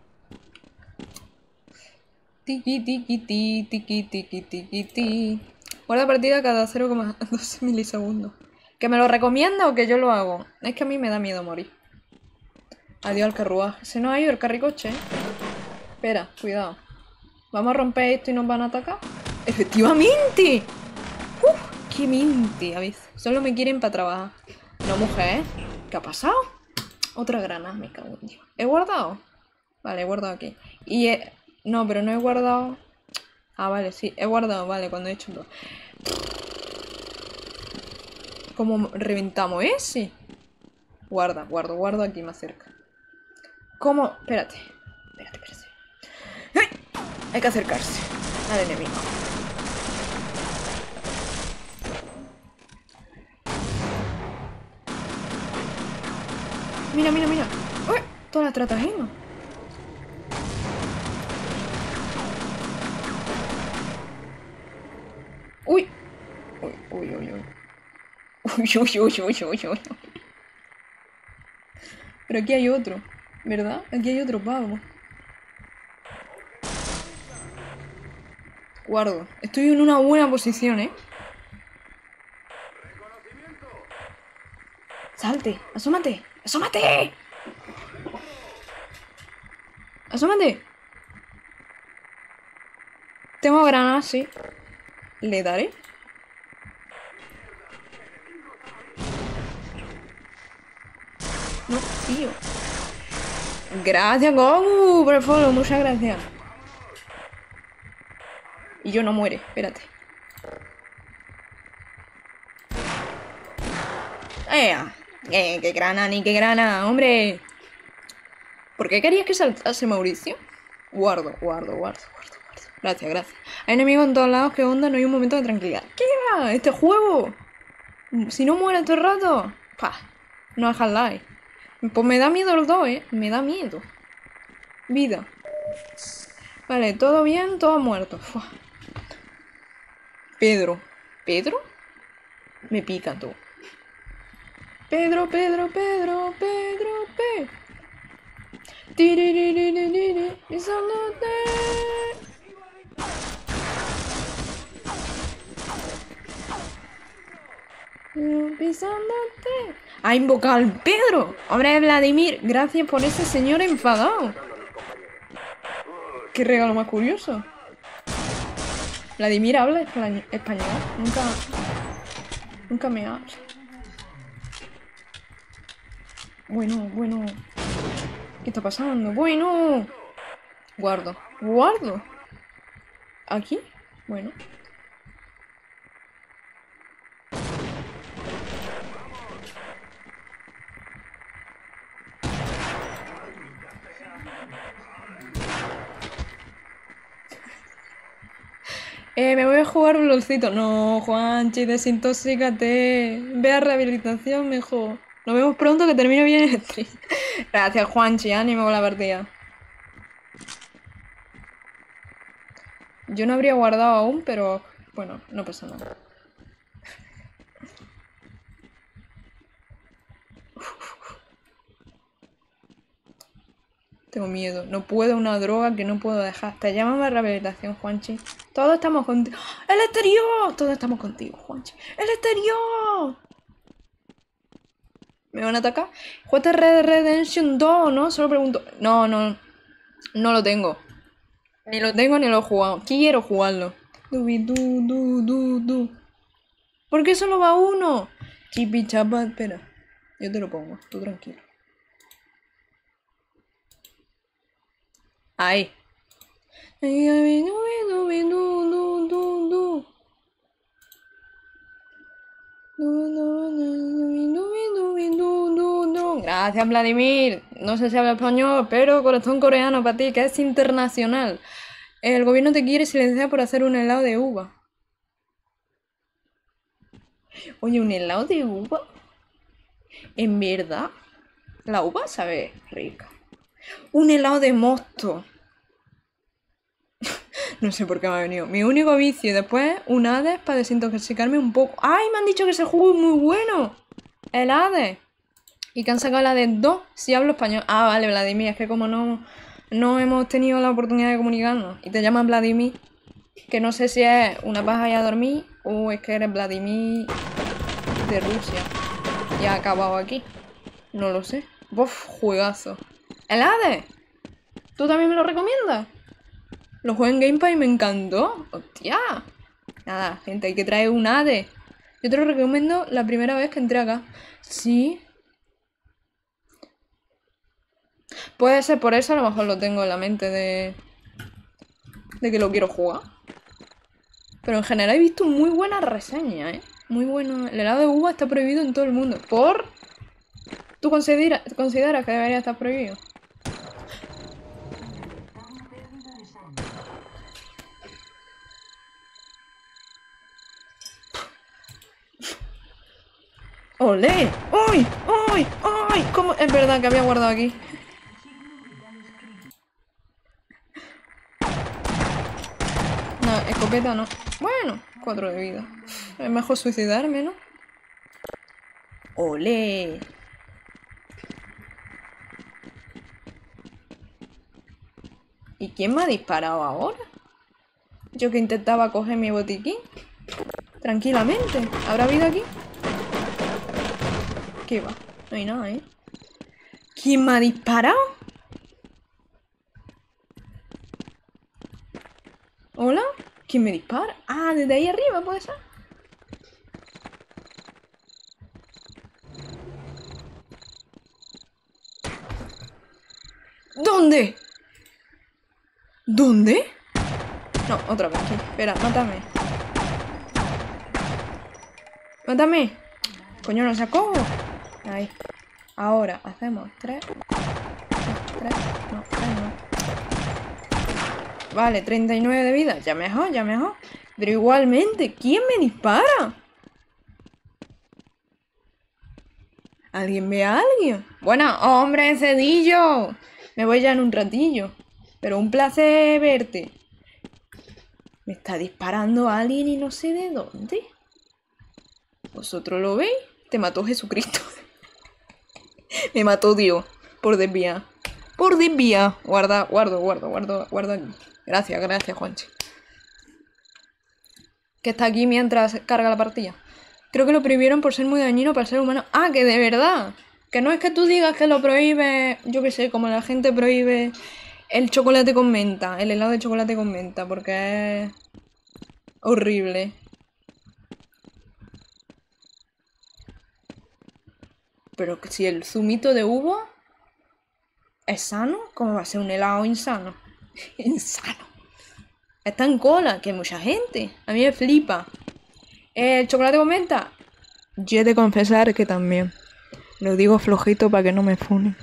Tiki, tiki, ti, tiki, tiki, tiki, ti. Guarda partida cada cero coma dos milisegundos. ¿Que me lo recomienda o que yo lo hago? Es que a mí me da miedo morir. Adiós al carruaje. Se nos ha ido el carricoche, ¿eh? Espera, cuidado. ¿Vamos a romper esto y nos van a atacar? ¡Efectivamente! ¡Uf! ¡Qué mente! A veces. Solo me quieren para trabajar. No, mujer. ¿Qué ha pasado? Otra granada, me cago en Dios. ¿He guardado? Vale, he guardado aquí. Y he... No, pero no he guardado... Ah, vale, sí. He guardado, vale, cuando he hecho todo. ¿Cómo reventamos ese? Guarda, guardo, guardo aquí más cerca. ¿Cómo? Espérate. Espérate, espérate. ¡Ay! Hay que acercarse al enemigo. Mira, mira, mira. ¡Uy! Toda la estratagema. ¡Uy! Uy, uy, uy, uy. Uy, uy, uy, uy, uy, uy. Pero aquí hay otro, ¿verdad? Aquí hay otro pavo. Guardo. Estoy en una buena posición, ¿eh? ¡Salte! ¡Asómate! ¡Asómate! ¡Asómate! Tengo granadas, sí. ¿Le daré? No, tío. Gracias, Goku, por el follow. Muchas gracias. Y yo no muere, espérate. ¡Ea! ¡Eh, qué grana, ni qué grana! ¡Hombre! ¿Por qué querías que saltase, Mauricio? Guardo, guardo, guardo, guardo, guardo. Gracias, gracias. Hay enemigos en todos lados, ¿qué onda? No hay un momento de tranquilidad. ¿Qué va? ¿Este juego? Si no muere todo el rato. Pa, no es Half-Life. Pues me da miedo los dos, ¿eh? Me da miedo. Vida. Vale, todo bien, todo muerto. Fua. Pedro. ¿Pedro? Me pica tú. Pedro, Pedro, Pedro, Pedro, Pedro. Tiriririririr, pisándote. Pisándote. Ha invocado al Pedro. Hombre, Vladimir, gracias por ese señor enfadado. Qué regalo más curioso. Vladimir habla español. Nunca. Nunca me habla. Bueno, bueno. ¿Qué está pasando? Bueno. Guardo. Guardo. ¿Aquí? Bueno. Eh, me voy a jugar un lolcito. No, Juanchi, desintoxícate. Ve a rehabilitación mejor. Nos vemos pronto, que termine bien el stream. Gracias, Juanchi. Ánimo con la partida. Yo no habría guardado aún, pero bueno, no pasa nada. Tengo miedo. No puedo, una droga que no puedo dejar. Te llaman a rehabilitación, Juanchi. Todos estamos contigo. ¡El exterior! Todos estamos contigo, Juanchi. ¡El exterior! ¿Me van a atacar? ¿Jugaste Red Dead Redemption dos, no? Solo pregunto. No, no. No lo tengo. Ni lo tengo ni lo he jugado. Quiero jugarlo. Dubi, du, du, du, du. ¿Por qué solo va uno? Chipi chapa, espera. Yo te lo pongo. Tú tranquilo. Ahí. Gracias, Vladimir. No sé si habla español, pero corazón coreano para ti, que es internacional. El gobierno te quiere silenciar por hacer un helado de uva. Oye, ¿un helado de uva? ¿En verdad? La uva sabe rica. Un helado de mosto. No sé por qué me ha venido. Mi único vicio. Y después un Hades para desintoxicarme un poco. ¡Ay! Me han dicho que ese juego es muy bueno. El Hades. Y que han sacado el Hades dos si hablo español. Ah, vale, Vladimir. Es que como no, no hemos tenido la oportunidad de comunicarnos. Y te llaman Vladimir. Que no sé si es una paja y a dormir. O es que eres Vladimir de Rusia. Y ha acabado aquí. No lo sé. Uf, juegazo. El Hades. ¿Tú también me lo recomiendas? Lo jugué en Game Pass y me encantó. ¡Hostia! Nada, gente, hay que traer un Hades. Yo te lo recomiendo la primera vez que entré acá. Sí. Puede ser por eso, a lo mejor lo tengo en la mente de... de que lo quiero jugar. Pero en general he visto muy buenas reseñas, ¿eh? Muy bueno. El helado de uva está prohibido en todo el mundo. ¿Por? ¿Tú considera, consideras que debería estar prohibido? ¡Olé! ¡Uy! ¡Uy! ¡Uy! ¿Cómo? Es verdad que había guardado aquí. No, escopeta no. Bueno, cuatro de vida. Es mejor suicidarme, ¿no? ¡Olé! ¿Y quién me ha disparado ahora? Yo que intentaba coger mi botiquín. Tranquilamente. ¿Habrá vida aquí? ¿Qué va? No hay nada, ¿eh? ¿Quién me ha disparado? ¿Hola? ¿Quién me dispara? Ah, desde ahí arriba, ¿puede ser? ¿Dónde? ¿Dónde? No, otra vez aquí. Espera, mátame. Mátame. Pues yo no sé cómo. Ahí. Ahora hacemos tres. Tres. No, tres no. Vale, treinta y nueve de vida. Ya mejor, ya mejor. Pero igualmente, ¿quién me dispara? ¿Alguien ve a alguien? Bueno, hombre, Cedillo. Me voy ya en un ratillo. Pero un placer verte. Me está disparando alguien y no sé de dónde. ¿Vosotros lo veis? Te mató Jesucristo. Me mató Dios. Por desviar. Por desviar. Guarda, guardo, guardo, guardo, guardo aquí. Gracias, gracias, Juanchi. Que está aquí mientras carga la partida. Creo que lo prohibieron por ser muy dañino para el ser humano. Ah, que de verdad. Que no es que tú digas que lo prohíbe, yo qué sé, como la gente prohíbe el chocolate con menta, el helado de chocolate con menta, porque es horrible. Pero que si el zumito de uva es sano, ¿cómo va a ser un helado insano? Insano. Está en cola, que hay mucha gente. A mí me flipa. ¿El chocolate con menta? Yo he de confesar que también. Lo digo flojito para que no me funen.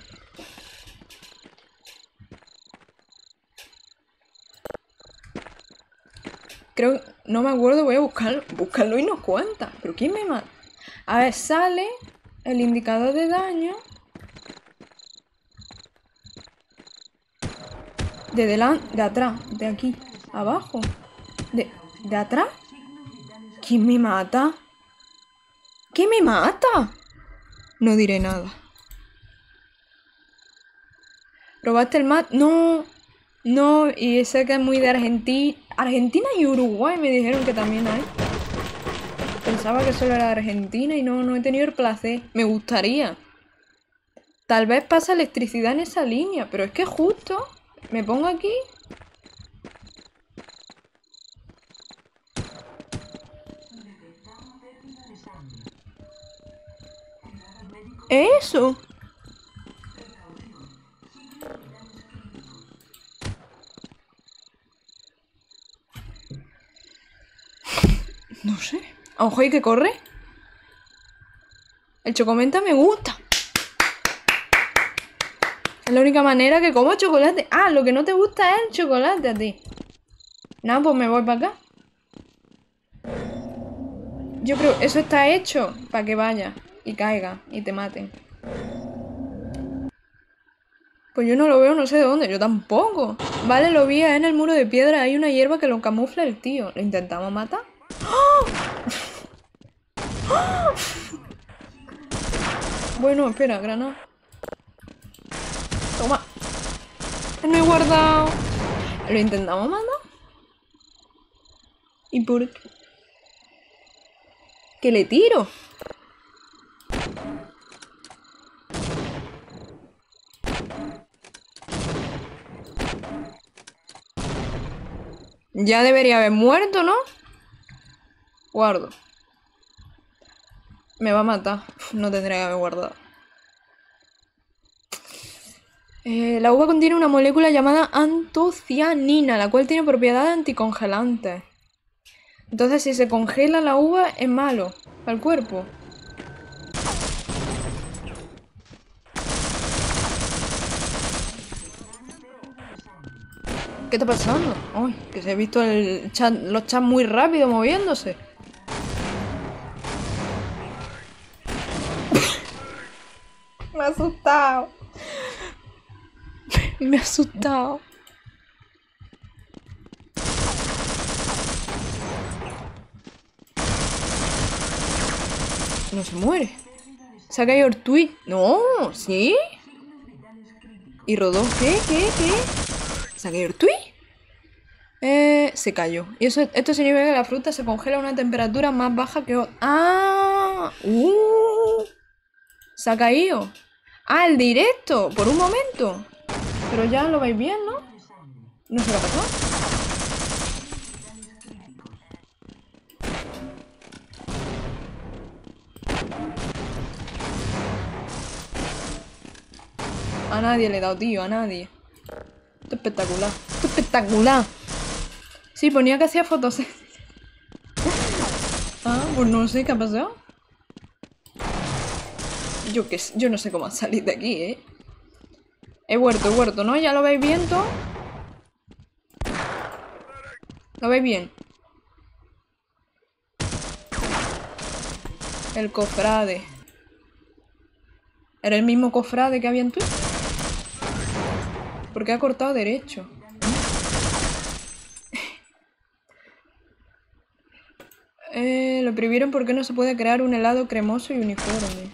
Creo... No me acuerdo, voy a buscarlo. Buscarlo y nos cuenta. ¿Pero quién me mata? A ver, sale el indicador de daño. De delante, de atrás, de aquí, abajo. De, de atrás. ¿Quién me mata? ¿Qué me mata? No diré nada. ¿Probaste el mat? No. No, y sé que es muy de Argentina. Argentina y Uruguay me dijeron que también hay. Pensaba que solo era de Argentina y no, no he tenido el placer. Me gustaría. Tal vez pasa electricidad en esa línea, pero es que justo me pongo aquí. ¿Eso? No sé. Ojo, ¿y que corre? El chocomenta me gusta. Es la única manera que como chocolate. Ah, lo que no te gusta es el chocolate a ti. Nada, pues me voy para acá. Yo creo eso está hecho para que vaya y caiga y te maten. Pues yo no lo veo, no sé de dónde. Yo tampoco. Vale, lo vi en el muro de piedra. Hay una hierba que lo camufla el tío. ¿Lo intentamos matar? ¡Oh! ¡Oh! Bueno, espera, granada. Toma. No he guardado. ¿Lo intentamos matar? ¿Y por qué? ¿Que le tiro? Ya debería haber muerto, ¿no? Guardo. Me va a matar. Uf, no tendría que haber guardado. Eh, la uva contiene una molécula llamada antocianina, la cual tiene propiedades anticongelantes. Entonces, si se congela la uva, es malo para el cuerpo. ¿Qué está pasando? Uy, que se ha visto el chat, los chats muy rápido moviéndose. Me ha asustado. Me ha asustado. No se muere. Se ha caído el tweet. No, ¿sí? ¿Y rodó? ¿Qué? ¿Qué? ¿Qué? ¿Se ha caído el tweet? Eh, se cayó. Y eso, esto significa que la fruta se congela a una temperatura más baja que otra. ¡Ah! ¡Uh! Se ha caído. ¡Ah, el directo! Por un momento. Pero ya lo vais bien, ¿no? No sé qué ha pasado. A nadie le he dado, tío, a nadie. Esto es espectacular. Esto es espectacular. Sí, ponía que hacía fotos. Ah, pues no sé qué ha pasado. Yo qué sé, yo no sé cómo salir de aquí, ¿eh? He vuelto, he vuelto, ¿no? ¿Ya lo veis bien todo? ¿Lo veis bien? El cofrade. ¿Era el mismo cofrade que había en Twitch? Porque ha cortado derecho. eh, lo prohibieron porque no se puede crear un helado cremoso y uniforme.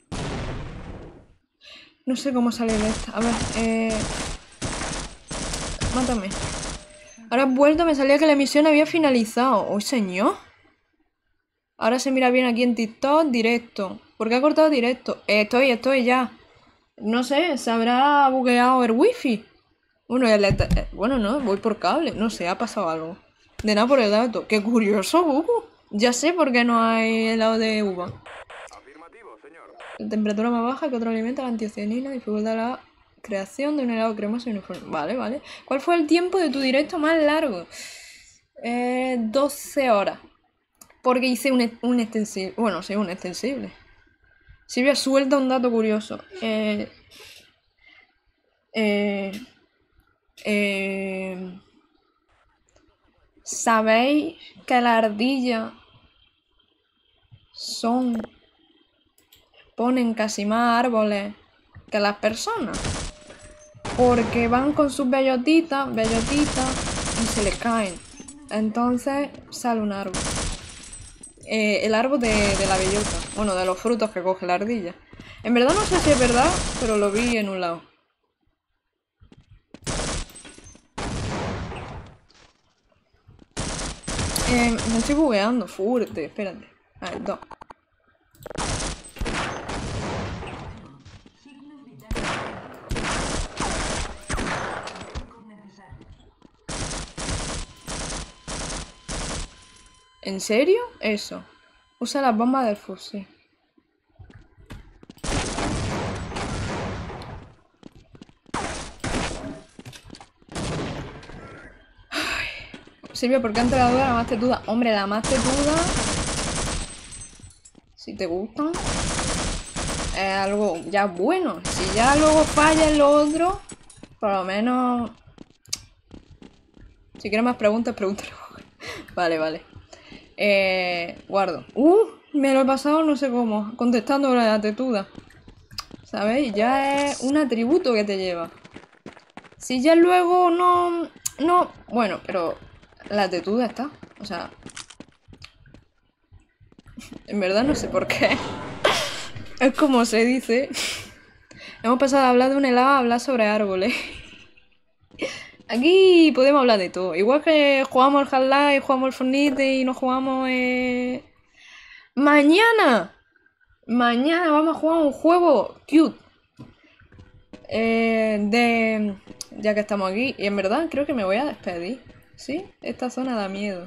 No sé cómo salir de esta. A ver, eh... mátame. Ahora he vuelto, me salía que la emisión había finalizado. ¡Oh, señor! Ahora se mira bien aquí en TikTok, directo. ¿Por qué ha cortado directo? Eh, estoy, estoy ya. No sé, se habrá bugueado el wifi. Bueno, el et- eh, bueno, no, voy por cable. No sé, ha pasado algo. De nada por el dato. ¡Qué curioso, Goku! Ya sé por qué no hay helado de uva. La temperatura más baja que otro alimento, la antioceanina, dificulta la creación de un helado cremoso y uniforme. Vale, vale. ¿Cuál fue el tiempo de tu directo más largo? Eh, doce horas. Porque hice un, e- un extensible. Bueno, sí, un extensible. Silvia suelta un dato curioso. Eh, eh, eh, ¿Sabéis que las ardillas son... ponen casi más árboles que las personas? Porque van con sus bellotitas, bellotitas, y se les caen. Entonces sale un árbol. Eh, el árbol de, de la bellota. Bueno, de los frutos que coge la ardilla. En verdad no sé si es verdad, pero lo vi en un lado. Eh, me estoy bugueando fuerte, espérate. A ver, dos. ¿En serio? Eso. Usa las bombas del fusil. Ay. Silvia, ¿por qué antes de la duda la más tetuda? Hombre, la más tetuda... Si te gustan... Es algo ya bueno. Si ya luego falla en lo otro... Por lo menos... Si quieres más preguntas, pregúntalo. Vale, vale. Eh, guardo. Uh, me lo he pasado no sé cómo. Contestando la tetuda. ¿Sabéis? Ya es un atributo que te lleva. Si ya luego no... No... Bueno, pero... La tetuda está. O sea... En verdad no sé por qué. Es como se dice. Hemos pasado de hablar de un helado a hablar sobre árboles. Aquí podemos hablar de todo. Igual que jugamos al Half-Life, jugamos al Fortnite y nos jugamos... Eh... ¡Mañana! Mañana vamos a jugar un juego cute. Eh, de... Ya que estamos aquí. Y en verdad creo que me voy a despedir. ¿Sí? Esta zona da miedo.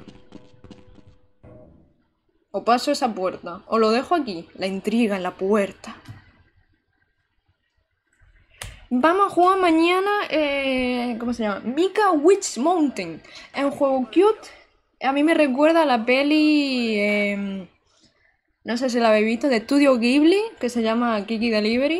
O paso esa puerta. O lo dejo aquí. La intriga en la puerta. Vamos a jugar mañana... Eh, ¿Cómo se llama? Mika Witch Mountain. Es un juego cute. A mí me recuerda a la peli... Eh, no sé si la habéis visto. De Estudio Ghibli. Que se llama Kiki Delivery.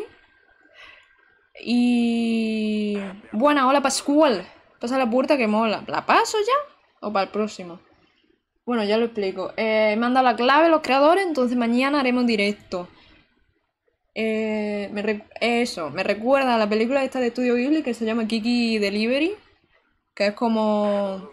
Y... Buena, hola Pascual. Pasa la puerta que mola. ¿La paso ya? ¿O para el próximo? Bueno, ya lo explico. Eh, me han dado la clave los creadores, entonces mañana haremos directo. Eh, me re- Eso, me recuerda a la película esta de Estudio Ghibli que se llama Kiki Delivery. Que es como...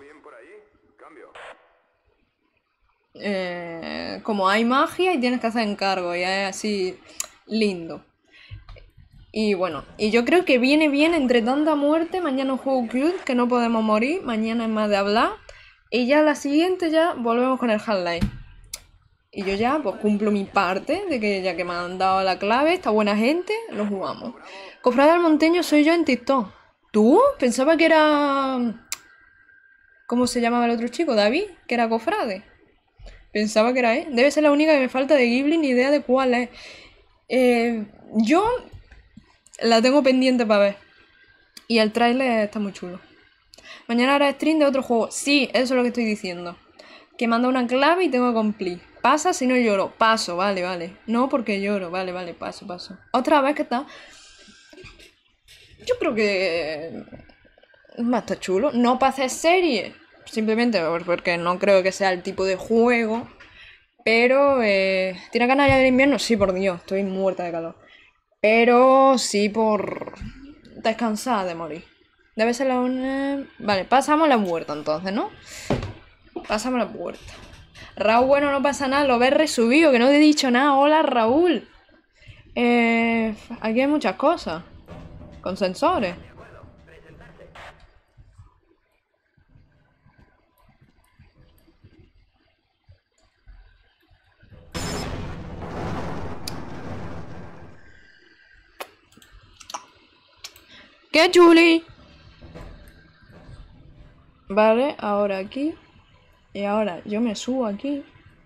Eh, como hay magia y tienes que hacer encargo. Y es así lindo. Y bueno, y yo creo que viene bien entre tanta muerte. Mañana un juego cute, que no podemos morir. Mañana es más de hablar. Y ya la siguiente ya volvemos con el Half-Life. Y yo ya pues cumplo mi parte de que ya que me han dado la clave, esta buena gente, lo jugamos. Cofrade del Monteño soy yo en TikTok. ¿Tú? Pensaba que era... ¿Cómo se llamaba el otro chico? ¿David? Que era cofrade. Pensaba que era él. Debe ser la única que me falta de Ghibli, ni idea de cuál es. Eh, yo la tengo pendiente para ver. Y el tráiler está muy chulo. Mañana hará stream de otro juego. Sí, eso es lo que estoy diciendo. Que manda una clave y tengo que cumplir. Pasa si no lloro. Paso, vale, vale. No porque lloro, vale, vale, paso, paso. Otra vez que está... Yo creo que... va a estar chulo. No para hacer serie. Simplemente porque no creo que sea el tipo de juego. Pero... Eh... ¿Tiene canalla del invierno? Sí, por Dios. Estoy muerta de calor. Pero sí por... descansar de morir. Debe ser la una... Vale, pasamos la puerta entonces, ¿no? Pasamos la puerta. Raúl, bueno, no pasa nada, lo ves resubido, que no te he dicho nada. Hola, Raúl. Eh, aquí hay muchas cosas. Con sensores. ¡Qué chuli! Vale, ahora aquí. Y ahora yo me subo aquí.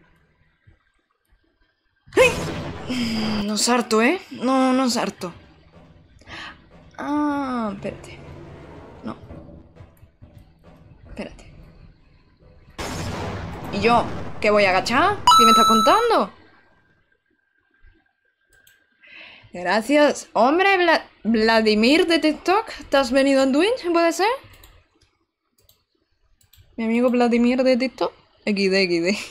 ¡Ay! No salto, ¿eh? No, no salto. Ah, espérate. No. Espérate. ¿Y yo? ¿Qué voy a agachar? ¿Qué me estás contando? Gracias. Hombre, Vla Vladimir de TikTok. ¿Te has venido en Twitch? ¿Puede ser? Mi amigo Vladimir de TikTok. equis de, equis de.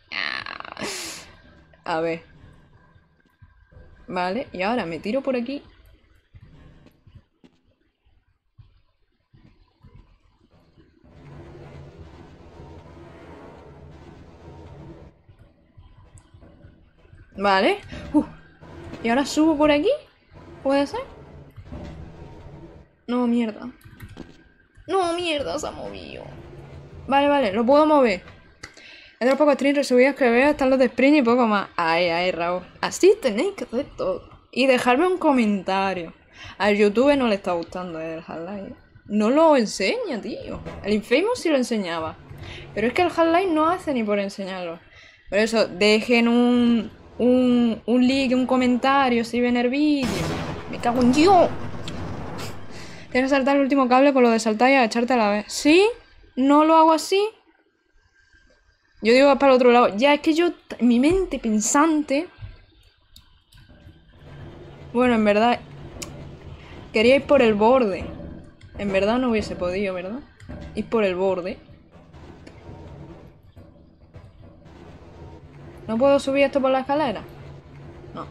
A ver. Vale, y ahora me tiro por aquí. Vale. Uh. Y ahora subo por aquí. ¿Puede ser? No, mierda. No, mierda, se ha movido. Vale, vale, lo puedo mover. Es de los pocos streams resubidos que veo, están los de sprint y poco más. Ay, ay, Raúl. Así tenéis que hacer todo. Y dejarme un comentario. Al YouTube no le está gustando el Half-Life. No lo enseña, tío. El Infamous sí lo enseñaba. Pero es que el Half-Life no hace ni por enseñarlo. Por eso, dejen un... Un, un like, un comentario si ven el vídeo. Me cago en Dios. Tienes que saltar el último cable con lo de saltar y agacharte a la vez. ¿Sí? ¿No lo hago así? Yo digo para el otro lado. Ya, es que yo, mi mente pensante... Bueno, en verdad... Quería ir por el borde. En verdad no hubiese podido, ¿verdad? Ir por el borde. ¿No puedo subir esto por la escalera? No.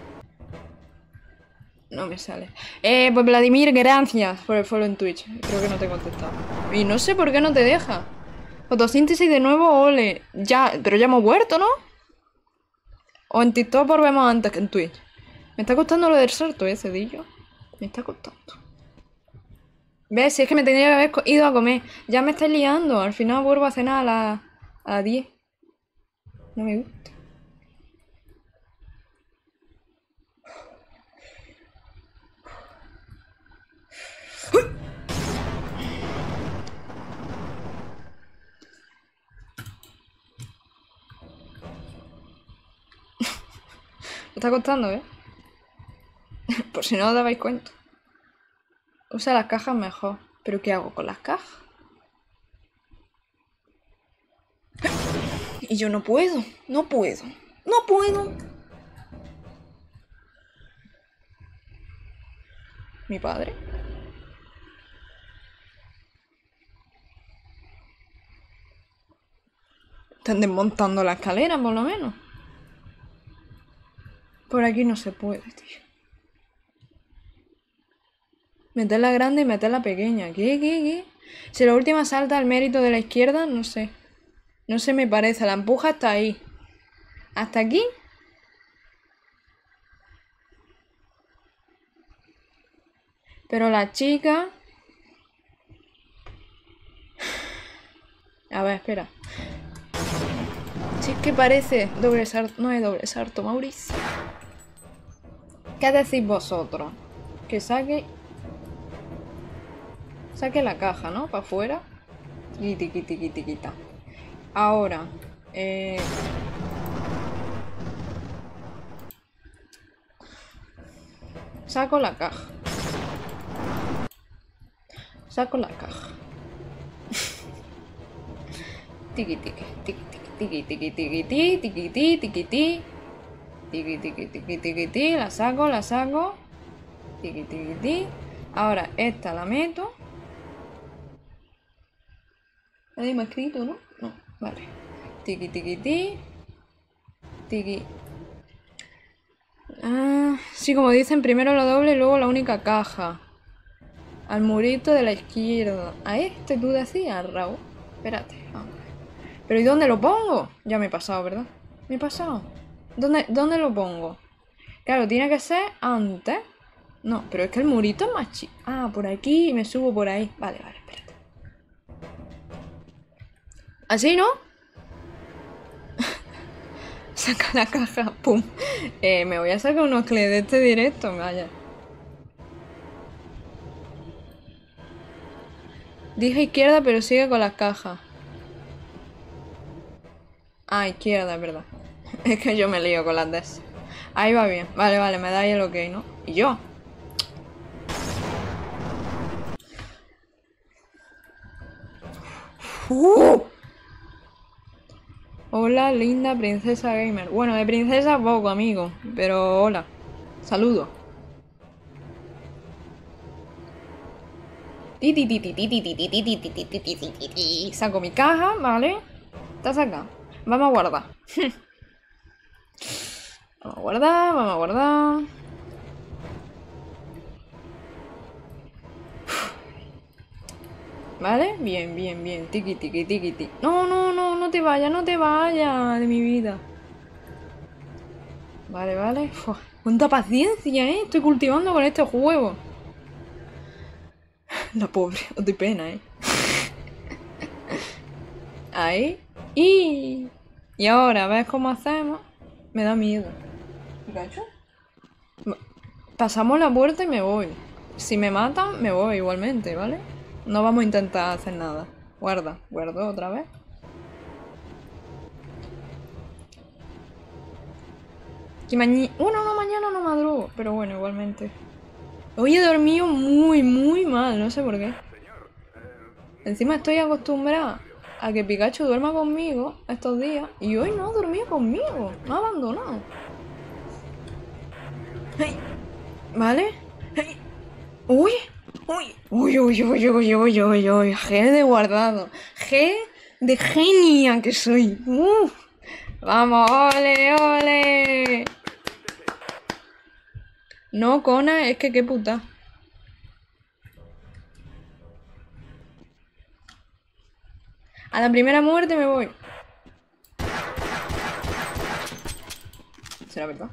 No me sale. Eh, pues Vladimir, gracias por el follow en Twitch. Creo que no te he contestado. Y no sé por qué no te deja. Fotosíntesis de nuevo, ole. Ya, pero ya hemos vuelto, ¿no? O en TikTok volvemos antes que en Twitch. Me está costando lo del salto, eh, cedillo. Me está costando. ¿Ves? Si es que me tendría que haber ido a comer. Ya me estáis liando. Al final vuelvo a cenar a las a las diez. No me gusta. Me está costando, ¿eh? Por si no os dabais cuenta. Usa las cajas mejor. ¿Pero qué hago con las cajas? Y yo no puedo. No puedo. No puedo. ¿Mi padre? Están desmontando la escalera, por lo menos. Por aquí no se puede, tío. Meter la grande y meter la pequeña. ¿Qué, qué, qué? Si la última salta al mérito de la izquierda, no sé. No se me parece. La empuja hasta ahí. ¿Hasta aquí? Pero la chica... A ver, espera. Si es que parece doble salto. No es doble salto, Mauricio. ¿Qué decís vosotros? Que saque... Saque la caja, ¿no? Para afuera. Tiqui, tiqui, tiqui, tiquita. Ahora. Eh... Saco la caja. Saco la caja. Tiqui, tiqui, tiqui, tiqui. Tiki, tiki, tiki, ti, tiki, ti, tiki, ti. Tiki, tiki, tiki, tiki, ti. La saco, la saco. Tiki, tiki, ti. Ahora esta la meto. Nadie me ha escrito, ¿no? No, vale. Tiki, tiki, ti. Tiki. Ah, sí, como dicen, primero la doble y luego la única caja. Al murito de la izquierda. A este tú decías, Raúl. Espérate. Vamos. Pero ¿y dónde lo pongo? Ya me he pasado, ¿verdad? Me he pasado. ¿Dónde, dónde lo pongo? Claro, tiene que ser antes. No, pero es que el murito es más chico. Ah, por aquí y me subo por ahí. Vale, vale, espérate. ¿Así, no? Saca la caja. Pum. Eh, me voy a sacar unos clics de este directo. Vaya. Dije izquierda, pero sigue con las cajas. Ah, izquierda, es verdad. Es que yo me lío con las des. Ahí va bien. Vale, vale, me dais el ok, ¿no? ¿Y yo? ¡Uh! Hola, linda princesa gamer. Bueno, de princesa poco, amigo. Pero hola. Saludo. Saco mi caja, ¿vale? Está sacada. Vamos a guardar. Vamos a guardar, vamos a guardar. ¿Vale? Bien, bien, bien. Tiki, tiki, tiki, tiki. No, no, no, no te vayas, no te vayas de mi vida. Vale, vale. Uf, cuánta paciencia, ¿eh? Estoy cultivando con este juego. La pobre, os doy pena, ¿eh? Ahí. Y... y ahora, ¿ves cómo hacemos? Me da miedo. ¿Pikachu? Pasamos la puerta y me voy. Si me matan, me voy igualmente, ¿vale? No vamos a intentar hacer nada. Guarda, guardo otra vez. Que mañana... Bueno, no, mañana no madrugo. Pero bueno, igualmente. Hoy he dormido muy, muy mal. No sé por qué. Encima estoy acostumbrada a que Pikachu duerma conmigo estos días. Y hoy no ha dormido conmigo. Me ha abandonado. Hey. ¿Vale? Hey. Uy. Uy. Uy, uy, uy, uy, uy, uy, uy. G de guardado. G de genia que soy. Uf. Vamos, ole, ole. No, Kona, es que qué puta. A la primera muerte me voy. ¿Será verdad?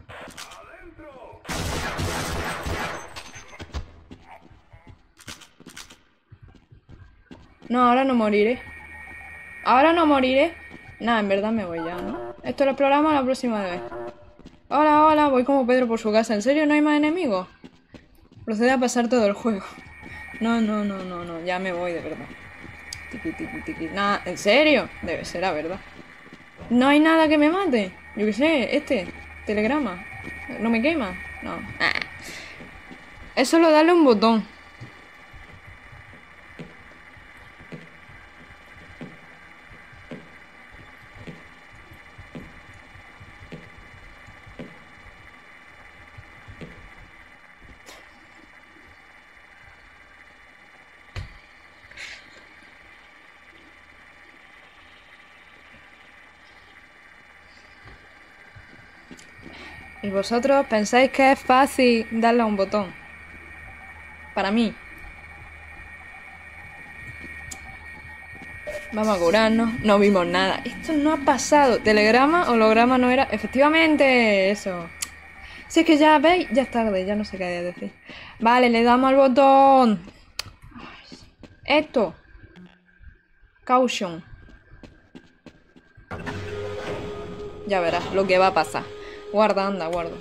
No, ahora no moriré. Ahora no moriré. Nada, en verdad me voy ya, ¿no? Esto lo exploramos la próxima vez. Hola, hola, voy como Pedro por su casa. ¿En serio no hay más enemigos? Procede a pasar todo el juego. No, no, no, no, no. Ya me voy, de verdad. Tiki, tiki, tiki. Nada, ¿en serio? Debe ser, la verdad. No hay nada que me mate. Yo qué sé, este. Telegrama. ¿No me quema? No. Ah. Es solo darle un botón. ¿Y vosotros pensáis que es fácil darle a un botón? Para mí. Vamos a curarnos. No vimos nada. Esto no ha pasado. Telegrama, holograma no era... Efectivamente, eso. Si es que ya veis, ya es tarde, ya no sé qué decir. Vale, le damos al botón. Esto. Caution. Ya verás lo que va a pasar. Guarda, anda, guarda.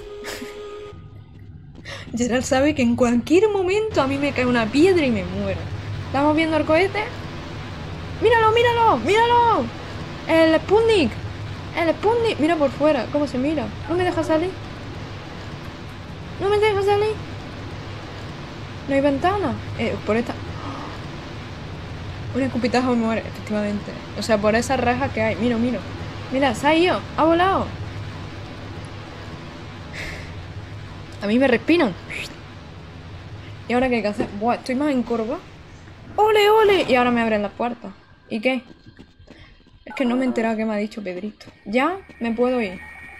Gerald sabe que en cualquier momento a mí me cae una piedra y me muero. ¿Estamos viendo el cohete? ¡Míralo, míralo! ¡Míralo! El Sputnik. El Sputnik. Mira por fuera, cómo se mira. No me deja salir. No me deja salir. No hay ventana. Eh, por esta... Un escupitajo me muere, efectivamente. O sea, por esas rejas que hay. Miro, miro. Mira, se ha ido. Ha volado. A mí me respiran. ¿Y ahora qué hay que hacer? Buah, estoy más encorvada. ¡Ole, ole! Y ahora me abren las puertas. ¿Y qué? Es que no me he enterado qué me ha dicho Pedrito. Ya me puedo ir.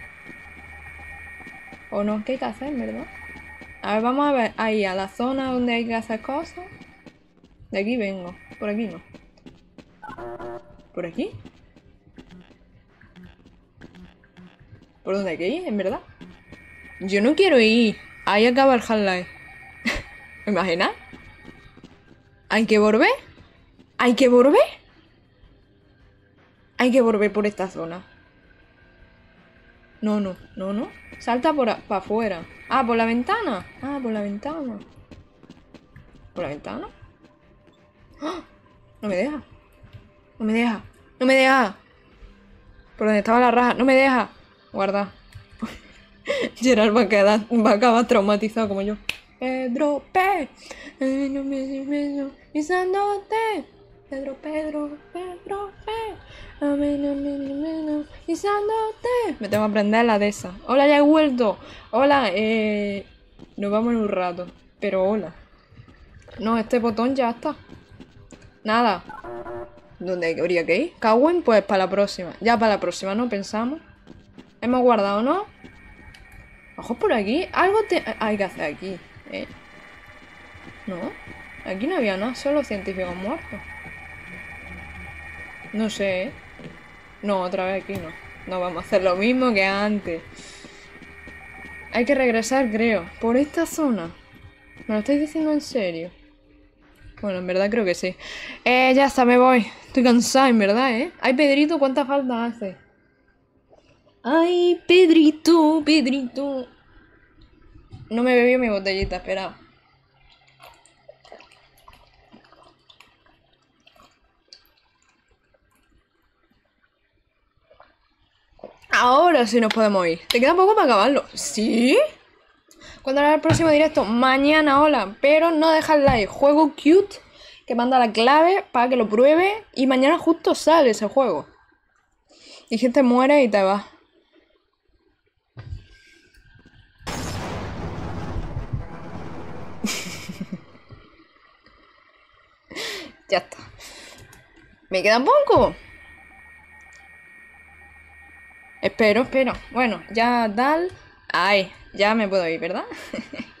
¿O no? ¿Qué hay que hacer, verdad? A ver, vamos a ver. Ahí, a la zona donde hay que hacer cosas. De aquí vengo. Por aquí no. ¿Por aquí? ¿Por dónde hay que ir, en verdad? Yo no quiero ir. Ahí acaba el Half-Life. ¿Me imaginas? ¿Hay que volver? ¿Hay que volver? Hay que volver por esta zona. No, no, no, no. Salta por para afuera. Ah, por la ventana. Ah, por la ventana. ¿Por la ventana? ¡Ah! No me deja. No me deja. No me deja. Por donde estaba la raja. No me deja. Guarda. Gerard va a quedar, va a acabar traumatizado como yo. Pedro P. Ay, no me sirve pisándote. Pedro, Pedro, Pedro P. Pisándote. Me tengo que aprender la de esa. Hola, ya he vuelto. Hola, eh. Nos vamos en un rato. Pero hola. No, este botón ya está. Nada. ¿Dónde habría que ir? Cagüen, pues para la próxima. Ya para la próxima, ¿no? Pensamos. Hemos guardado, ¿no? Ojo por aquí. Algo te... hay que hacer aquí, ¿eh? No. Aquí no había nada. Solo científicos muertos. No sé, ¿eh? No, otra vez aquí no. No vamos a hacer lo mismo que antes. Hay que regresar, creo. Por esta zona. ¿Me lo estáis diciendo en serio? Bueno, en verdad creo que sí. Eh, ya está, me voy. Estoy cansada, en verdad, ¿eh? Ay, Pedrito, ¿cuánta falta hace? Ay, Pedrito, Pedrito. No me bebió mi botellita, espera. Ahora sí nos podemos ir. ¿Te queda poco para acabarlo? ¿Sí? ¿Cuándo hará el próximo directo? Mañana, hola. Pero no dejas like. Juego cute que manda la clave para que lo pruebe. Y mañana justo sale ese juego. Y gente muere y te va. Ya está. ¿Me queda poco? Espero, espero. Bueno, ya tal. Ay, ya me puedo ir, ¿verdad?